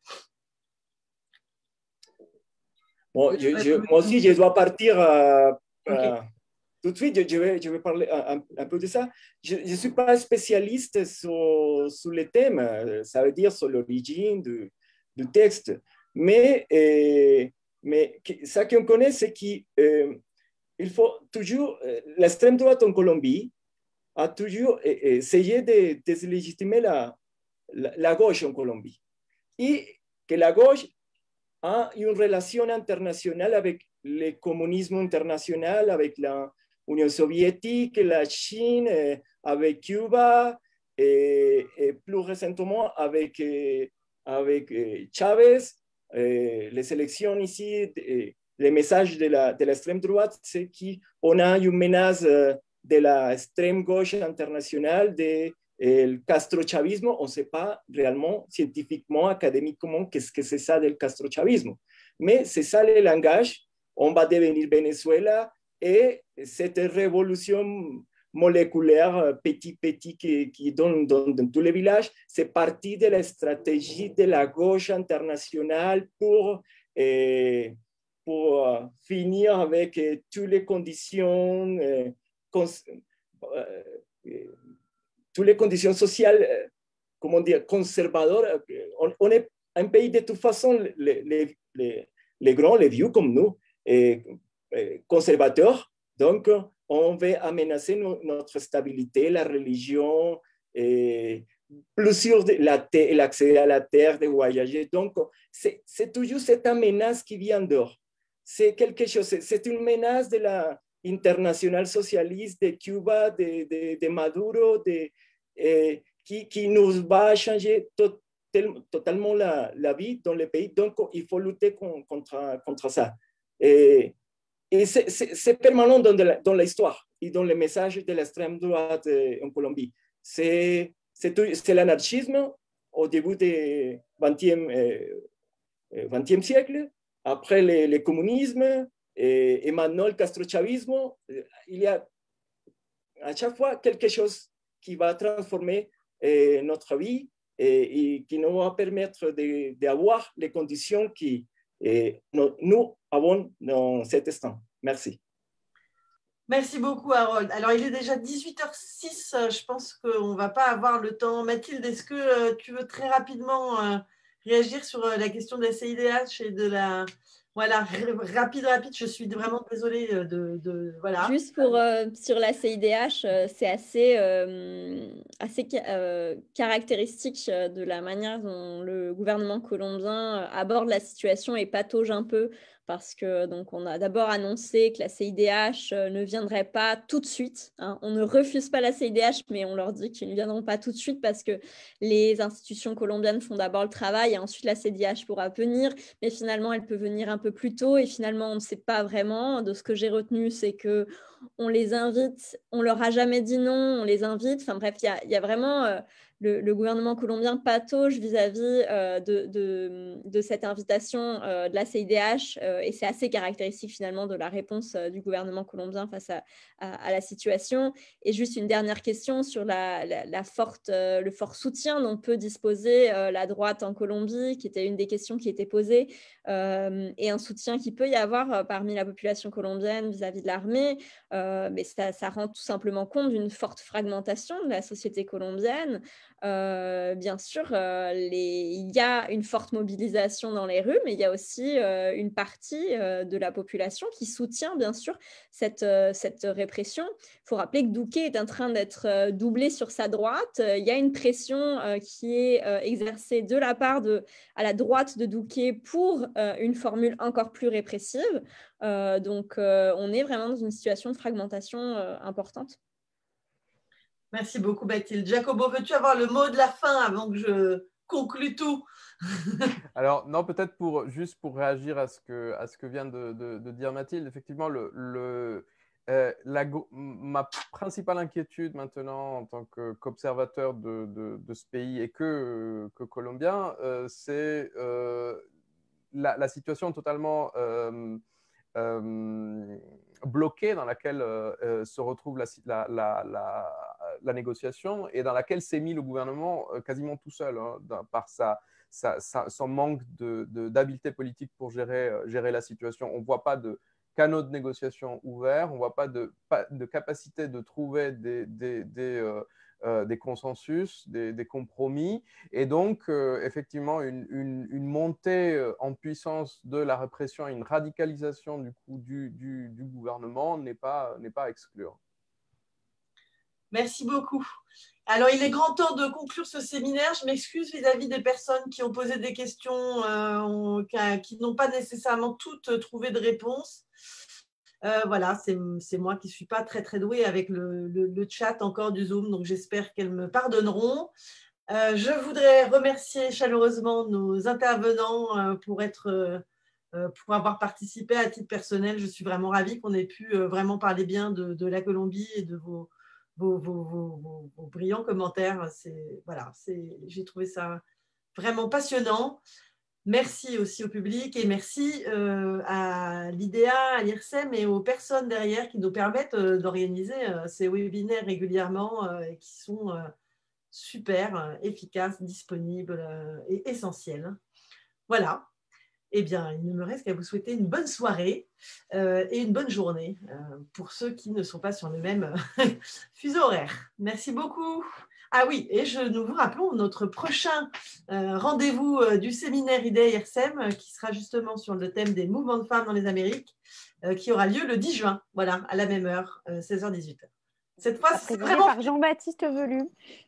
Bon, je, je, moi aussi, je dois partir. Euh, okay. euh, Tout de suite, je vais, je vais parler un, un peu de ça. Je ne suis pas spécialiste sur, sur les thèmes, ça veut dire sur l'origine du, du texte. Mais, euh, mais ça qu'on connaît, c'est qu'il euh, faut toujours, l'extrême droite en Colombie a toujours essayé de déslégitimer la, la, la gauche en Colombie. Et que la gauche a une relation internationale avec le communisme international, avec la Union soviétique, la Chine, eh, avec Cuba, et, et plus récemment avec, eh, avec eh, Chavez. Eh, les élections ici, eh, les messages de l'extrême de droite, c'est qu'on a une menace de l'extrême gauche internationale, de le castrochavisme. On ne sait pas réellement, scientifiquement, académiquement, qu'est-ce que c'est ça del castrochavisme. Mais c'est ça le langage. On va devenir Venezuela. Et cette révolution moléculaire petit petit qui, qui donne dans, dans tous les villages, c'est partie de la stratégie de la gauche internationale pour, eh, pour uh, finir avec eh, toutes les conditions, eh, cons, eh, toutes les conditions sociales, eh, comment dire, conservadoras. On, on est un pays de toute façon, les, les, les, les grands, les vieux comme nous, eh, conservateurs, donc on veut aménacer no, notre stabilité, la religion, et plus sûr l'accès à la terre, de voyager. Donc, c'est toujours cette menace qui vient d'or. C'est quelque chose, c'est une menace de la internationale socialiste de Cuba, de, de, de Maduro, de, eh, qui, qui nous va changer tot, tel, totalement la, la vie dans le pays. Donc, il faut lutter con, contre, contre ça. Et, Et c'est permanent dans l'histoire et dans les messages de l'extrême droite en Colombie. C'est l'anarchisme, au début du vingtième euh, siècle, après le, le communisme et, et maintenant le castrochavisme. Il y a à chaque fois quelque chose qui va transformer euh, notre vie et, et qui nous va permettre d'avoir les conditions que euh, nous avons dans cet instant. Merci. Merci beaucoup, Harold. Alors, il est déjà dix-huit heures six. Je pense qu'on ne va pas avoir le temps. Mathilde, est-ce que tu veux très rapidement euh, réagir sur la question de la C I D H et de la… Voilà, rapide, rapide. Je suis vraiment désolée de… de voilà. Juste pour, euh, sur la C I D H, euh, c'est assez, euh, assez euh, caractéristique de la manière dont le gouvernement colombien aborde la situation et patauge un peu. Parce que donc on a d'abord annoncé que la C I D H ne viendrait pas tout de suite. Hein. On ne refuse pas la C I D H, mais on leur dit qu'ils ne viendront pas tout de suite parce que les institutions colombiennes font d'abord le travail et ensuite la C I D H pourra venir. Mais finalement, elle peut venir un peu plus tôt et finalement, on ne sait pas vraiment. De ce que j'ai retenu, c'est que on les invite, on leur a jamais dit non, on les invite. Enfin bref, il y, y a vraiment… Euh, Le, le gouvernement colombien patauge vis-à-vis euh, de, de, de cette invitation euh, de la C I D H euh, et c'est assez caractéristique finalement de la réponse euh, du gouvernement colombien face à, à, à la situation. Et juste une dernière question sur la, la, la forte, euh, le fort soutien dont peut disposer euh, la droite en Colombie, qui était une des questions qui était posée, euh, et un soutien qui peut y avoir euh, parmi la population colombienne vis-à-vis de l'armée, euh, mais ça, ça rend tout simplement compte d'une forte fragmentation de la société colombienne. Euh, bien sûr, euh, les... il y a une forte mobilisation dans les rues, mais il y a aussi euh, une partie euh, de la population qui soutient bien sûr cette, euh, cette répression. Il faut rappeler que Duque est en train d'être euh, doublé sur sa droite. Euh, il y a une pression euh, qui est euh, exercée de la part de, à la droite de Duque pour euh, une formule encore plus répressive. Euh, donc, euh, on est vraiment dans une situation de fragmentation euh, importante. Merci beaucoup, Mathilde. Jacobo, veux-tu avoir le mot de la fin avant que je conclue tout? Alors, non, peut-être pour, juste pour réagir à ce que, à ce que vient de, de, de dire Mathilde, effectivement, le, le, euh, la, ma principale inquiétude maintenant en tant qu'observateur de, de, de ce pays et que, que colombien, euh, c'est euh, la, la situation totalement euh, euh, bloquée dans laquelle euh, se retrouve la, la, la, la, la négociation et dans laquelle s'est mis le gouvernement euh, quasiment tout seul hein, par sa, sa, sa, son manque d'habileté politique pour gérer, euh, gérer la situation. On ne voit pas de canaux de négociation ouverts, on ne voit pas de, pas de capacité de trouver des, des, des, euh, euh, des consensus, des, des compromis. Et donc, euh, effectivement, une, une, une montée en puissance de la répression et une radicalisation du, coup, du, du, du gouvernement n'est pas, n'est pas à exclure. Merci beaucoup. Alors, il est grand temps de conclure ce séminaire. Je m'excuse vis-à-vis des personnes qui ont posé des questions, euh, qui n'ont pas nécessairement toutes trouvé de réponse. Euh, voilà, c'est moi qui ne suis pas très, très douée avec le, le, le chat encore du Zoom, donc j'espère qu'elles me pardonneront. Euh, je voudrais remercier chaleureusement nos intervenants euh, pour, être, euh, pour avoir participé à titre personnel. Je suis vraiment ravie qu'on ait pu euh, vraiment parler bien de, de la Colombie et de vos, vos, vos, vos, vos brillants commentaires. Voilà, j'ai trouvé ça vraiment passionnant. Merci aussi au public et merci euh, à l'I D A, à l'I R S E M et aux personnes derrière qui nous permettent euh, d'organiser euh, ces webinaires régulièrement euh, et qui sont euh, super, euh, efficaces, disponibles euh, et essentiels. Voilà. Eh bien, il ne me reste qu'à vous souhaiter une bonne soirée euh, et une bonne journée euh, pour ceux qui ne sont pas sur le même fuseau horaire. Merci beaucoup. Ah oui, et je, nous vous rappelons notre prochain euh, rendez-vous euh, du séminaire I D A I R S E M euh, qui sera justement sur le thème des mouvements de femmes dans les Amériques, euh, qui aura lieu le dix juin, voilà, à la même heure, euh, seize heures dix-huit heures. Cette fois, c'est vraiment… par Jean-Baptiste Velu.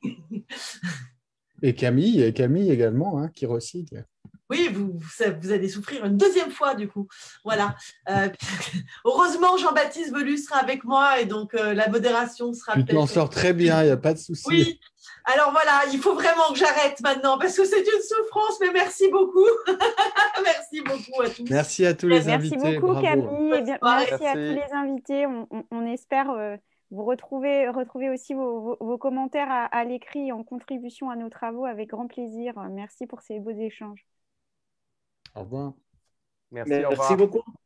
Et Camille, et Camille également, hein, qui recycle. Oui, vous, vous allez souffrir une deuxième fois, du coup. Voilà. Euh, heureusement, Jean-Baptiste Velu sera avec moi et donc euh, la modération sera peut-être… Tu t'en sors très bien, il n'y a pas de souci. Oui. Alors voilà, il faut vraiment que j'arrête maintenant parce que c'est une souffrance, mais merci beaucoup. Merci beaucoup à tous. Merci à tous les merci invités. Beaucoup, bravo. Camille. Et bien, merci, merci à tous les invités. On, on, on espère… Euh, Vous retrouvez, retrouvez aussi vos, vos, vos commentaires à, à l'écrit en contribution à nos travaux avec grand plaisir. Merci pour ces beaux échanges. Au revoir. Merci, Merci au revoir. beaucoup.